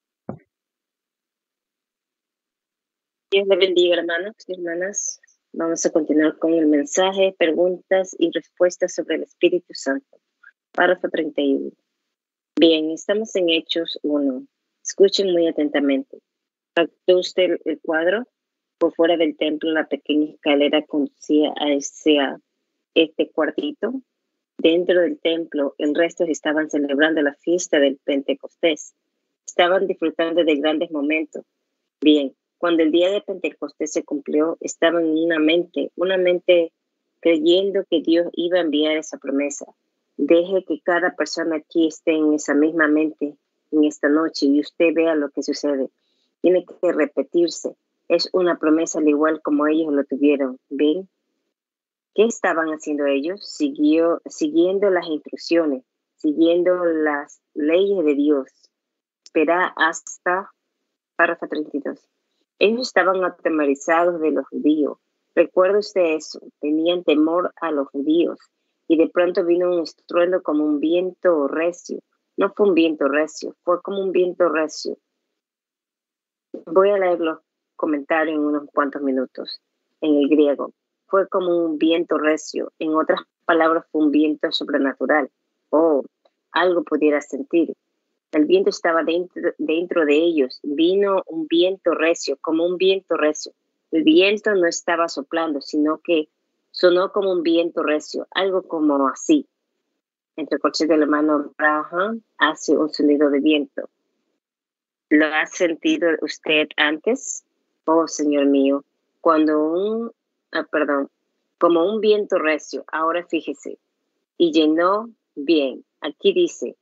Dios le bendiga, hermanos y hermanas. Vamos a continuar con el mensaje, preguntas y respuestas sobre el Espíritu Santo. Párrafo treinta y uno. Bien, estamos en Hechos uno. Escuchen muy atentamente. ¿Captó usted el cuadro? Por fuera del templo, la pequeña escalera conducía a ese, a este cuartito. Dentro del templo, el resto estaban celebrando la fiesta del Pentecostés. Estaban disfrutando de grandes momentos. Bien, cuando el día de Pentecostés se cumplió, estaban en una mente, una mente creyendo que Dios iba a enviar esa promesa. Deje que cada persona aquí esté en esa misma mente en esta noche y usted vea lo que sucede. Tiene que repetirse. Es una promesa al igual como ellos lo tuvieron. ¿Ven? ¿Qué estaban haciendo ellos? Siguió, siguiendo las instrucciones, siguiendo las leyes de Dios. Espera hasta párrafo treinta y dos. Ellos estaban atemorizados de los judíos. Recuerde usted eso. Tenían temor a los judíos. Y de pronto vino un estruendo como un viento recio. No fue un viento recio, fue como un viento recio. Voy a leer los comentarios en unos cuantos minutos en el griego. Fue como un viento recio. En otras palabras, fue un viento sobrenatural. Oh, algo pudiera sentir. El viento estaba dentro, dentro de ellos. Vino un viento recio, como un viento recio. El viento no estaba soplando, sino que sonó como un viento recio, algo como así. Entre coches del hermano Abraham hace un sonido de viento. ¿Lo ha sentido usted antes? Oh, Señor mío, cuando un, ah, perdón, como un viento recio. Ahora fíjese. Y llenó bien. Aquí dice,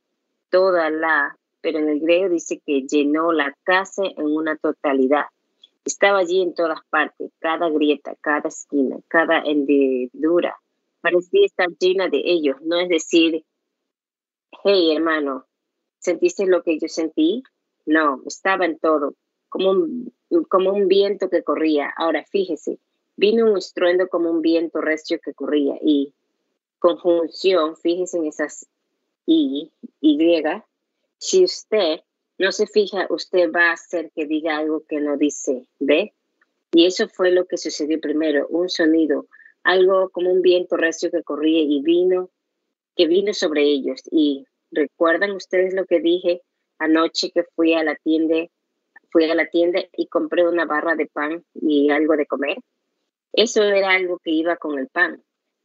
toda la, pero en el griego dice que llenó la casa en una totalidad. Estaba allí en todas partes, cada grieta, cada esquina, cada hendidura. Parecía estar llena de ellos. No es decir, hey, hermano, ¿sentiste lo que yo sentí? No, estaba en todo, como un, como un viento que corría. Ahora, fíjese, vino un estruendo como un viento recio que corría. Y conjunción, fíjese en esas y, y. Si usted no se fija, usted va a hacer que diga algo que no dice, ¿ve? Y eso fue lo que sucedió primero, un sonido, algo como un viento recio que corría y vino, que vino sobre ellos. Y ¿recuerdan ustedes lo que dije anoche que fui a la tienda, fui a la tienda y compré una barra de pan y algo de comer? Eso era algo que iba con el pan.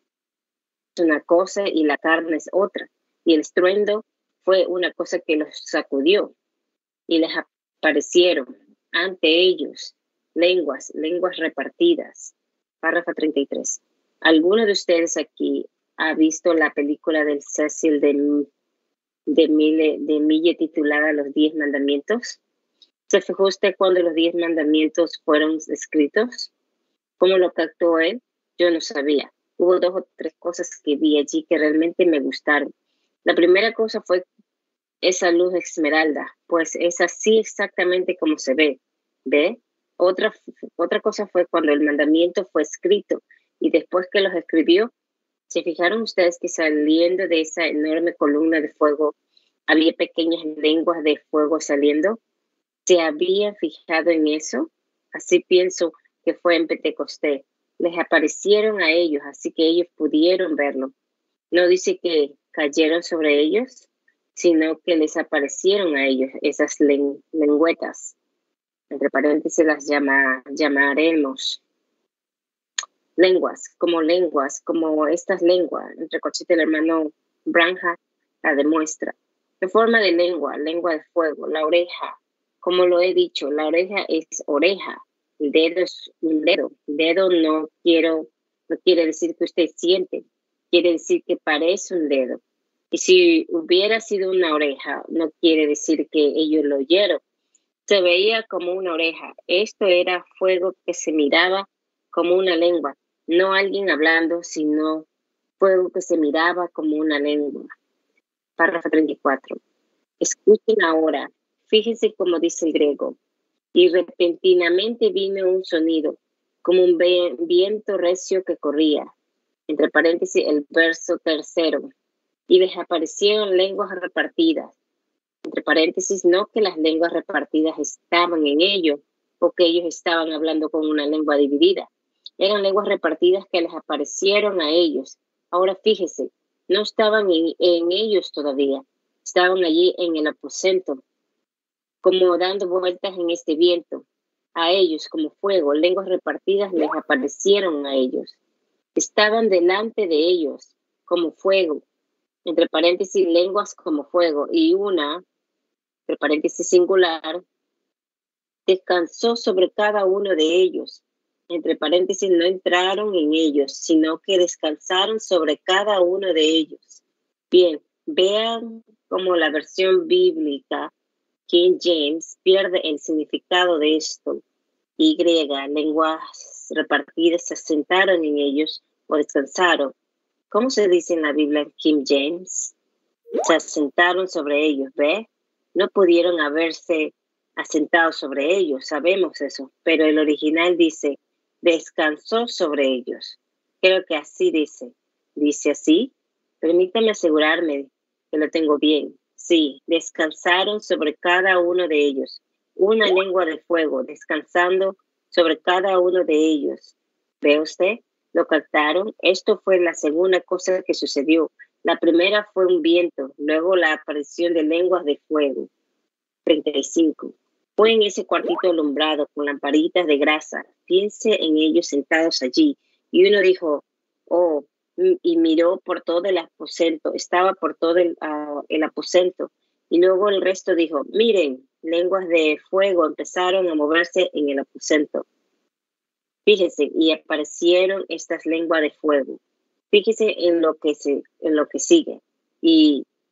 Es una cosa y la carne es otra. Y el estruendo fue una cosa que los sacudió y les aparecieron ante ellos lenguas, lenguas repartidas. Párrafo treinta y tres. ¿Alguno de ustedes aquí ha visto la película del Cecil de, de, Mille, de Mille titulada Los Diez Mandamientos? ¿Se fijó usted cuando los Diez Mandamientos fueron escritos? ¿Cómo lo captó él? Yo no sabía. Hubo dos o tres cosas que vi allí que realmente me gustaron. La primera cosa fue esa luz esmeralda, pues es así exactamente como se ve, ¿ve? Otra, otra cosa fue cuando el mandamiento fue escrito y después que los escribió, ¿se fijaron ustedes que saliendo de esa enorme columna de fuego había pequeñas lenguas de fuego saliendo? ¿Se habían fijado en eso? Así pienso que fue en Pentecostés. Les aparecieron a ellos, así que ellos pudieron verlo. No dice que cayeron sobre ellos, sino que les aparecieron a ellos esas len- lengüetas. Entre paréntesis las llama, llamaremos lenguas, como lenguas, como estas lenguas. Entre corchetes el hermano Branja la demuestra. ¿Qué forma de lengua? Lengua de fuego, la oreja. Como lo he dicho, la oreja es oreja. El dedo es un dedo. Dedo no quiero, no quiere decir que usted siente, quiere decir que parece un dedo. Y si hubiera sido una oreja, no quiere decir que ellos lo oyeron. Se veía como una oreja. Esto era fuego que se miraba como una lengua. No alguien hablando, sino fuego que se miraba como una lengua. Párrafo treinta y cuatro. Escuchen ahora. Fíjense cómo dice el griego. Y repentinamente vino un sonido, como un viento recio que corría. Entre paréntesis, el verso tercero. Y les aparecieron lenguas repartidas. Entre paréntesis, no que las lenguas repartidas estaban en ellos, o que ellos estaban hablando con una lengua dividida. Eran lenguas repartidas que les aparecieron a ellos. Ahora fíjese, no estaban en, en ellos todavía. Estaban allí en el aposento, como dando vueltas en este viento. A ellos como fuego, lenguas repartidas les aparecieron a ellos. Estaban delante de ellos como fuego. Entre paréntesis, lenguas como fuego, y una, entre paréntesis singular, descansó sobre cada uno de ellos. Entre paréntesis, no entraron en ellos, sino que descansaron sobre cada uno de ellos. Bien, vean cómo la versión bíblica King James pierde el significado de esto. Y, lenguas repartidas se asentaron en ellos o descansaron. ¿Cómo se dice en la Biblia King James? Se asentaron sobre ellos, ¿ve? No pudieron haberse asentado sobre ellos, sabemos eso, pero el original dice, descansó sobre ellos. Creo que así dice. ¿Dice así? Permítame asegurarme que lo tengo bien. Sí, descansaron sobre cada uno de ellos. Una lengua de fuego, descansando sobre cada uno de ellos. ¿Ve usted? ¿Lo captaron? Esto fue la segunda cosa que sucedió. La primera fue un viento, luego la aparición de lenguas de fuego. treinta y cinco. Fue en ese cuartito alumbrado con lamparitas de grasa. Piense en ellos sentados allí. Y uno dijo, oh, y miró por todo el aposento. Estaba por todo el, uh, el aposento. Y luego el resto dijo, miren, lenguas de fuego empezaron a moverse en el aposento. Fíjese, y aparecieron estas lenguas de fuego. Fíjese en lo que, se, en lo que sigue. Y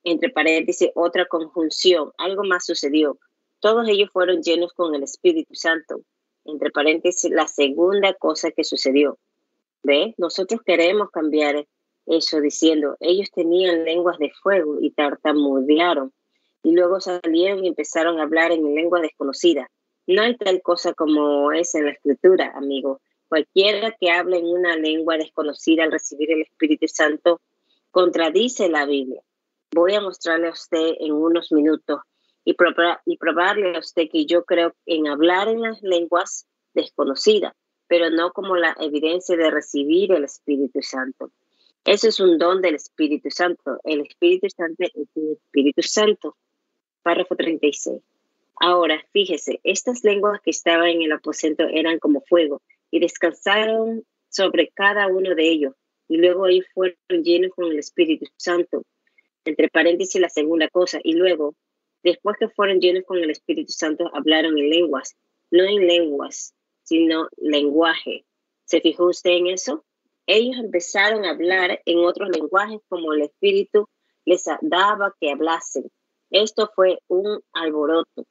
entre paréntesis, otra conjunción, algo más sucedió. Todos ellos fueron llenos con el Espíritu Santo, entre paréntesis, la segunda cosa que sucedió. ¿Ve? Nosotros queremos cambiar eso diciendo, ellos tenían lenguas de fuego y tartamudearon, y luego salieron y empezaron a hablar en lengua desconocida. No hay tal cosa como es en la Escritura, amigo. Cualquiera que hable en una lengua desconocida al recibir el Espíritu Santo contradice la Biblia. Voy a mostrarle a usted en unos minutos y, probar, y probarle a usted que yo creo en hablar en las lenguas desconocidas, pero no como la evidencia de recibir el Espíritu Santo. Eso es un don del Espíritu Santo. El Espíritu Santo es el Espíritu Santo. Párrafo treinta y seis. Ahora, fíjese, estas lenguas que estaban en el aposento eran como fuego y descansaron sobre cada uno de ellos. Y luego ellos fueron llenos con el Espíritu Santo. Entre paréntesis, la segunda cosa. Y luego, después que fueron llenos con el Espíritu Santo, hablaron en lenguas. No en lenguas, sino lenguaje. ¿Se fijó usted en eso? Ellos empezaron a hablar en otros lenguajes como el Espíritu les daba que hablasen. Esto fue un alboroto.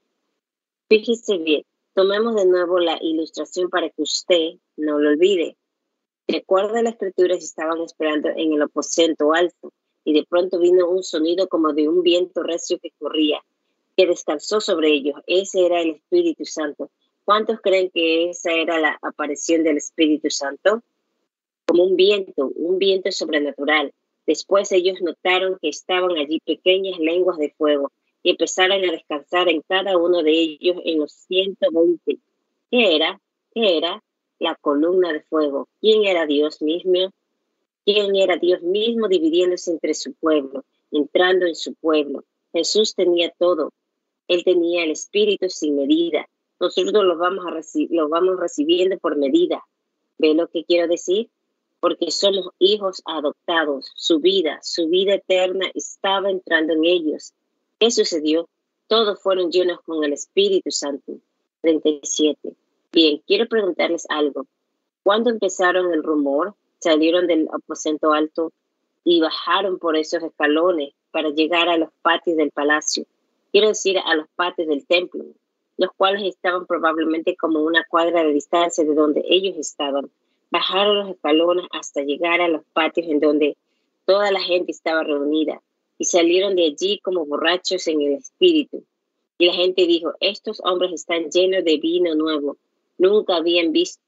Fíjese bien, tomemos de nuevo la ilustración para que usted no lo olvide. Recuerda, las escrituras estaban esperando en el aposento alto y de pronto vino un sonido como de un viento recio que corría, que descansó sobre ellos. Ese era el Espíritu Santo. ¿Cuántos creen que esa era la aparición del Espíritu Santo? Como un viento, un viento sobrenatural. Después ellos notaron que estaban allí pequeñas lenguas de fuego y empezaron a descansar en cada uno de ellos en los ciento veinte. ¿Qué era? ¿Qué era? La columna de fuego. ¿Quién era Dios mismo? ¿Quién era Dios mismo dividiéndose entre su pueblo, entrando en su pueblo? Jesús tenía todo. Él tenía el Espíritu sin medida. Nosotros lo vamos, a reci- lo vamos recibiendo por medida. ¿Ve lo que quiero decir? Porque somos hijos adoptados. Su vida, su vida eterna estaba entrando en ellos. ¿Qué sucedió? Todos fueron llenos con el Espíritu Santo. treinta y siete. Bien, quiero preguntarles algo. ¿Cuándo empezaron el rumor? Salieron del aposento alto y bajaron por esos escalones para llegar a los patios del palacio. Quiero decir, a los patios del templo, los cuales estaban probablemente como una cuadra de distancia de donde ellos estaban. Bajaron los escalones hasta llegar a los patios en donde toda la gente estaba reunida y salieron de allí como borrachos en el espíritu. Y la gente dijo, estos hombres están llenos de vino nuevo. Nunca habían visto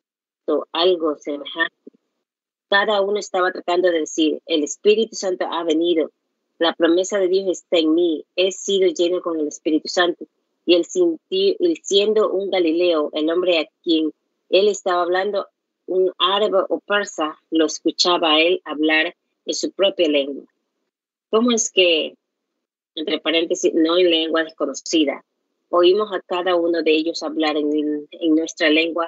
algo semejante. Cada uno estaba tratando de decir, el Espíritu Santo ha venido. La promesa de Dios está en mí. He sido lleno con el Espíritu Santo. Y él, él siendo un Galileo, el hombre a quien él estaba hablando, un árabe o persa, lo escuchaba a él hablar en su propia lengua. ¿Cómo es que, entre paréntesis, no en lengua desconocida, oímos a cada uno de ellos hablar en, en nuestra lengua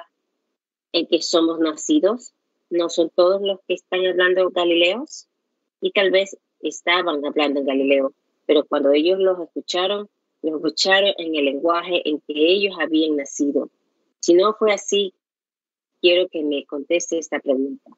en que somos nacidos? ¿No son todos los que están hablando galileos? Y tal vez estaban hablando en Galileo, pero cuando ellos los escucharon, los escucharon en el lenguaje en que ellos habían nacido. Si no fue así, quiero que me conteste esta pregunta.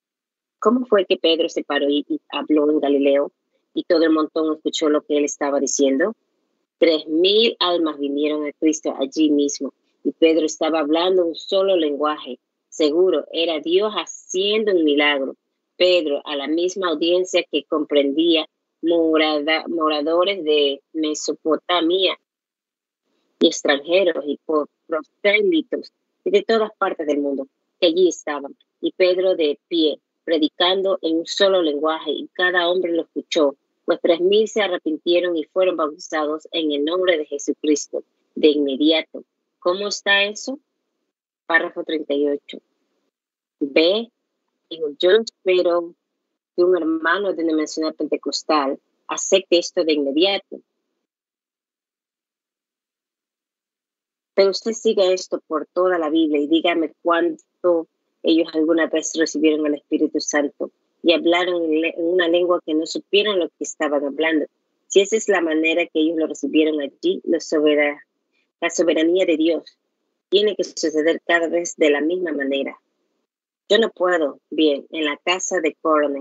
¿Cómo fue que Pedro se paró y, y habló en Galileo y todo el montón escuchó lo que él estaba diciendo? Tres mil almas vinieron a Cristo allí mismo y Pedro estaba hablando un solo lenguaje. Seguro, era Dios haciendo un milagro. Pedro, a la misma audiencia que comprendía morada, moradores de Mesopotamia y extranjeros y prosélitos y de todas partes del mundo, que allí estaban. Y Pedro de pie, predicando en un solo lenguaje, y cada hombre lo escuchó. Pues tres mil se arrepintieron y fueron bautizados en el nombre de Jesucristo, de inmediato. ¿Cómo está eso? Párrafo treinta y ocho. Ve, digo, yo espero que un hermano de denominación pentecostal acepte esto de inmediato. Pero usted siga esto por toda la Biblia y dígame cuánto ellos alguna vez recibieron el Espíritu Santo y hablaron en una lengua que no supieron lo que estaban hablando. Si esa es la manera que ellos lo recibieron allí, la soberanía, la soberanía de Dios tiene que suceder cada vez de la misma manera. Yo no puedo, bien, en la casa de Cornell,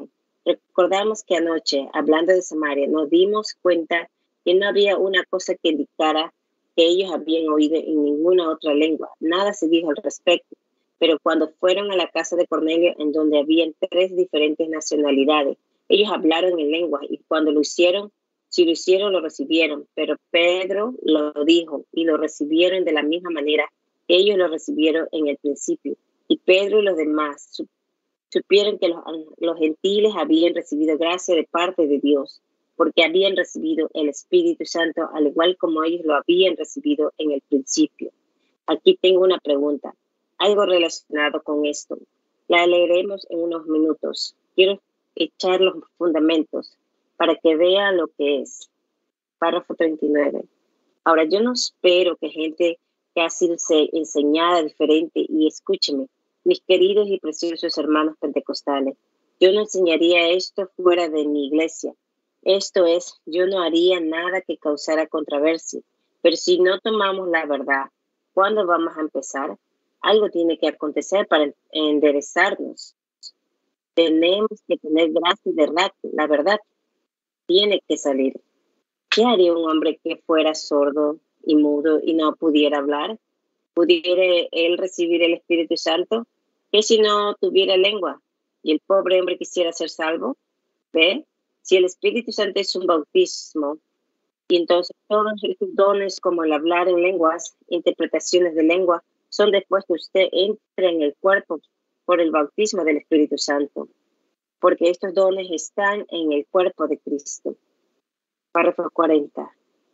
Recordamos que anoche, hablando de Samaria, nos dimos cuenta que no había una cosa que indicara que ellos habían oído en ninguna otra lengua. Nada se dijo al respecto. Pero cuando fueron a la casa de Cornelio, en donde habían tres diferentes nacionalidades, ellos hablaron en lengua, y cuando lo hicieron, si lo hicieron, lo recibieron. Pero Pedro lo dijo, y lo recibieron de la misma manera que ellos lo recibieron en el principio. Y Pedro y los demás supieron que los, los gentiles habían recibido gracia de parte de Dios, porque habían recibido el Espíritu Santo, al igual como ellos lo habían recibido en el principio. Aquí tengo una pregunta, algo relacionado con esto. La leeremos en unos minutos. Quiero echar los fundamentos para que vean lo que es. Párrafo treinta y nueve. Ahora, yo no espero que gente que ha sido enseñada diferente, y escúcheme, mis queridos y preciosos hermanos pentecostales, yo no enseñaría esto fuera de mi iglesia. Esto es, yo no haría nada que causara controversia. Pero si no tomamos la verdad, ¿cuándo vamos a empezar? Algo tiene que acontecer para enderezarnos. Tenemos que tener gracia de verdad. La verdad tiene que salir. ¿Qué haría un hombre que fuera sordo y mudo y no pudiera hablar? ¿Pudiera él recibir el Espíritu Santo? ¿Qué si no tuviera lengua y el pobre hombre quisiera ser salvo? ¿Ve? Si el Espíritu Santo es un bautismo, y entonces todos esos dones como el hablar en lenguas, interpretaciones de lengua, son después que usted entre en el cuerpo por el bautismo del Espíritu Santo, porque estos dones están en el cuerpo de Cristo. Párrafo cuarenta.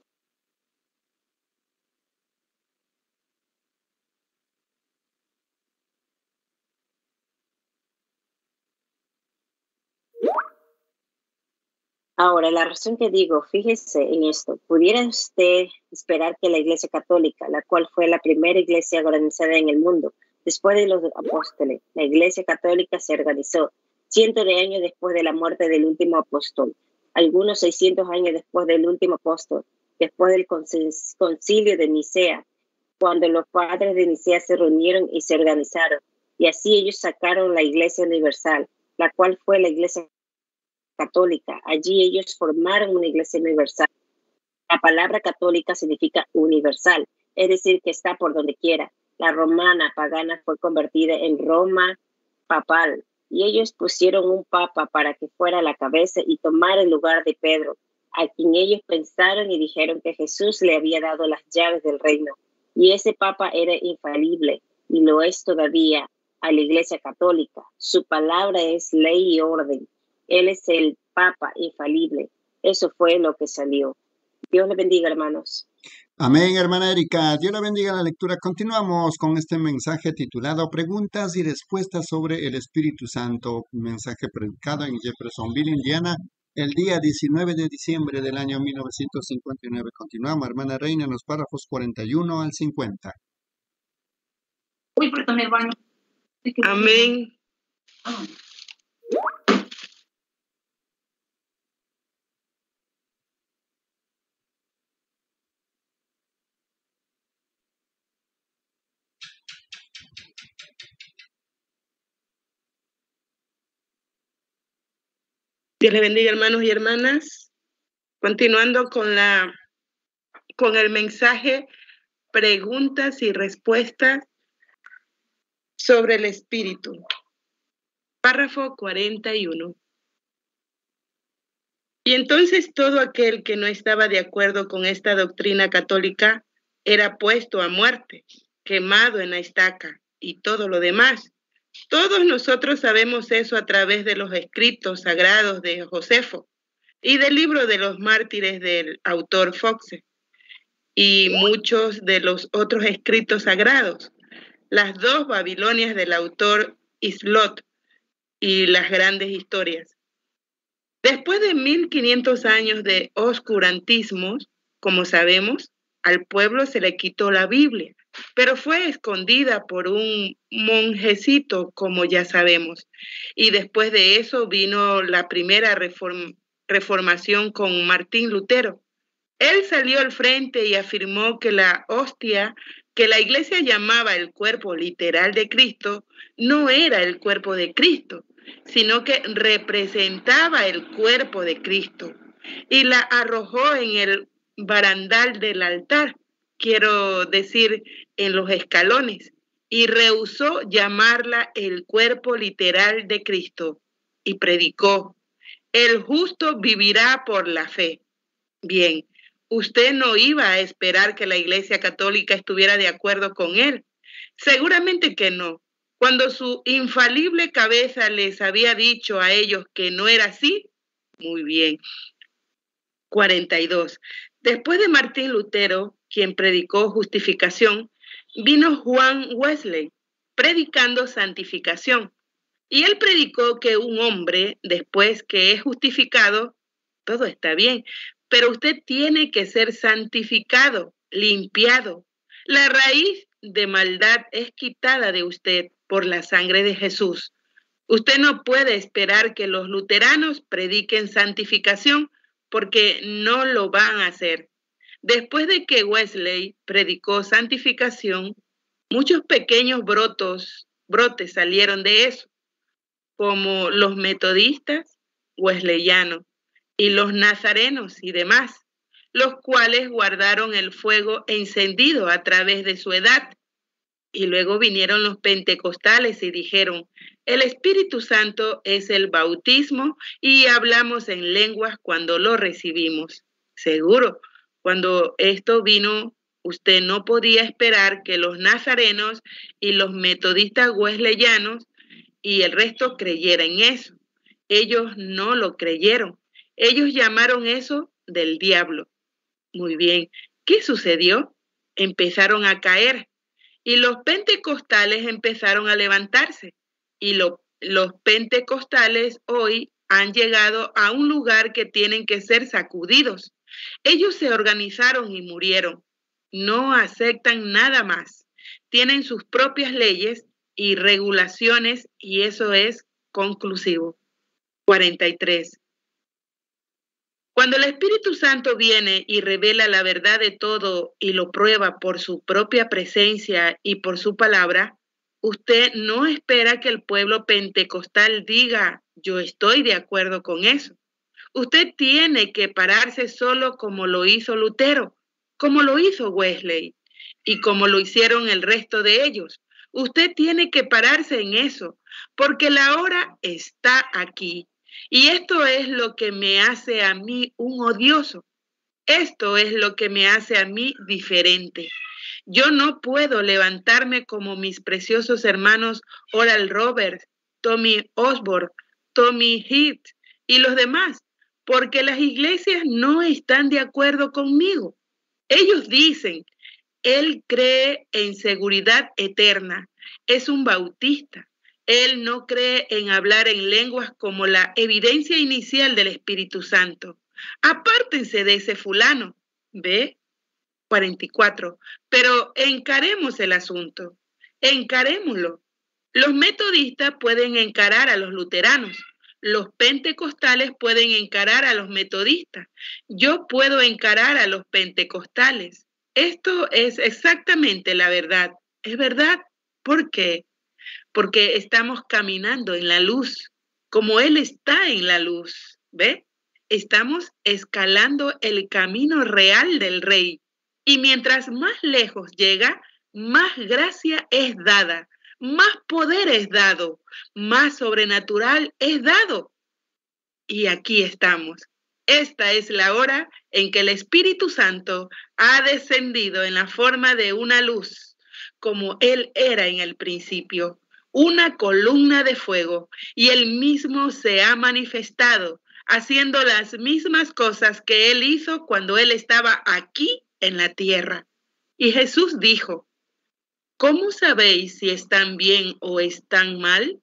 Ahora, la razón que digo, fíjese en esto, ¿pudiera usted esperar que la Iglesia Católica, la cual fue la primera iglesia organizada en el mundo, después de los apóstoles, la Iglesia Católica se organizó cientos de años después de la muerte del último apóstol, algunos seiscientos años después del último apóstol, después del concilio de Nicea, cuando los padres de Nicea se reunieron y se organizaron, y así ellos sacaron la Iglesia Universal, la cual fue la Iglesia Católica. Allí ellos formaron una iglesia universal. La palabra católica significa universal, es decir, que está por donde quiera. La romana pagana fue convertida en Roma papal, y ellos pusieron un papa para que fuera la cabeza y tomara el lugar de Pedro, a quien ellos pensaron y dijeron que Jesús le había dado las llaves del reino. Y ese papa era infalible, y lo es todavía a la Iglesia Católica. Su palabra es ley y orden. Él es el Papa infalible. Eso fue lo que salió. Dios le bendiga, hermanos.
Amén, hermana Erika. Dios le bendiga la lectura. Continuamos con este mensaje titulado Preguntas y respuestas sobre el Espíritu Santo. Un mensaje predicado en Jeffersonville, Indiana, el día diecinueve de diciembre del año mil novecientos cincuenta y nueve. Continuamos, hermana Reina, en los párrafos cuarenta y uno al cincuenta.
Uy, perdón, hermano.
Amén.
Ah.
Dios le bendiga, hermanos y hermanas. Continuando con la con el mensaje, preguntas y respuestas sobre el Espíritu. Párrafo cuarenta y uno. Y entonces todo aquel que no estaba de acuerdo con esta doctrina católica era puesto a muerte, quemado en la estaca y todo lo demás. Todos nosotros sabemos eso a través de los escritos sagrados de Josefo y del libro de los mártires del autor Foxe y muchos de los otros escritos sagrados, las dos Babilonias del autor Islot y las grandes historias. Después de mil quinientos años de oscurantismos, como sabemos, al pueblo se le quitó la Biblia, pero fue escondida por un monjecito, como ya sabemos. Y después de eso vino la primera reform- reformación con Martín Lutero. Él salió al frente y afirmó que la hostia que la iglesia llamaba el cuerpo literal de Cristo no era el cuerpo de Cristo, sino que representaba el cuerpo de Cristo y la arrojó en el barandal del altar, quiero decir, en los escalones, y rehusó llamarla el cuerpo literal de Cristo, y predicó: el justo vivirá por la fe. Bien, usted no iba a esperar que la Iglesia Católica estuviera de acuerdo con él. Seguramente que no. Cuando su infalible cabeza les había dicho a ellos que no era así, muy bien. cuarenta y dos. Después de Martín Lutero, quien predicó justificación, vino Juan Wesley, predicando santificación. Y él predicó que un hombre, después que es justificado, todo está bien, pero usted tiene que ser santificado, limpiado. La raíz de maldad es quitada de usted por la sangre de Jesús. Usted no puede esperar que los luteranos prediquen santificación, porque no lo van a hacer. Después de que Wesley predicó santificación, muchos pequeños brotos, brotes salieron de eso, como los metodistas, wesleyanos y los nazarenos y demás, los cuales guardaron el fuego encendido a través de su edad. Y luego vinieron los pentecostales y dijeron: el Espíritu Santo es el bautismo y hablamos en lenguas cuando lo recibimos. Seguro, cuando esto vino, usted no podía esperar que los nazarenos y los metodistas wesleyanos y el resto creyera en eso. Ellos no lo creyeron. Ellos llamaron eso del diablo. Muy bien, ¿qué sucedió? Empezaron a caer y los pentecostales empezaron a levantarse. Y lo, los pentecostales hoy han llegado a un lugar que tienen que ser sacudidos. Ellos se organizaron y murieron. No aceptan nada más. Tienen sus propias leyes y regulaciones, y eso es conclusivo. cuarenta y tres. Cuando el Espíritu Santo viene y revela la verdad de todo y lo prueba por su propia presencia y por su palabra, usted no espera que el pueblo pentecostal diga: yo estoy de acuerdo con eso. Usted tiene que pararse solo como lo hizo Lutero, como lo hizo Wesley y como lo hicieron el resto de ellos. Usted tiene que pararse en eso, porque la hora está aquí. Y esto es lo que me hace a mí un odioso. Esto es lo que me hace a mí diferente. Yo no puedo levantarme como mis preciosos hermanos Oral Roberts, Tommy Osborne, Tommy Heath y los demás, porque las iglesias no están de acuerdo conmigo. Ellos dicen: él cree en seguridad eterna, es un bautista. Él no cree en hablar en lenguas como la evidencia inicial del Espíritu Santo. Apártense de ese fulano. ¿Ve? cuarenta y cuatro. Pero encaremos el asunto. Encarémoslo. Los metodistas pueden encarar a los luteranos. Los pentecostales pueden encarar a los metodistas. Yo puedo encarar a los pentecostales. Esto es exactamente la verdad. ¿Es verdad? ¿Por qué? Porque estamos caminando en la luz, como Él está en la luz, ¿ve? Estamos escalando el camino real del Rey. Y mientras más lejos llega, más gracia es dada, más poder es dado, más sobrenatural es dado. Y aquí estamos. Esta es la hora en que el Espíritu Santo ha descendido en la forma de una luz, como Él era en el principio, una columna de fuego, y Él mismo se ha manifestado, haciendo las mismas cosas que Él hizo cuando Él estaba aquí en la tierra. Y Jesús dijo: ¿cómo sabéis si están bien o están mal?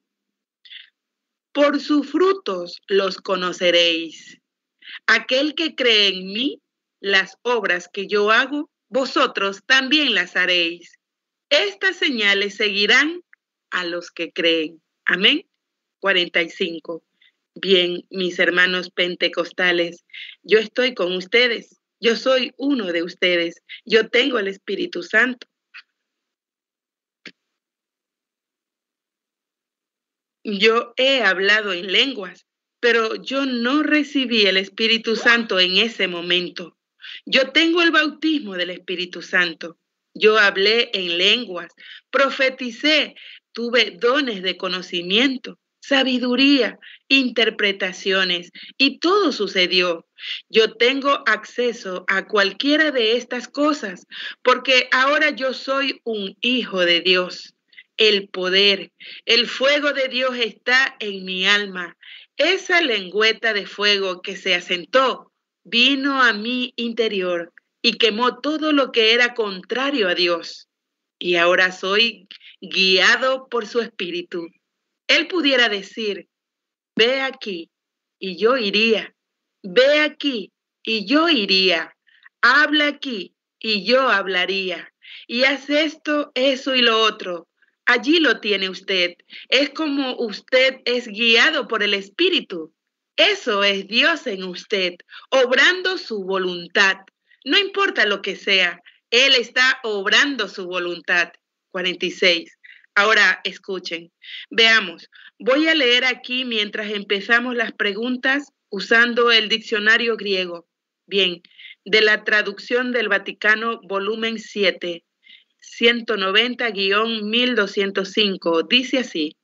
Por sus frutos los conoceréis. Aquel que cree en mí, las obras que yo hago, vosotros también las haréis. Estas señales seguirán a los que creen. Amén. cuarenta y cinco. Bien, mis hermanos pentecostales, yo estoy con ustedes. Yo soy uno de ustedes. Yo tengo el Espíritu Santo. yo he hablado en lenguas, pero yo no recibí el Espíritu Santo en ese momento. Yo tengo el bautismo del Espíritu Santo. Yo hablé en lenguas, profeticé, tuve dones de conocimiento, sabiduría, interpretaciones, y todo sucedió. Yo tengo acceso a cualquiera de estas cosas, porque ahora yo soy un hijo de Dios. El poder, el fuego de Dios está en mi alma. Esa lengüeta de fuego que se asentó vino a mi interior y quemó todo lo que era contrario a Dios. Y ahora soy guiado por su espíritu. Él pudiera decir, ve aquí y yo iría. Ve aquí y yo iría. Habla aquí y yo hablaría. Y haz esto, eso y lo otro. Allí lo tiene usted. Es como usted es guiado por el Espíritu. Eso es Dios en usted, obrando su voluntad. No importa lo que sea, Él está obrando su voluntad. cuarenta y seis. Ahora escuchen. Veamos. Voy a leer aquí mientras empezamos las preguntas usando el diccionario griego. Bien, de la traducción del Vaticano, volumen siete. ciento noventa guión mil doscientos cinco, dice así: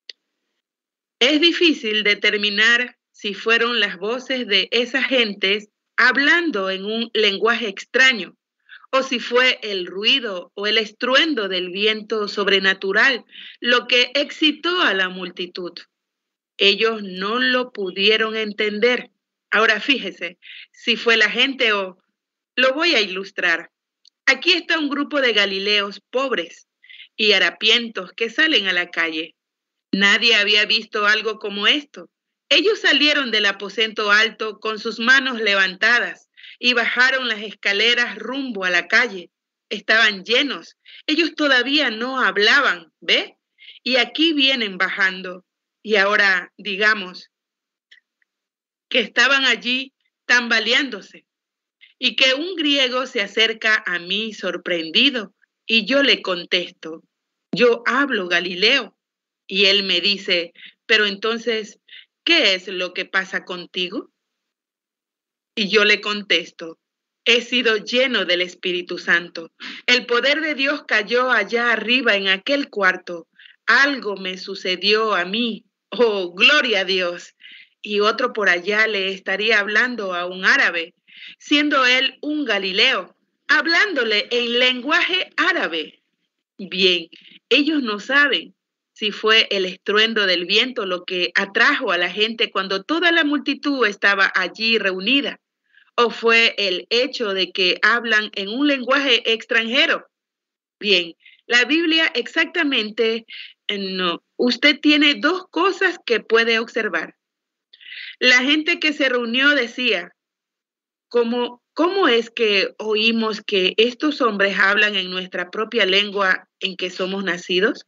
es difícil determinar si fueron las voces de esas gentes hablando en un lenguaje extraño, o si fue el ruido o el estruendo del viento sobrenatural lo que excitó a la multitud. Ellos no lo pudieron entender. Ahora fíjese, si fue la gente o... Lo voy a ilustrar. Aquí está un grupo de galileos pobres y harapientos que salen a la calle. Nadie había visto algo como esto. Ellos salieron del aposento alto con sus manos levantadas y bajaron las escaleras rumbo a la calle. Estaban llenos. Ellos todavía no hablaban, ¿ve? Y aquí vienen bajando. Y ahora, digamos, que estaban allí tambaleándose. Y que un griego se acerca a mí sorprendido y yo le contesto, yo hablo galileo. Y él me dice, pero entonces, ¿qué es lo que pasa contigo? Y yo le contesto, he sido lleno del Espíritu Santo. El poder de Dios cayó allá arriba en aquel cuarto. Algo me sucedió a mí. Oh, gloria a Dios. Y otro por allá le estaría hablando a un árabe, siendo él un galileo, hablándole en lenguaje árabe. Bien, ellos no saben si fue el estruendo del viento lo que atrajo a la gente cuando toda la multitud estaba allí reunida, o fue el hecho de que hablan en un lenguaje extranjero. Bien, la Biblia exactamente no. Usted tiene dos cosas que puede observar. La gente que se reunió decía, ¿cómo, cómo es que oímos que estos hombres hablan en nuestra propia lengua en que somos nacidos?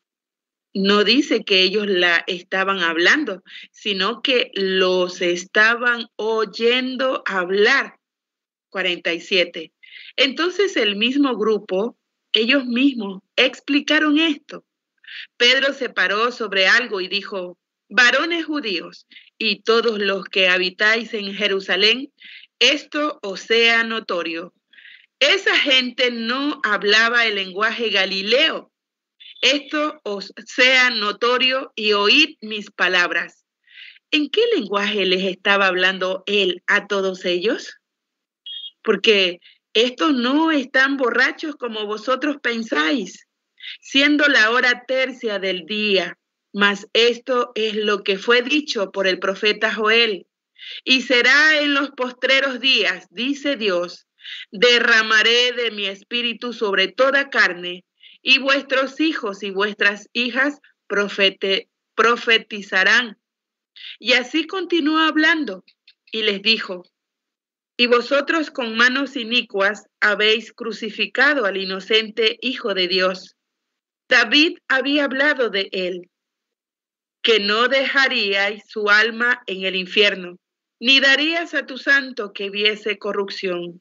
No dice que ellos la estaban hablando, sino que los estaban oyendo hablar. cuarenta y siete. Entonces el mismo grupo, ellos mismos explicaron esto. Pedro se paró sobre algo y dijo, varones judíos y todos los que habitáis en Jerusalén, esto os sea notorio. Esa gente no hablaba el lenguaje galileo. Esto os sea notorio y oíd mis palabras. ¿En qué lenguaje les estaba hablando él a todos ellos? Porque estos no están borrachos como vosotros pensáis, siendo la hora tercia del día. Mas esto es lo que fue dicho por el profeta Joel. Y será en los postreros días, dice Dios, derramaré de mi espíritu sobre toda carne, y vuestros hijos y vuestras hijas profete, profetizarán. Y así continuó hablando, y les dijo, y vosotros con manos inicuas habéis crucificado al inocente Hijo de Dios. David había hablado de él, que no dejaríais su alma en el infierno, ni darías a tu santo que viese corrupción.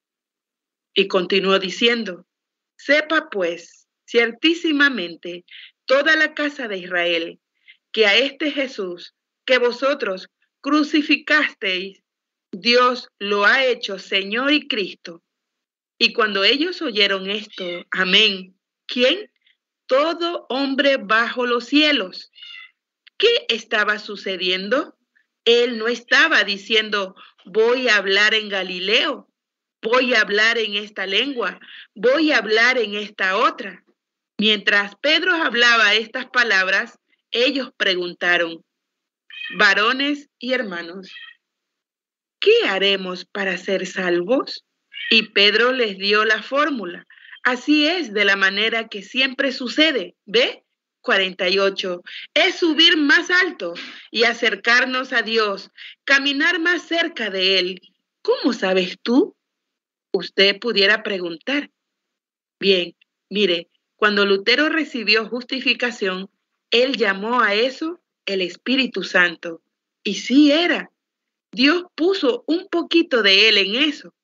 Y continuó diciendo, sepa pues, ciertísimamente, toda la casa de Israel, que a este Jesús que vosotros crucificasteis, Dios lo ha hecho Señor y Cristo. Y cuando ellos oyeron esto, amén, ¿quién? Todo hombre bajo los cielos. ¿Qué estaba sucediendo? Él no estaba diciendo, voy a hablar en Galileo, voy a hablar en esta lengua, voy a hablar en esta otra. Mientras Pedro hablaba estas palabras, ellos preguntaron, varones y hermanos, ¿qué haremos para ser salvos? Y Pedro les dio la fórmula. Así es de la manera que siempre sucede. ¿Ve? cuarenta y ocho. Es subir más alto y acercarnos a Dios, caminar más cerca de Él. ¿Cómo sabes tú? Usted pudiera preguntar. Bien, mire, cuando Lutero recibió justificación, él llamó a eso el Espíritu Santo. Y sí era. Dios puso un poquito de Él en eso.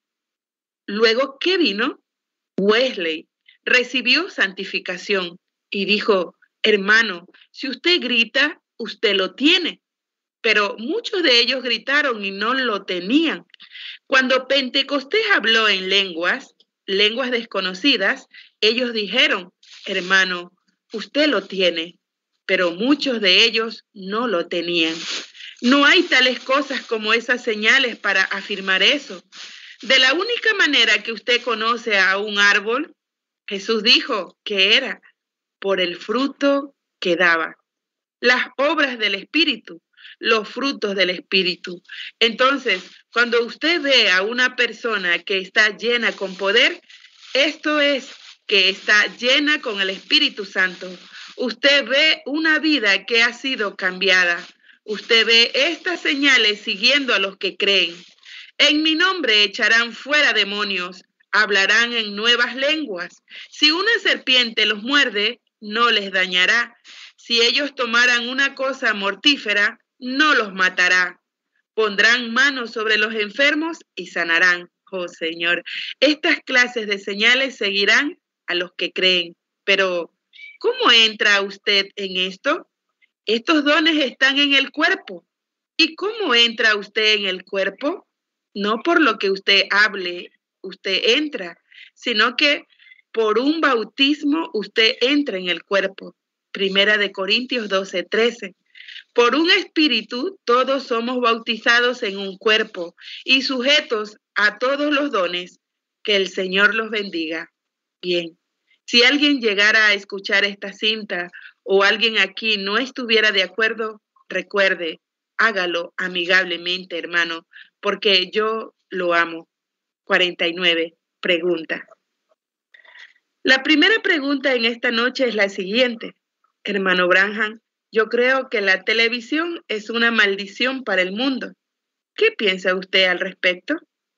Luego, ¿qué vino? Wesley recibió santificación y dijo, hermano, si usted grita, usted lo tiene. Pero muchos de ellos gritaron y no lo tenían. Cuando Pentecostés habló en lenguas, lenguas desconocidas, ellos dijeron, hermano, usted lo tiene, pero muchos de ellos no lo tenían. No hay tales cosas como esas señales para afirmar eso. De la única manera que usted conoce a un árbol, Jesús dijo que era por el fruto que daba. Las obras del Espíritu, los frutos del Espíritu. Entonces, cuando usted ve a una persona que está llena con poder, esto es que está llena con el Espíritu Santo. Usted ve una vida que ha sido cambiada. Usted ve estas señales siguiendo a los que creen. En mi nombre echarán fuera demonios, hablarán en nuevas lenguas. Si una serpiente los muerde, no les dañará. Si ellos tomaran una cosa mortífera, no los matará. Pondrán manos sobre los enfermos y sanarán. Oh Señor, estas clases de señales seguirán a los que creen. Pero, ¿cómo entra usted en esto? Estos dones están en el cuerpo. ¿Y cómo entra usted en el cuerpo? No por lo que usted hable, usted entra, sino que por un bautismo usted entra en el cuerpo. Primera de Corintios doce, trece. Por un espíritu todos somos bautizados en un cuerpo y sujetos a todos los dones. Que el Señor los bendiga. Bien, si alguien llegara a escuchar esta cinta o alguien aquí no estuviera de acuerdo, recuerde, hágalo amigablemente, hermano, porque yo lo amo. cuarenta y nueve. Pregunta. La primera pregunta en esta noche es la siguiente. Hermano Branham, yo creo que la televisión es una maldición para el mundo. ¿Qué piensa usted al respecto?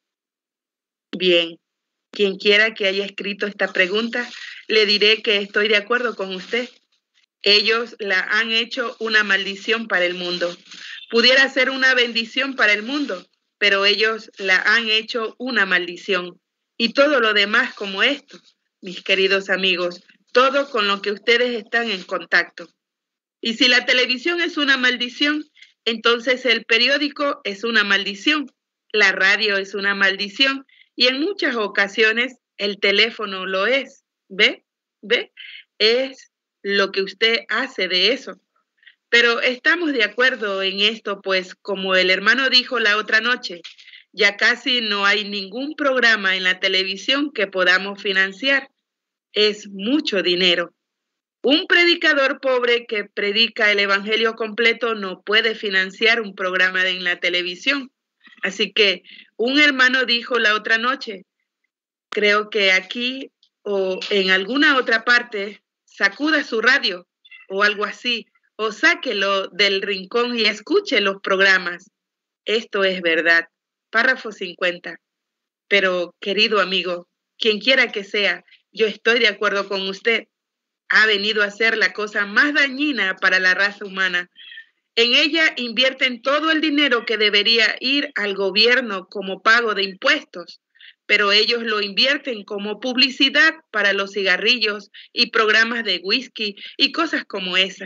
Bien, quien quiera que haya escrito esta pregunta, le diré que estoy de acuerdo con usted. Ellos la han hecho una maldición para el mundo. Pudiera ser una bendición para el mundo, pero ellos la han hecho una maldición. Y todo lo demás como esto, mis queridos amigos, todo con lo que ustedes están en contacto. Y si la televisión es una maldición, entonces el periódico es una maldición, la radio es una maldición y en muchas ocasiones el teléfono lo es. ¿Ve? ¿Ve? Es lo que usted hace de eso. Pero estamos de acuerdo en esto, pues como el hermano dijo la otra noche, ya casi no hay ningún programa en la televisión que podamos financiar. Es mucho dinero. Un predicador pobre que predica el evangelio completo no puede financiar un programa en la televisión. Así que un hermano dijo la otra noche, creo que aquí o en alguna otra parte, sacuda su radio o algo así, o sáquelo del rincón y escuche los programas. Esto es verdad. Párrafo cincuenta. Pero, querido amigo, quien quiera que sea, yo estoy de acuerdo con usted. Ha venido a ser la cosa más dañina para la raza humana. En ella invierten todo el dinero que debería ir al gobierno como pago de impuestos, pero ellos lo invierten como publicidad para los cigarrillos y programas de whisky y cosas como esas.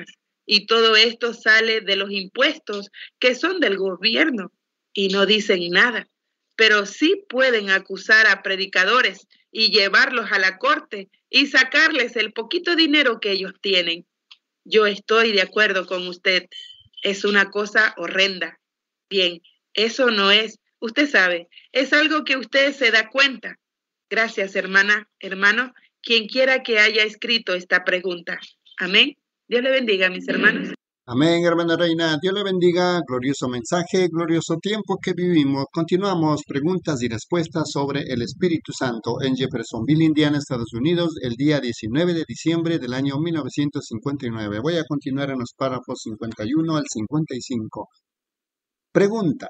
Y todo esto sale de los impuestos que son del gobierno y no dicen nada. Pero sí pueden acusar a predicadores y llevarlos a la corte y sacarles el poquito dinero que ellos tienen. Yo estoy de acuerdo con usted. Es una cosa horrenda. Bien, eso no es, usted sabe, es algo que usted se da cuenta. Gracias, hermana, hermano, quien quiera que haya escrito esta pregunta. Amén. Dios le bendiga, mis hermanos.
Amén, hermana Reina. Dios le bendiga. Glorioso mensaje, glorioso tiempo que vivimos. Continuamos preguntas y respuestas sobre el Espíritu Santo en Jeffersonville, Indiana, Estados Unidos, el día diecinueve de diciembre del año mil novecientos cincuenta y nueve. Voy a continuar en los párrafos cincuenta y uno al cincuenta y cinco. Pregunta.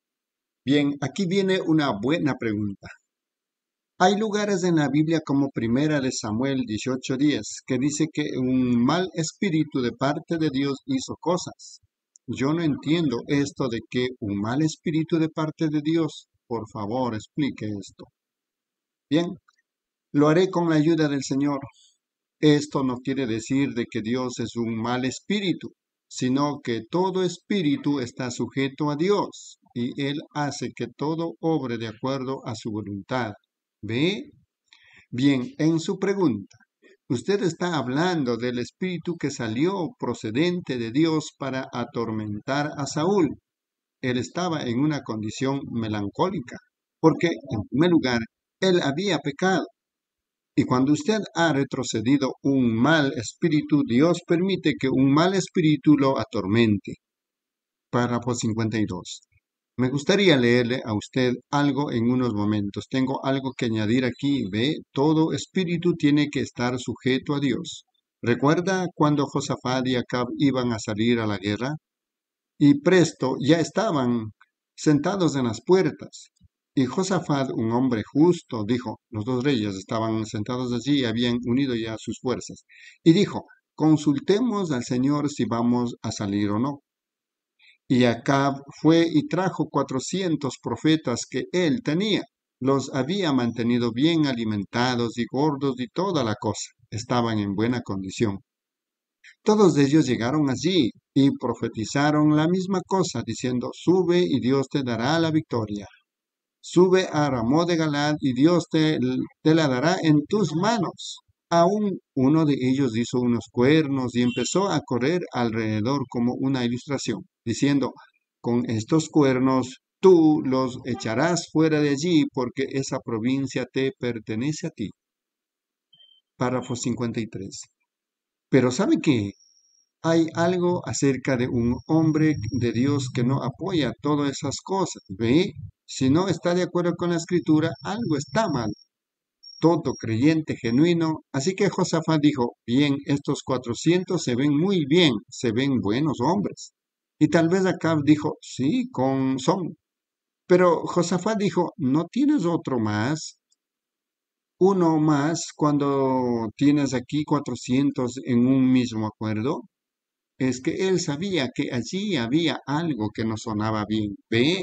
Bien, aquí viene una buena pregunta. Hay lugares en la Biblia como Primera de Samuel dieciocho diez que dice que un mal espíritu de parte de Dios hizo cosas. Yo no entiendo esto de que un mal espíritu de parte de Dios. Por favor, explique esto. Bien, lo haré con la ayuda del Señor. Esto no quiere decir de que Dios es un mal espíritu, sino que todo espíritu está sujeto a Dios y Él hace que todo obre de acuerdo a su voluntad. ¿Ve? Bien, en su pregunta, usted está hablando del espíritu que salió procedente de Dios para atormentar a Saúl. Él estaba en una condición melancólica, porque, en primer lugar, él había pecado. Y cuando usted ha retrocedido un mal espíritu, Dios permite que un mal espíritu lo atormente. Párrafo cincuenta y dos. Me gustaría leerle a usted algo en unos momentos. Tengo algo que añadir aquí. Ve, todo espíritu tiene que estar sujeto a Dios. ¿Recuerda cuando Josafat y Acab iban a salir a la guerra? Y presto ya estaban sentados en las puertas. Y Josafat, un hombre justo, dijo, los dos reyes estaban sentados allí y habían unido ya sus fuerzas. Y dijo, consultemos al Señor si vamos a salir o no. Y Acab fue y trajo cuatrocientos profetas que él tenía. Los había mantenido bien alimentados y gordos y toda la cosa. Estaban en buena condición. Todos ellos llegaron allí y profetizaron la misma cosa, diciendo, sube y Dios te dará la victoria. Sube a Ramón de Galad y Dios te, te la dará en tus manos. Aún uno de ellos hizo unos cuernos y empezó a correr alrededor como una ilustración, diciendo, con estos cuernos tú los echarás fuera de allí porque esa provincia te pertenece a ti. Párrafo cincuenta y tres. Pero ¿sabe qué? Hay algo acerca de un hombre de Dios que no apoya todas esas cosas. ¿Ve? Si no está de acuerdo con la escritura, algo está mal. Todo creyente genuino. Así que Josafat dijo, bien, estos cuatrocientos se ven muy bien, se ven buenos hombres. Y tal vez Acab dijo, sí, con son. Pero Josafat dijo, ¿no tienes otro más? Uno más cuando tienes aquí cuatrocientos en un mismo acuerdo. Es que él sabía que allí había algo que no sonaba bien. ¿Ve?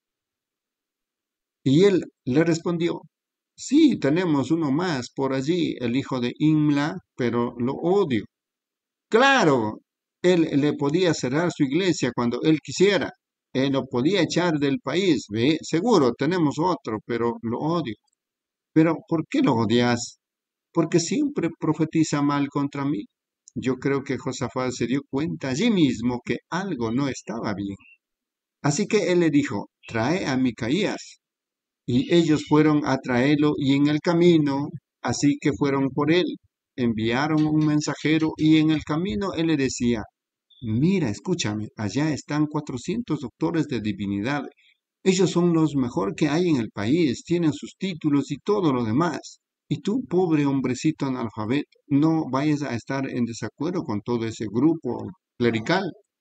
Y él le respondió, sí, tenemos uno más por allí, el hijo de Imla, pero lo odio. Claro, él le podía cerrar su iglesia cuando él quisiera. Él lo podía echar del país. ¿Ve? Seguro, tenemos otro, pero lo odio. Pero, ¿por qué lo odias? Porque siempre profetiza mal contra mí. Yo creo que Josafat se dio cuenta allí mismo que algo no estaba bien. Así que él le dijo, trae a Micaías. Y ellos fueron a traerlo y en el camino, así que fueron por él. Enviaron un mensajero y en el camino él le decía, mira, escúchame, allá están cuatrocientos doctores de divinidad. Ellos son los mejor que hay en el país, tienen sus títulos y todo lo demás. Y tú, pobre hombrecito analfabeto, no vayas a estar en desacuerdo con todo ese grupo clerical.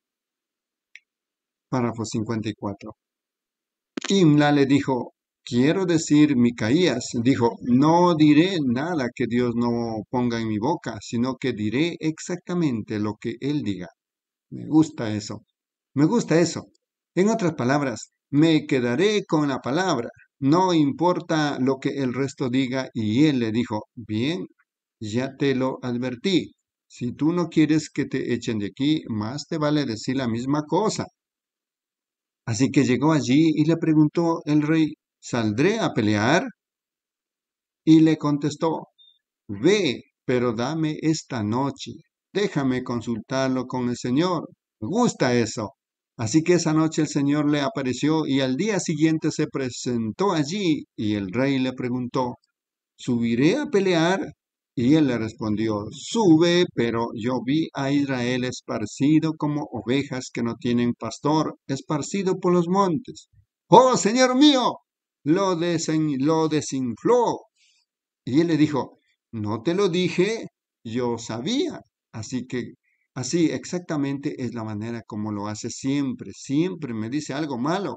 Párrafo cincuenta y cuatro. Imla le dijo, quiero decir, Micaías, dijo, no diré nada que Dios no ponga en mi boca, sino que diré exactamente lo que Él diga. Me gusta eso, me gusta eso. En otras palabras, me quedaré con la palabra. No importa lo que el resto diga, y él le dijo, bien, ya te lo advertí. Si tú no quieres que te echen de aquí, más te vale decir la misma cosa. Así que llegó allí y le preguntó el rey, ¿saldré a pelear? Y le contestó, ve, pero dame esta noche. Déjame consultarlo con el Señor. Me gusta eso. Así que esa noche el Señor le apareció y al día siguiente se presentó allí y el rey le preguntó, ¿subiré a pelear? Y él le respondió, sube, pero yo vi a Israel esparcido como ovejas que no tienen pastor, esparcido por los montes. ¡Oh, Señor mío! Lo, desen, lo desinfló. Y él le dijo, no te lo dije, yo sabía. Así que así exactamente es la manera como lo hace siempre, siempre me dice algo malo.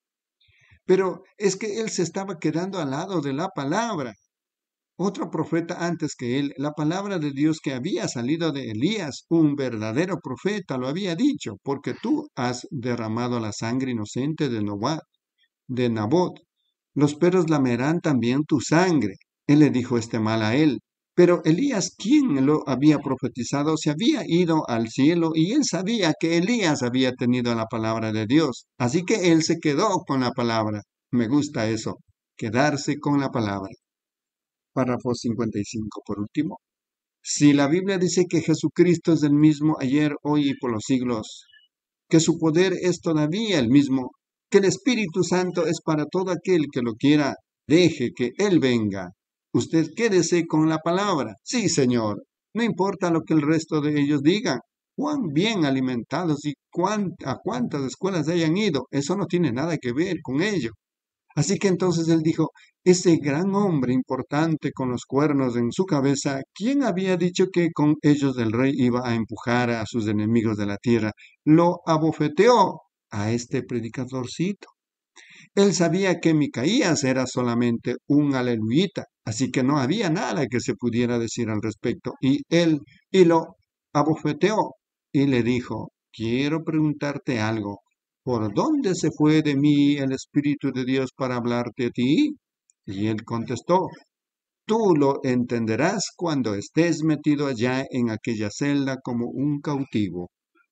Pero es que él se estaba quedando al lado de la palabra. Otro profeta antes que él, la palabra de Dios que había salido de Elías, un verdadero profeta, lo había dicho, porque tú has derramado la sangre inocente de Nabot, de Nabot. Los perros lamerán también tu sangre. Él le dijo este mal a él. Pero Elías, quien lo había profetizado, se había ido al cielo y él sabía que Elías había tenido la palabra de Dios. Así que él se quedó con la palabra. Me gusta eso, quedarse con la palabra. Párrafo cincuenta y cinco, por último. Si la Biblia dice que Jesucristo es el mismo ayer, hoy y por los siglos, que su poder es todavía el mismo, que el Espíritu Santo es para todo aquel que lo quiera, deje que Él venga. Usted quédese con la palabra. Sí, Señor. No importa lo que el resto de ellos digan. Cuán bien alimentados y cuán, a cuántas escuelas hayan ido. Eso no tiene nada que ver con ello. Así que entonces él dijo, ese gran hombre importante con los cuernos en su cabeza, ¿quién había dicho que con ellos el rey iba a empujar a sus enemigos de la tierra? Lo abofeteó a este predicadorcito. Él sabía que Micaías era solamente un aleluyita, así que no había nada que se pudiera decir al respecto. Y él, y lo abofeteó y le dijo, quiero preguntarte algo. ¿Por dónde se fue de mí el Espíritu de Dios para hablarte a ti? Y él contestó, tú lo entenderás cuando estés metido allá en aquella celda como un cautivo.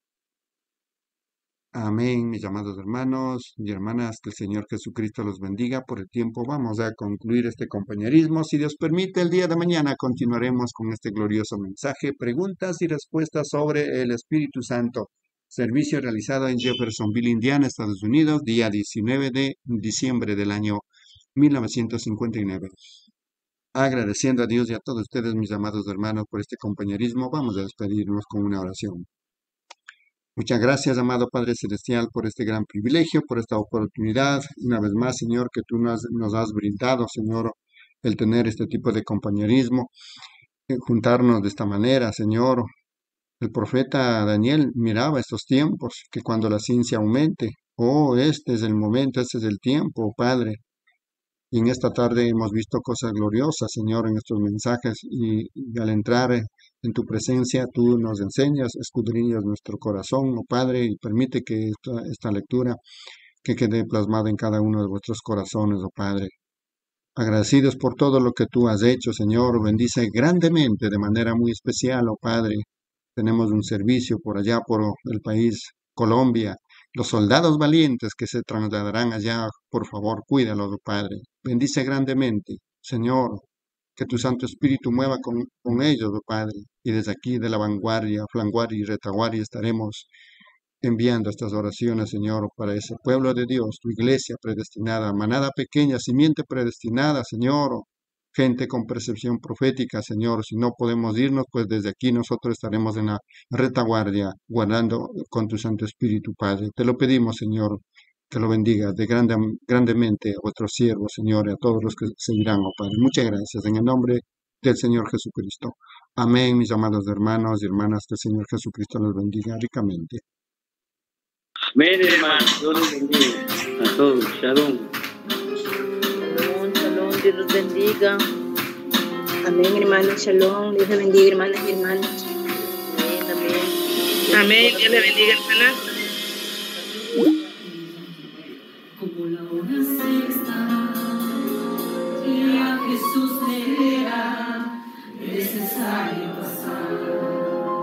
Amén, mis amados hermanos y hermanas, que el Señor Jesucristo los bendiga. Por el tiempo vamos a concluir este compañerismo. Si Dios permite, el día de mañana continuaremos con este glorioso mensaje, preguntas y respuestas sobre el Espíritu Santo. Servicio realizado en Jeffersonville, Indiana, Estados Unidos, día diecinueve de diciembre del año mil novecientos cincuenta y nueve. Agradeciendo a Dios y a todos ustedes, mis amados hermanos, por este compañerismo, vamos a despedirnos con una oración. Muchas gracias, amado Padre Celestial, por este gran privilegio, por esta oportunidad. Una vez más, Señor, que tú nos, nos has brindado, Señor, el tener este tipo de compañerismo, eh, juntarnos de esta manera, Señor. El profeta Daniel miraba estos tiempos, que cuando la ciencia aumente, oh, este es el momento, este es el tiempo, Padre. Y en esta tarde hemos visto cosas gloriosas, Señor, en estos mensajes, y, y al entrar en tu presencia, tú nos enseñas, escudriñas nuestro corazón, oh Padre, y permite que esta, esta lectura que quede plasmada en cada uno de vuestros corazones, oh Padre. Agradecidos por todo lo que tú has hecho, Señor, bendice grandemente, de manera muy especial, oh Padre. Tenemos un servicio por allá, por el país Colombia. Los soldados valientes que se trasladarán allá, por favor, cuídalos, oh Padre. Bendice grandemente, Señor, que tu Santo Espíritu mueva con, con ellos, oh Padre. Y desde aquí, de la vanguardia, flanguardia y retaguardia, estaremos enviando estas oraciones, Señor, para ese pueblo de Dios, tu iglesia predestinada, manada pequeña, simiente predestinada, Señor, gente con percepción profética, Señor. Si no podemos irnos, pues desde aquí nosotros estaremos en la retaguardia, guardando con tu Santo Espíritu, Padre. Te lo pedimos, Señor, que lo bendiga de grande, grandemente a vuestros siervos, Señor, y a todos los que seguirán, oh Padre. Muchas gracias, en el nombre del Señor Jesucristo. Amén, mis amados hermanos y hermanas, que el Señor Jesucristo los bendiga ricamente.
Amén, hermano. Dios los bendiga a todos. Shalom.
Shalom, shalom, Dios los bendiga. Amén, hermanos, shalom. Dios les bendiga, hermanas y hermanos. Amén, amén.
Amén. Dios le bendiga, hermanas.
Como la hora sexta, y a Jesús le era necesario pasar.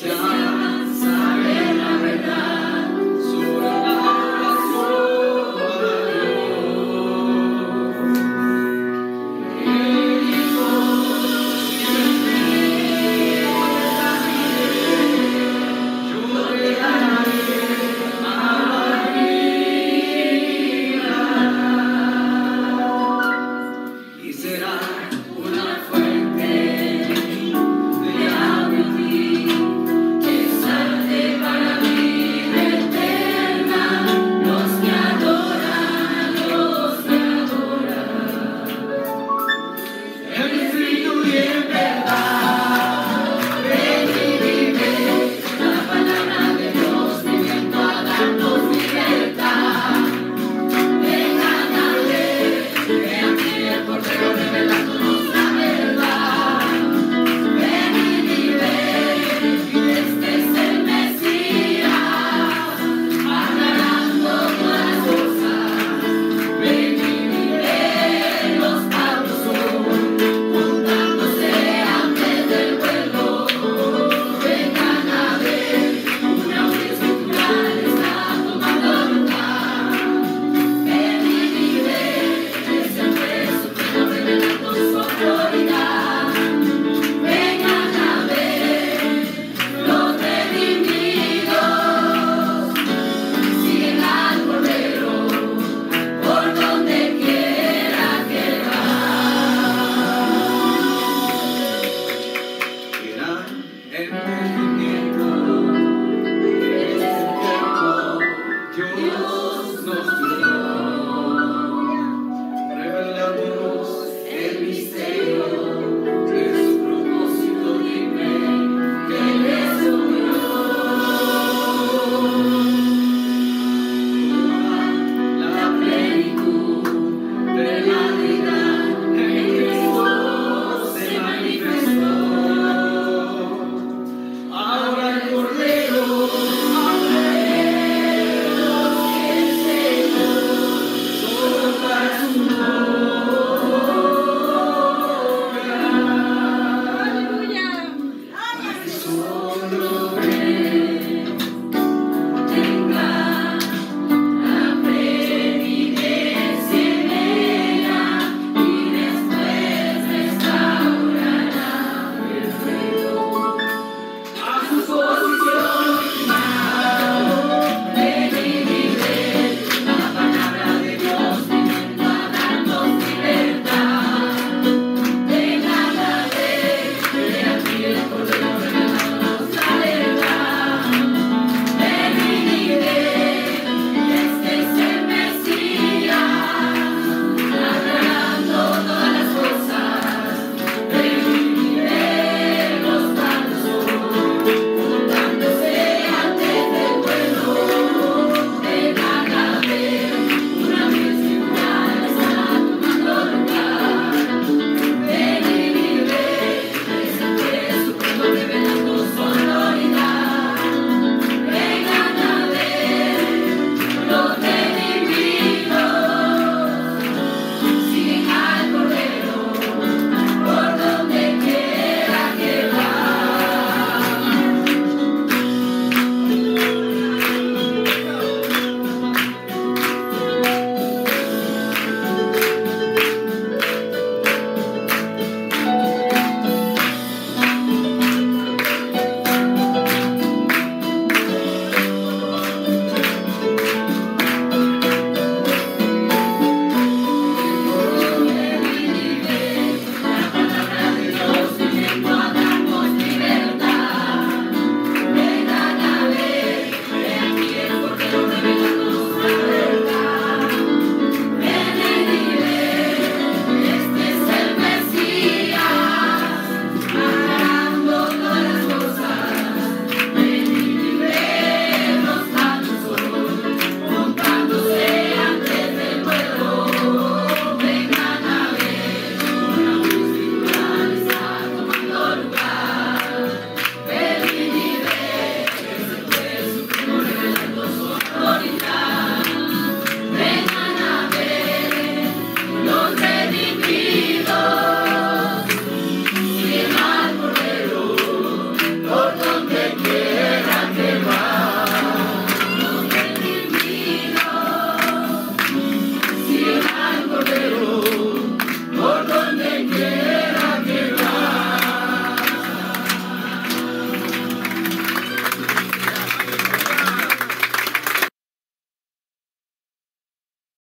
Aleluya.